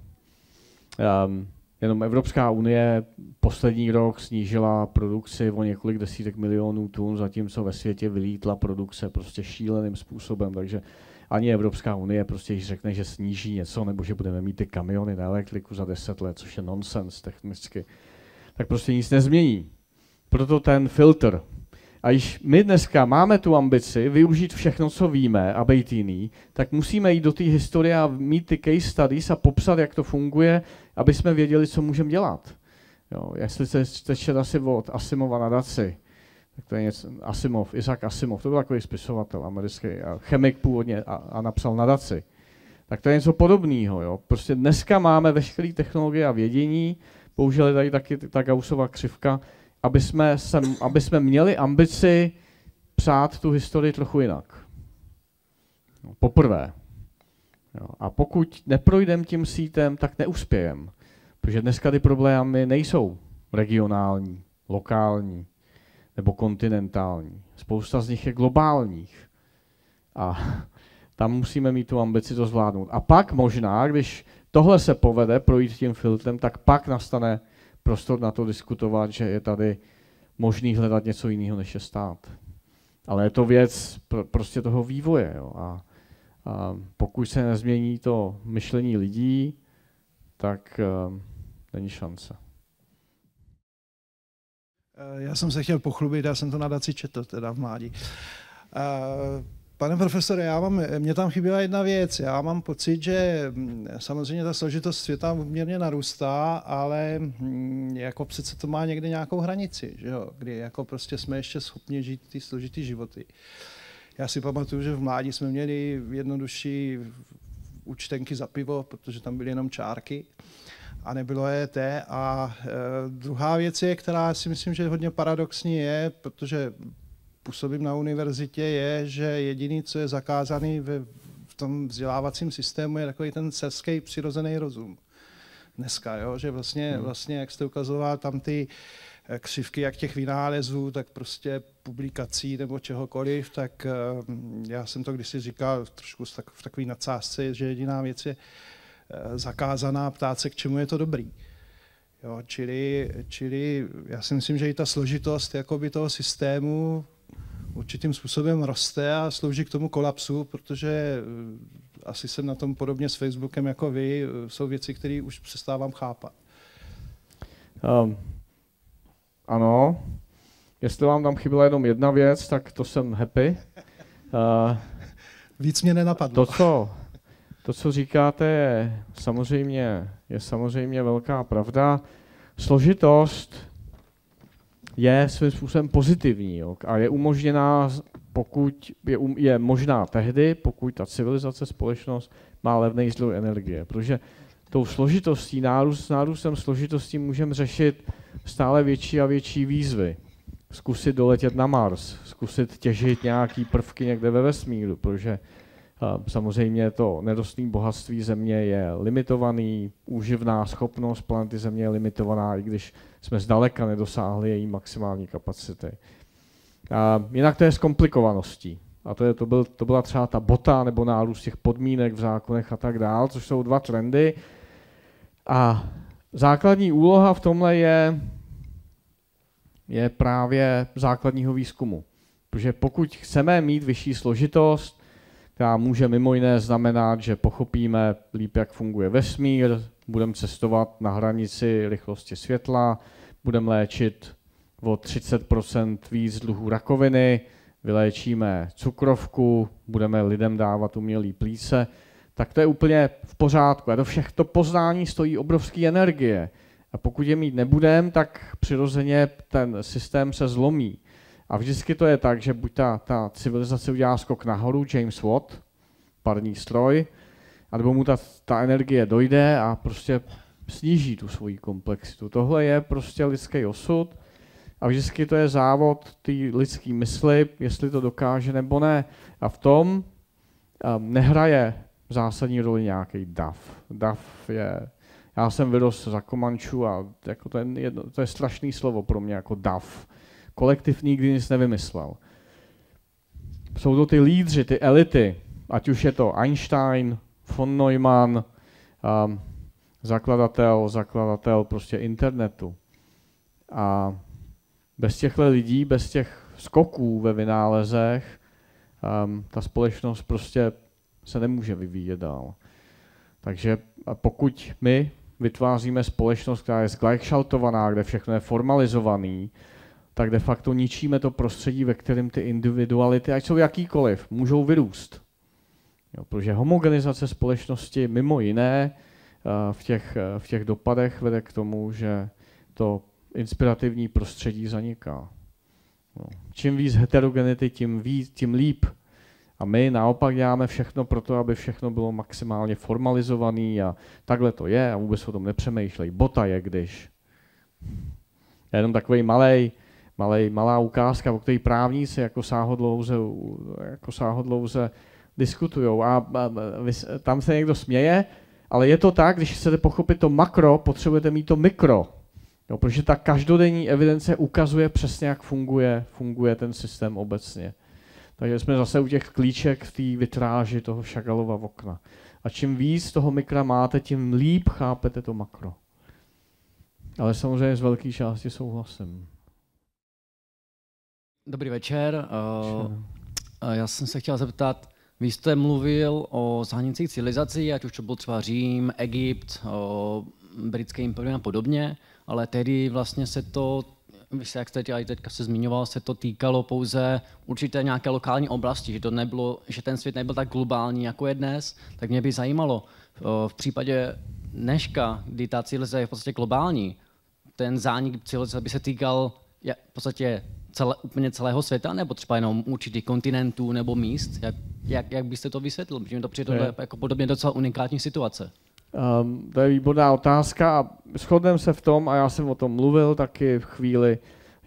Jenom Evropská unie poslední rok snížila produkci o několik desítek milionů tun, zatímco ve světě vylítla produkce prostě šíleným způsobem, takže ani Evropská unie prostě když řekne, že sníží něco, nebo že budeme mít ty kamiony na elektriku za 10 let, což je nonsens technicky, tak prostě nic nezmění. Proto ten filtr. A když my dneska máme tu ambici využít všechno, co víme a být jiný, tak musíme jít do té historie a mít ty case studies a popsat, jak to funguje, aby jsme věděli, co můžeme dělat. Jo, jestli jste četl asi od Asimova nadaci, tak to je něco, Isaac Asimov, to byl takový spisovatel americký, chemik původně a napsal nadaci. Tak to je něco podobného. Jo. Prostě dneska máme veškeré technologie a vědění, bohužel je tady taky ta Gaussova křivka, aby jsme měli ambici psát tu historii trochu jinak. No, poprvé. Jo. A pokud neprojdeme tím sítem, tak neuspějeme. Protože dneska ty problémy nejsou regionální, lokální nebo kontinentální. Spousta z nich je globálních. A tam musíme mít tu ambici to zvládnout. A pak možná, když tohle se povede, projít tím filtrem, tak pak nastane prostor na to diskutovat, že je tady možný hledat něco jiného, než je stát. Ale je to věc prostě toho vývoje. Jo. A pokud se nezmění to myšlení lidí, tak není šance. Já jsem se chtěl pochlubit, já jsem to nadaci četl teda v mládí. Pane profesore, mě tam chyběla jedna věc. Já mám pocit, že samozřejmě ta složitost světa poměrně narůstá, ale jako přece to má někde nějakou hranici, že jo? Kdy jako prostě jsme ještě schopni žít ty složitý životy. Já si pamatuju, že v mládí jsme měli jednodušší účtenky za pivo, protože tam byly jenom čárky a nebylo EET. A druhá věc je, která si myslím, že hodně paradoxní je, protože působím na univerzitě, je, že jediný, co je zakázaný v tom vzdělávacím systému, je takový ten selský přirozený rozum. Dneska, jo? Že vlastně, jak jste ukazoval, tam ty křivky jak těch vynálezů, tak prostě publikací nebo čehokoliv, tak já jsem to kdysi říkal trošku v takové nadsázce, že jediná věc je zakázaná, ptát se, k čemu je to dobrý. Jo, čili já si myslím, že i ta složitost jakoby toho systému určitým způsobem roste a slouží k tomu kolapsu, protože asi jsem na tom podobně s Facebookem jako vy, jsou věci, které už přestávám chápat. Ano, jestli vám tam chyběla jenom jedna věc, tak to jsem happy. Víc mě nenapadlo. To, co říkáte, je samozřejmě velká pravda. Složitost je svým způsobem pozitivní, jo, a je umožněná, je možná tehdy, pokud ta civilizace, společnost má levný zdroj energie, protože tou složitostí, nárůstem složitostí můžeme řešit stále větší a větší výzvy. Zkusit doletět na Mars, zkusit těžit nějaký prvky někde ve vesmíru, protože samozřejmě to nerostné bohatství Země je limitovaný, úživná schopnost planety Země je limitovaná, i když jsme zdaleka nedosáhli její maximální kapacity. Jinak to je zkomplikovaností. A to byla třeba ta bota nebo nárůst těch podmínek v zákonech a tak dál, což jsou dva trendy. A základní úloha v tomhle je právě základního výzkumu. Protože pokud chceme mít vyšší složitost, která může mimo jiné znamenat, že pochopíme líp, jak funguje vesmír, budeme cestovat na hranici rychlosti světla, budeme léčit o 30% víc druhů rakoviny, vyléčíme cukrovku, budeme lidem dávat umělý plíce, tak to je úplně v pořádku. A to poznání stojí obrovské energie. A pokud je mít nebudeme, tak přirozeně ten systém se zlomí. A vždycky to je tak, že buď ta civilizace udělá skok nahoru, James Watt, parní stroj, anebo mu ta energie dojde a prostě sníží tu svoji komplexitu. Tohle je prostě lidský osud a vždycky to je závod té lidské mysli, jestli to dokáže nebo ne. A v tom nehraje zásadní roli nějaký dav. Dav je... Já jsem vyrostl za Komančů a jako to je strašný slovo pro mě, jako dav. Kolektiv nikdy nic nevymyslel. Jsou to ty lídři, ty elity, ať už je to Einstein, von Neumann, zakladatel prostě internetu. A bez těchto lidí, bez těch skoků ve vynálezech, ta společnost prostě se nemůže vyvíjet dál. Takže pokud my vytváříme společnost, která je zgleichschaltovaná, kde všechno je formalizovaný, tak de facto ničíme to prostředí, ve kterém ty individuality, ať jsou jakýkoliv, můžou vyrůst. Jo, protože homogenizace společnosti mimo jiné v těch dopadech vede k tomu, že to inspirativní prostředí zaniká. No. Čím víc heterogenity, tím líp. A my naopak děláme všechno pro to, aby všechno bylo maximálně formalizované a takhle to je a vůbec o tom nepřemýšlej. Bota je, když. Jenom takový malá ukázka, o které právníci jako sáhodlouze diskutujou. A tam se někdo směje, ale je to tak, když chcete pochopit to makro, potřebujete mít to mikro. Jo, protože ta každodenní evidence ukazuje přesně, jak funguje ten systém obecně. Takže jsme zase u těch klíček v té vitráži toho Chagallova okna. A čím víc toho mikra máte, tím líp chápete to makro. Ale samozřejmě z velké části souhlasím. Dobrý večer. Já jsem se chtěl zeptat, vy jste mluvil o zahraničních civilizací, ať už to byl třeba Řím, Egypt, britské imperium a podobně, ale tehdy vlastně se to, jak jste teďka se zmiňoval, se to týkalo pouze určité nějaké lokální oblasti, že ten svět nebyl tak globální, jako je dnes. Tak mě by zajímalo, v případě dneška, kdy ta civilizace je v podstatě globální, ten zánik civilizace by se týkal v podstatě úplně celého světa, nebo třeba jenom určitých kontinentů nebo míst? Jak byste to vysvětlil? Protože mi to přijde jako podobně docela unikátní situace. To je výborná otázka a shodneme se v tom, a já jsem o tom mluvil taky v chvíli,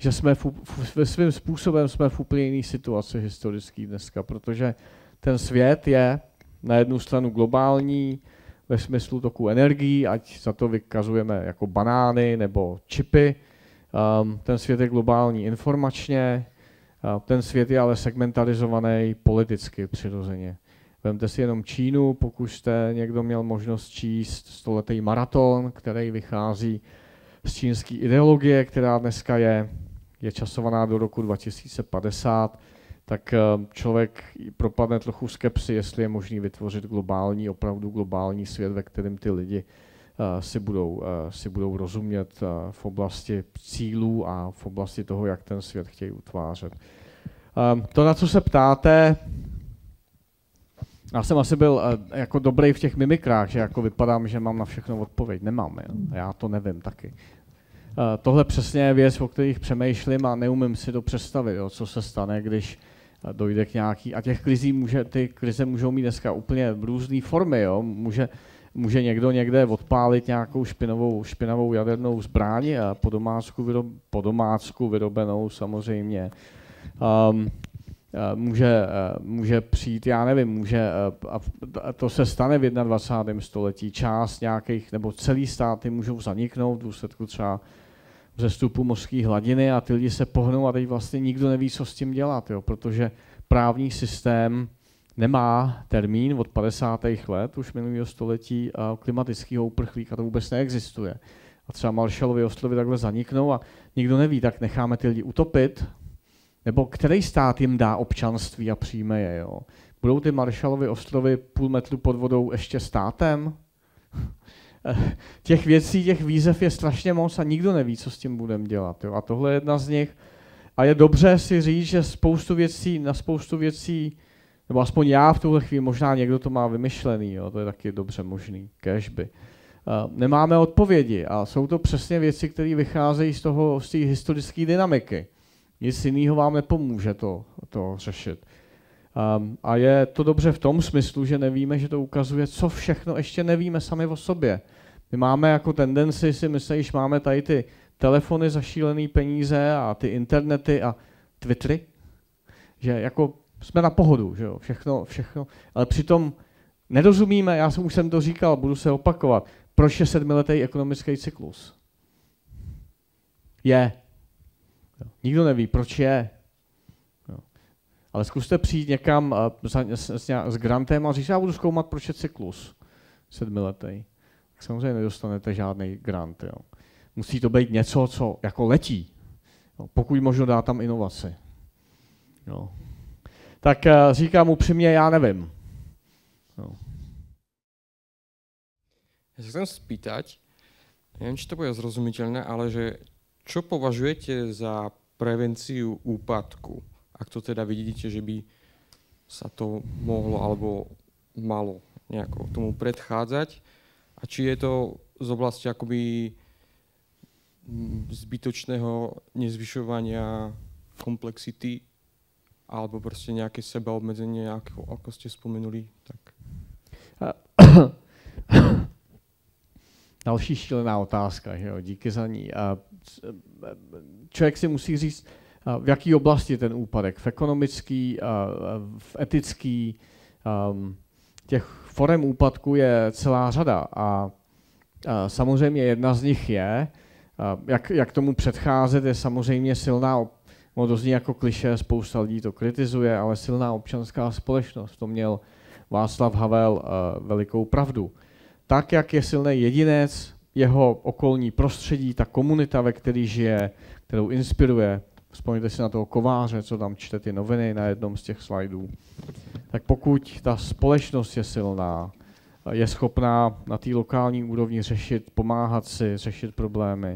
že jsme svým způsobem jsme v úplně jiné situaci historický dneska, protože ten svět je na jednu stranu globální ve smyslu toku energií, ať za to vykazujeme jako banány nebo čipy. Ten svět je globální informačně, ten svět je ale segmentalizovaný politicky přirozeně. Vemte si jenom Čínu, pokud jste někdo měl možnost číst stoletý maraton, který vychází z čínské ideologie, která dneska je časovaná do roku 2050, tak člověk propadne trochu skepsi, jestli je možný vytvořit opravdu globální svět, ve kterém ty lidi si budou rozumět v oblasti cílů a v oblasti toho, jak ten svět chtějí utvářet. To, na co se ptáte, já jsem asi byl jako dobrý v těch mimikrách, že jako vypadám, že mám na všechno odpověď. Nemám, já to nevím taky. Tohle přesně je věc, o kterých přemýšlím a neumím si to představit, co se stane, když dojde k nějaký. A ty krize můžou mít dneska úplně různé formy. Jo. Může někdo někde odpálit nějakou špinavou jadernou zbraň a po domácku vyrobenou samozřejmě. Může přijít, já nevím, a to se stane v 21. století, část nějakých, nebo celý státy můžou zaniknout v důsledku třeba vzestupu mořské hladiny a ty lidi se pohnou a teď vlastně nikdo neví, co s tím dělat, jo, protože právní systém nemá termín od 50. let už minulého století a klimatického uprchlíka to vůbec neexistuje. A třeba Marshallovy ostrovy takhle zaniknou a nikdo neví, tak necháme ty lidi utopit, nebo který stát jim dá občanství a přijme je. Jo? Budou ty Marshallovy ostrovy půl metru pod vodou ještě státem? Těch věcí, těch výzev je strašně moc a nikdo neví, co s tím budeme dělat. Jo? A tohle je jedna z nich. A je dobře si říct, že na spoustu věcí, nebo aspoň já v tuhle chvíli, možná někdo to má vymyšlený, jo? To je taky dobře možný, kéžby. Nemáme odpovědi a jsou to přesně věci, které vycházejí z té historické dynamiky. Nic jiného vám nepomůže to řešit. A je to dobře v tom smyslu, že nevíme, že to ukazuje, co všechno ještě nevíme sami o sobě. My máme jako tendenci si myslet, že máme tady ty telefony za šílený peníze a ty internety a Twittery, že jako jsme na pohodu, že jo, všechno, ale přitom nerozumíme, už jsem to říkal, budu se opakovat, proč je 7letý ekonomický cyklus. Nikdo neví, proč je. Ale zkuste přijít někam s grantem a říct, já budu zkoumat, proč je cyklus 7letý. Tak samozřejmě nedostanete žádný grant. Jo. Musí to být něco, co jako letí. Jo. Pokud možno dá tam inovaci. Jo. Tak říkám upřímně, já nevím. Jo. Ja sa chcem spýtať, neviem, či to bude zrozumiteľné, ale že čo považujete za prevenciu úpadku? Ak to teda vidíte, že by sa to mohlo alebo malo nejako tomu predchádzať? A či je to z oblasti akoby zbytočného nezvyšovania komplexity alebo proste nejaké sebaobmedzenie, ako ste spomenuli? Tak. Další šílená otázka, že jo? Díky za ní. Člověk si musí říct, v jaké oblasti ten úpadek, v ekonomický, v etický, těch forem úpadku je celá řada a samozřejmě jedna z nich je, jak tomu předcházet, je samozřejmě silná, to zní jako klišé, spousta lidí to kritizuje, ale silná občanská společnost, to měl Václav Havel velikou pravdu. Tak, jak je silný jedinec, jeho okolní prostředí, ta komunita, ve které žije, kterou inspiruje, vzpomněte si na toho kováře, co tam čte ty noviny na jednom z těch slajdů, tak pokud ta společnost je silná, je schopná na té lokální úrovni řešit, pomáhat si, řešit problémy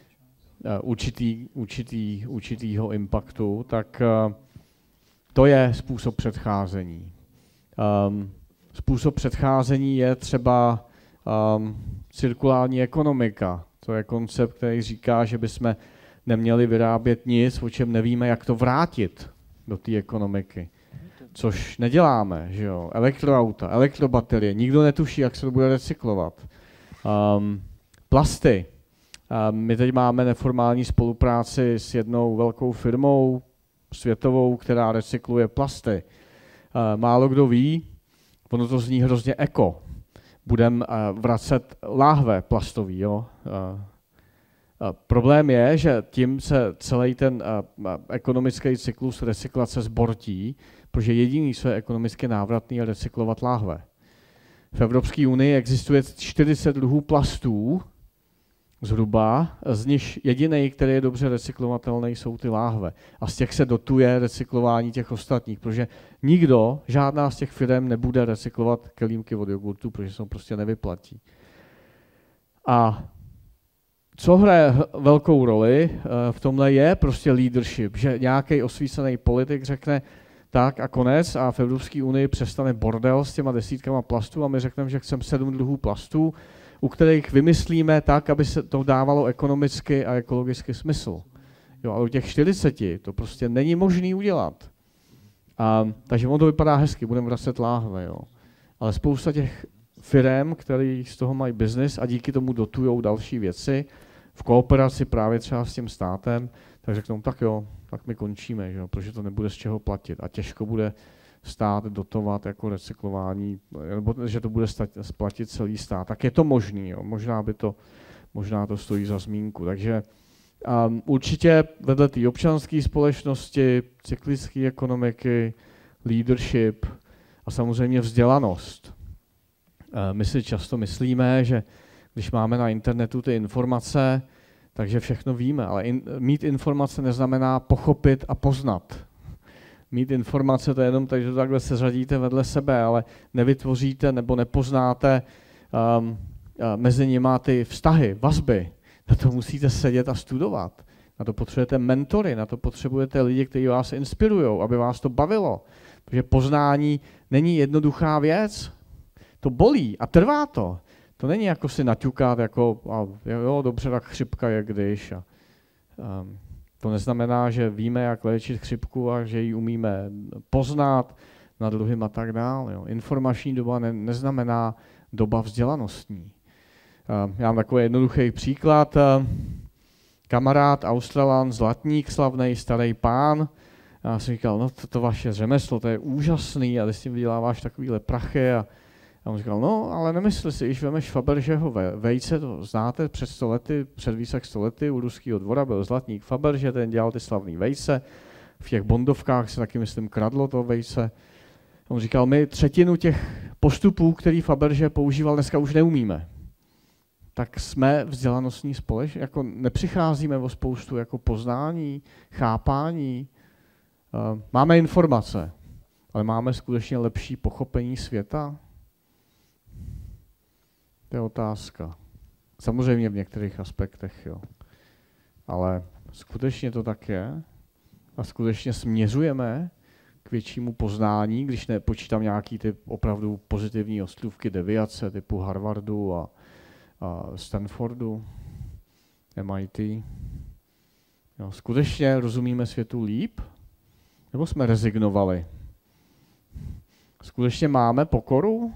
určitýho impaktu, tak to je způsob předcházení. Způsob předcházení je třeba cirkulární ekonomika. To je koncept, který říká, že bychom neměli vyrábět nic, o čem nevíme, jak to vrátit do té ekonomiky. Což neděláme, že jo. Elektroauta, elektrobaterie, nikdo netuší, jak se to bude recyklovat. Plasty. My teď máme neformální spolupráci s jednou velkou firmou světovou, která recykluje plasty. Málo kdo ví, ono to zní hrozně eko. Budeme vracet láhve plastový. Jo? Problém je, že tím se celý ten ekonomický cyklus recyklace zbortí, protože jediný, co je ekonomicky návratný, je recyklovat láhve. V Evropské unii existuje 40 druhů plastů, zhruba, z nich jediný, který je dobře recyklovatelný, jsou ty láhve. A z těch se dotuje recyklování těch ostatních, protože nikdo, žádná z těch firm nebude recyklovat kelímky od jogurtu, protože se prostě nevyplatí. A co hraje velkou roli v tomhle je prostě leadership, že nějaký osvícený politik řekne tak a konec a v Evropské unii přestane bordel s těma desítkama plastů a my řekneme, že chceme 7 druhů plastů, u kterých vymyslíme tak, aby se to dávalo ekonomicky a ekologicky smysl. Jo, ale u těch 40 to prostě není možný udělat. Takže ono to vypadá hezky, budeme vracet láhve. Jo. Ale spousta těch firem, které z toho mají biznis a díky tomu dotujou další věci, v kooperaci právě třeba s tím státem, tak řeknou, tak jo, tak my končíme, že? Protože to nebude z čeho platit a těžko bude stát dotovat jako recyklování, nebo že to bude splatit celý stát. Tak je to možný, jo? Možná to stojí za zmínku. Takže určitě vedle té občanské společnosti, cyklické ekonomiky, leadership a samozřejmě vzdělanost. My si často myslíme, že když máme na internetu ty informace, takže všechno víme, ale mít informace neznamená pochopit a poznat. Mít informace to je jenom tak, že takhle se řadíte vedle sebe, ale nevytvoříte nebo nepoznáte mezi nimi ty vztahy, vazby. Na to musíte sedět a studovat. Na to potřebujete mentory, na to potřebujete lidi, kteří vás inspirují, aby vás to bavilo. Protože poznání není jednoduchá věc. To bolí a trvá to. To není jako si naťukat, jako jo, dobře, tak chřipka je když. To neznamená, že víme, jak léčit chřipku a že ji umíme poznat nad druhým a tak dále. Jo. Informační doba neznamená doba vzdělanostní. Já mám takový jednoduchý příklad. Kamarád, Australan, zlatník, slavný starý pán. Já jsem říkal, no to vaše řemeslo, to je úžasný a ty s tím vyděláváš takovýhle prachy. A on říkal, no, ale nemysli si, když vemeš Fabergeho vejce, to znáte, před více jak 100 lety u ruského dvora byl zlatník Faberge, ten dělal ty slavný vejce, v těch bondovkách se taky, myslím, kradlo to vejce. On říkal, my třetinu těch postupů, který Faberge používal, dneska už neumíme. Tak jsme vzdělanostní společnost, jako nepřicházíme o spoustu jako poznání, chápání, máme informace, ale máme skutečně lepší pochopení světa? To je otázka. Samozřejmě v některých aspektech, jo. Ale skutečně to tak je a skutečně směřujeme k většímu poznání, když nepočítám nějaký ty opravdu pozitivní ostrůvky deviace typu Harvardu a Stanfordu, MIT. Jo, skutečně rozumíme světu líp? Nebo jsme rezignovali? Skutečně máme pokoru?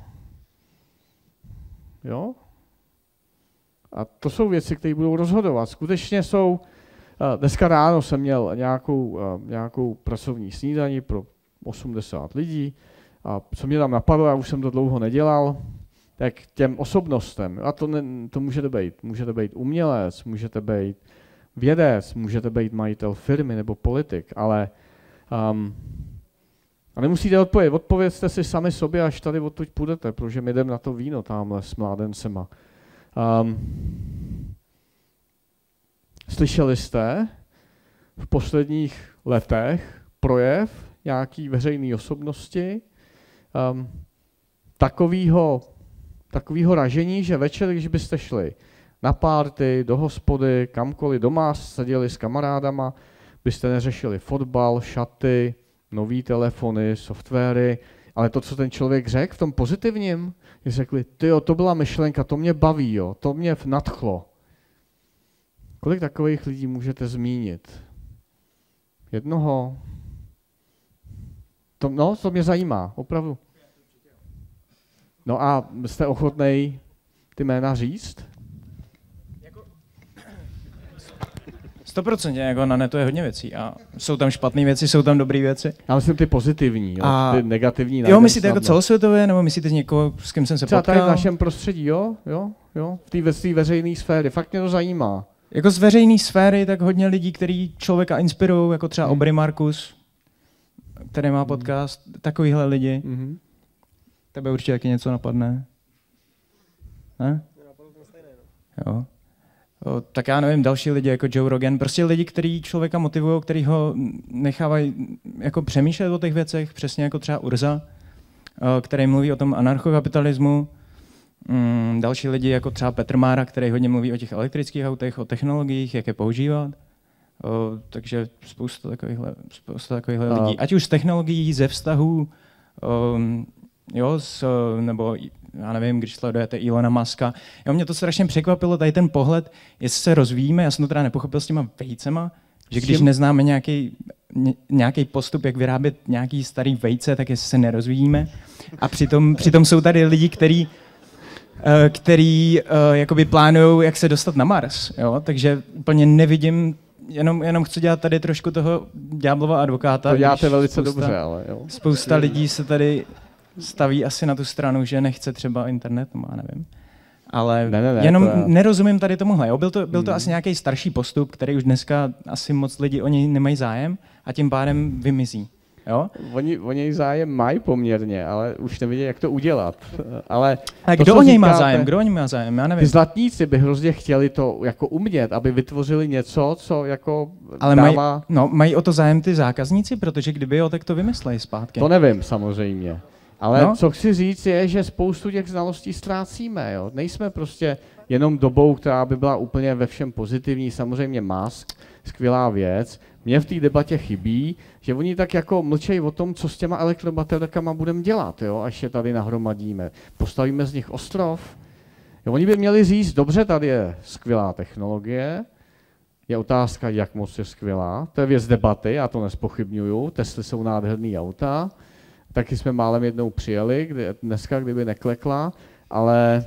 Jo? A to jsou věci, které budou rozhodovat. Skutečně jsou, dneska ráno jsem měl nějakou pracovní snídani pro 80 lidí a co mě tam napadlo, já už jsem to dlouho nedělal, tak těm osobnostem, a to můžete být umělec, můžete být vědec, můžete být majitel firmy nebo politik, ale a nemusíte odpovědět si sami sobě, až tady odtud půjdete, protože my jdeme na to víno tamhle s mládencema. Slyšeli jste v posledních letech projev nějaký veřejné osobnosti takového ražení, že večer, když byste šli na párty, do hospody, kamkoliv doma, seděli s kamarádama, byste neřešili fotbal, šaty, nový telefony, softwary, ale to, co ten člověk řekl v tom pozitivním, že řekli, tyjo, to byla myšlenka, to mě baví, jo, to mě nadchlo. Kolik takových lidí můžete zmínit? Jednoho? To mě zajímá, opravdu. No a jste ochotnej ty jména říct? 100%, jako na netu je hodně věcí a jsou tam špatné věci, jsou tam dobré věci. Já myslím ty pozitivní, jo, ty negativní. Jo, myslíte jako celosvětově, nebo myslíte někoho, s kým jsem se potkal? Třeba tady v našem prostředí, jo, v té veřejné sféře, fakt mě to zajímá. Jako z veřejné sféry, tak hodně lidí, kteří člověka inspirují, jako třeba Aubrey Marcus, který má podcast, takovýhle lidi. Tebe určitě taky něco napadne. Ne? Jo. Tak já nevím, další lidi jako Joe Rogan, prostě lidi, kteří člověka motivují, kteří ho nechávají jako přemýšlet o těch věcech, přesně jako třeba Urza, který mluví o tom anarchokapitalismu. Další lidi jako třeba Petr Mára, který hodně mluví o těch elektrických autech, o technologiích, jak je používat. Takže spousta takovýchhle lidí. Ať už z technologií, ze vztahů, nebo já nevím, když sledujete Elona Muska. Jo, mě to strašně překvapilo, tady ten pohled, jestli se rozvíjíme, já jsem to teda nepochopil s těma vejcema, že když neznáme nějaký postup, jak vyrábět nějaký starý vejce, tak jestli se nerozvíjíme. A přitom jsou tady lidi, který jakoby plánujou, jak se dostat na Mars. Jo? Takže úplně nevidím, jenom chci dělat tady trošku toho ďáblova advokáta. To děláte velice dobře, ale jo. Spousta lidí se tady staví asi na tu stranu, že nechce třeba internet, já nevím. Ale jenom nerozumím tady tomuhle. Jo? Byl to asi nějaký starší postup, který už dneska asi moc lidi o něj nemají zájem a tím pádem vymizí. Jo? Oni zájem mají poměrně, ale už nevidí, jak to udělat. Ale a kdo o něj má zájem? Kdo o něj má zájem? Já nevím. Ty zlatníci by hrozně chtěli to jako umět, aby vytvořili něco, co jako ale mají o to zájem ty zákazníci, protože kdyby tak to vymyslejí zpátky. To nevím samozřejmě. Ale co chci říct je, že spoustu těch znalostí ztrácíme. Jo? Nejsme prostě jenom dobou, která by byla úplně ve všem pozitivní. Samozřejmě Musk, skvělá věc. Mně v té debatě chybí, že oni tak jako mlčejí o tom, co s těma elektrobaterkama budeme dělat, jo? Až je tady nahromadíme. Postavíme z nich ostrov. Jo, oni by měli říct, dobře, tady je skvělá technologie, je otázka, jak moc je skvělá. To je věc debaty, já to nespochybňuju. Tesly jsou nádherný auta. Taky jsme málem jednou přijeli, dneska, kdyby neklekla, ale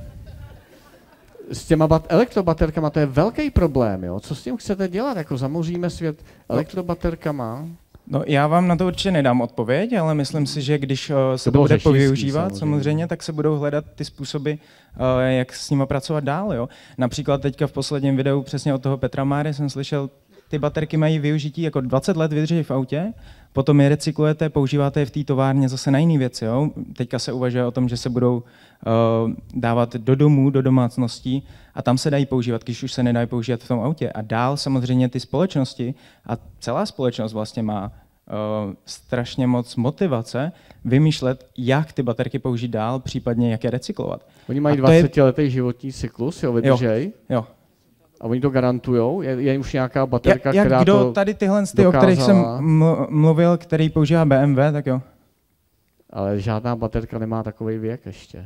s těma elektrobaterkama to je velký problém, jo? Co s tím chcete dělat? Jako zamoříme svět elektrobaterkama? No, já vám na to určitě nedám odpověď, ale myslím si, že když se to bude povyužívat, samozřejmě, tak se budou hledat ty způsoby, jak s nimi pracovat dál. Jo? Například teďka v posledním videu přesně od toho Petra Máry jsem slyšel, ty baterky mají využití jako 20 let vydrží v autě, potom je recyklujete, používáte je v té továrně zase na jiné věci. Jo? Teďka se uvažuje o tom, že se budou dávat do domů, do domácností a tam se dají používat, když už se nedají používat v tom autě. A dál samozřejmě ty společnosti a celá společnost vlastně má strašně moc motivace vymýšlet, jak ty baterky použít dál, případně jak je recyklovat. Oni mají 20letý životní cyklus, jo, vydržej? Jo. A oni to garantujou? Je už nějaká baterka, která kdo to tady tyhle, o kterých jsem mluvil, který používá BMW, tak jo. Ale žádná baterka nemá takový věk ještě.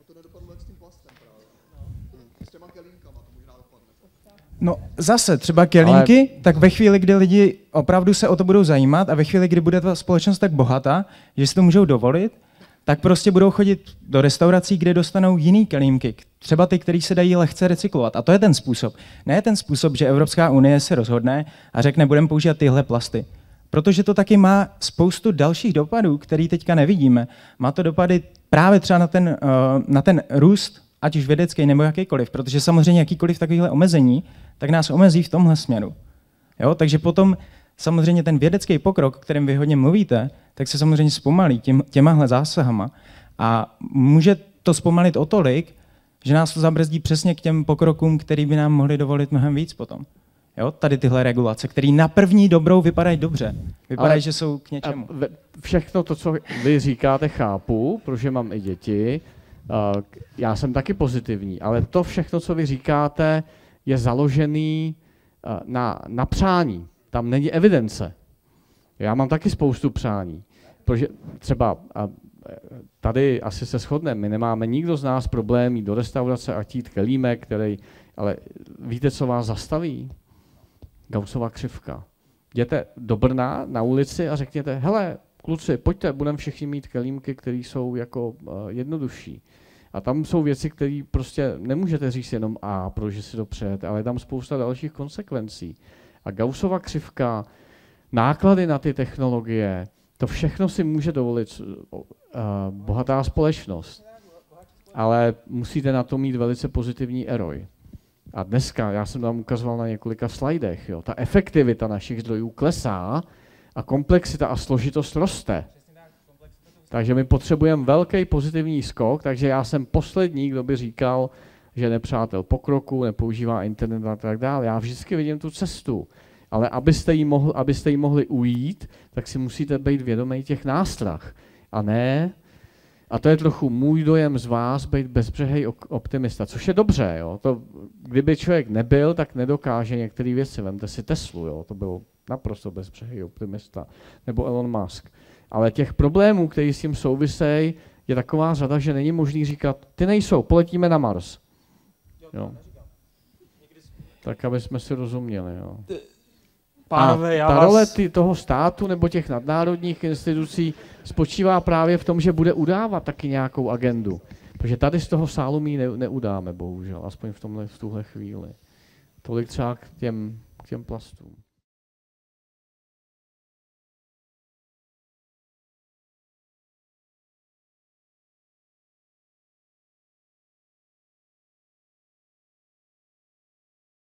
No zase, třeba kelímky, tak ve chvíli, kdy lidi opravdu se o to budou zajímat a ve chvíli, kdy bude ta společnost tak bohatá, že si to můžou dovolit, tak prostě budou chodit do restaurací, kde dostanou jiný kelímky, třeba ty, které se dají lehce recyklovat. A to je ten způsob. Ne ten způsob, že Evropská unie se rozhodne a řekne, budeme používat tyhle plasty. Protože to taky má spoustu dalších dopadů, které teďka nevidíme. Má to dopady právě třeba na ten růst, ať už vědecký nebo jakýkoliv, protože samozřejmě jakýkoliv takovýhle omezení, tak nás omezí v tomhle směru. Jo? Takže potom samozřejmě ten vědecký pokrok, o kterém vy hodně mluvíte, tak se samozřejmě zpomalí těmahle zásahama. A může to zpomalit o tolik, že nás to zabrzdí přesně k těm pokrokům, který by nám mohli dovolit mnohem víc potom. Jo? Tady tyhle regulace, které na první dobrou vypadají dobře. Vypadají, že jsou k něčemu. Všechno to, co vy říkáte, chápu, protože mám i děti. Já jsem taky pozitivní, ale to všechno, co vy říkáte, je založený na přání. Tam není evidence. Já mám taky spoustu přání. Protože třeba tady asi se shodneme, my nemáme nikdo z nás problém jít do restaurace a chtít kelímek, ale víte, co vás zastaví? Gaussova křivka. Jděte do Brna na ulici a řekněte, hele, kluci, pojďte, budeme všichni mít kelímky, které jsou jako jednodušší. A tam jsou věci, které prostě nemůžete říct jenom protože si to přejete, ale je tam spousta dalších konsekvencí. A Gaussova křivka, náklady na ty technologie, to všechno si může dovolit bohatá společnost. Ale musíte na to mít velice pozitivní ROI. A dneska, já jsem tam ukazoval na několika slajdech, jo, ta efektivita našich zdrojů klesá a komplexita a složitost roste. Takže my potřebujeme velký pozitivní skok, takže já jsem poslední, kdo by říkal, že nepřátel pokroku, nepoužívá internet a tak dále. Já vždycky vidím tu cestu. Ale abyste jí mohli ujít, tak si musíte být vědomí těch nástrah. A ne, a to je trochu můj dojem z vás, být bezbřehej optimista, což je dobře. Jo? To, kdyby člověk nebyl, tak nedokáže některé věci. Vemte si Teslu, jo? To byl naprosto bezbřehej optimista. Nebo Elon Musk. Ale těch problémů, které s tím souvisejí, je taková řada, že není možný říkat, ty nejsou, poletíme na Mars. Jo. Tak, aby jsme si rozuměli. Jo. Pánové, ta role toho státu nebo těch nadnárodních institucí spočívá právě v tom, že bude udávat taky nějakou agendu. Protože tady z toho sálu my neudáme, bohužel, aspoň v tuhle chvíli. Tolik třeba k těm plastům.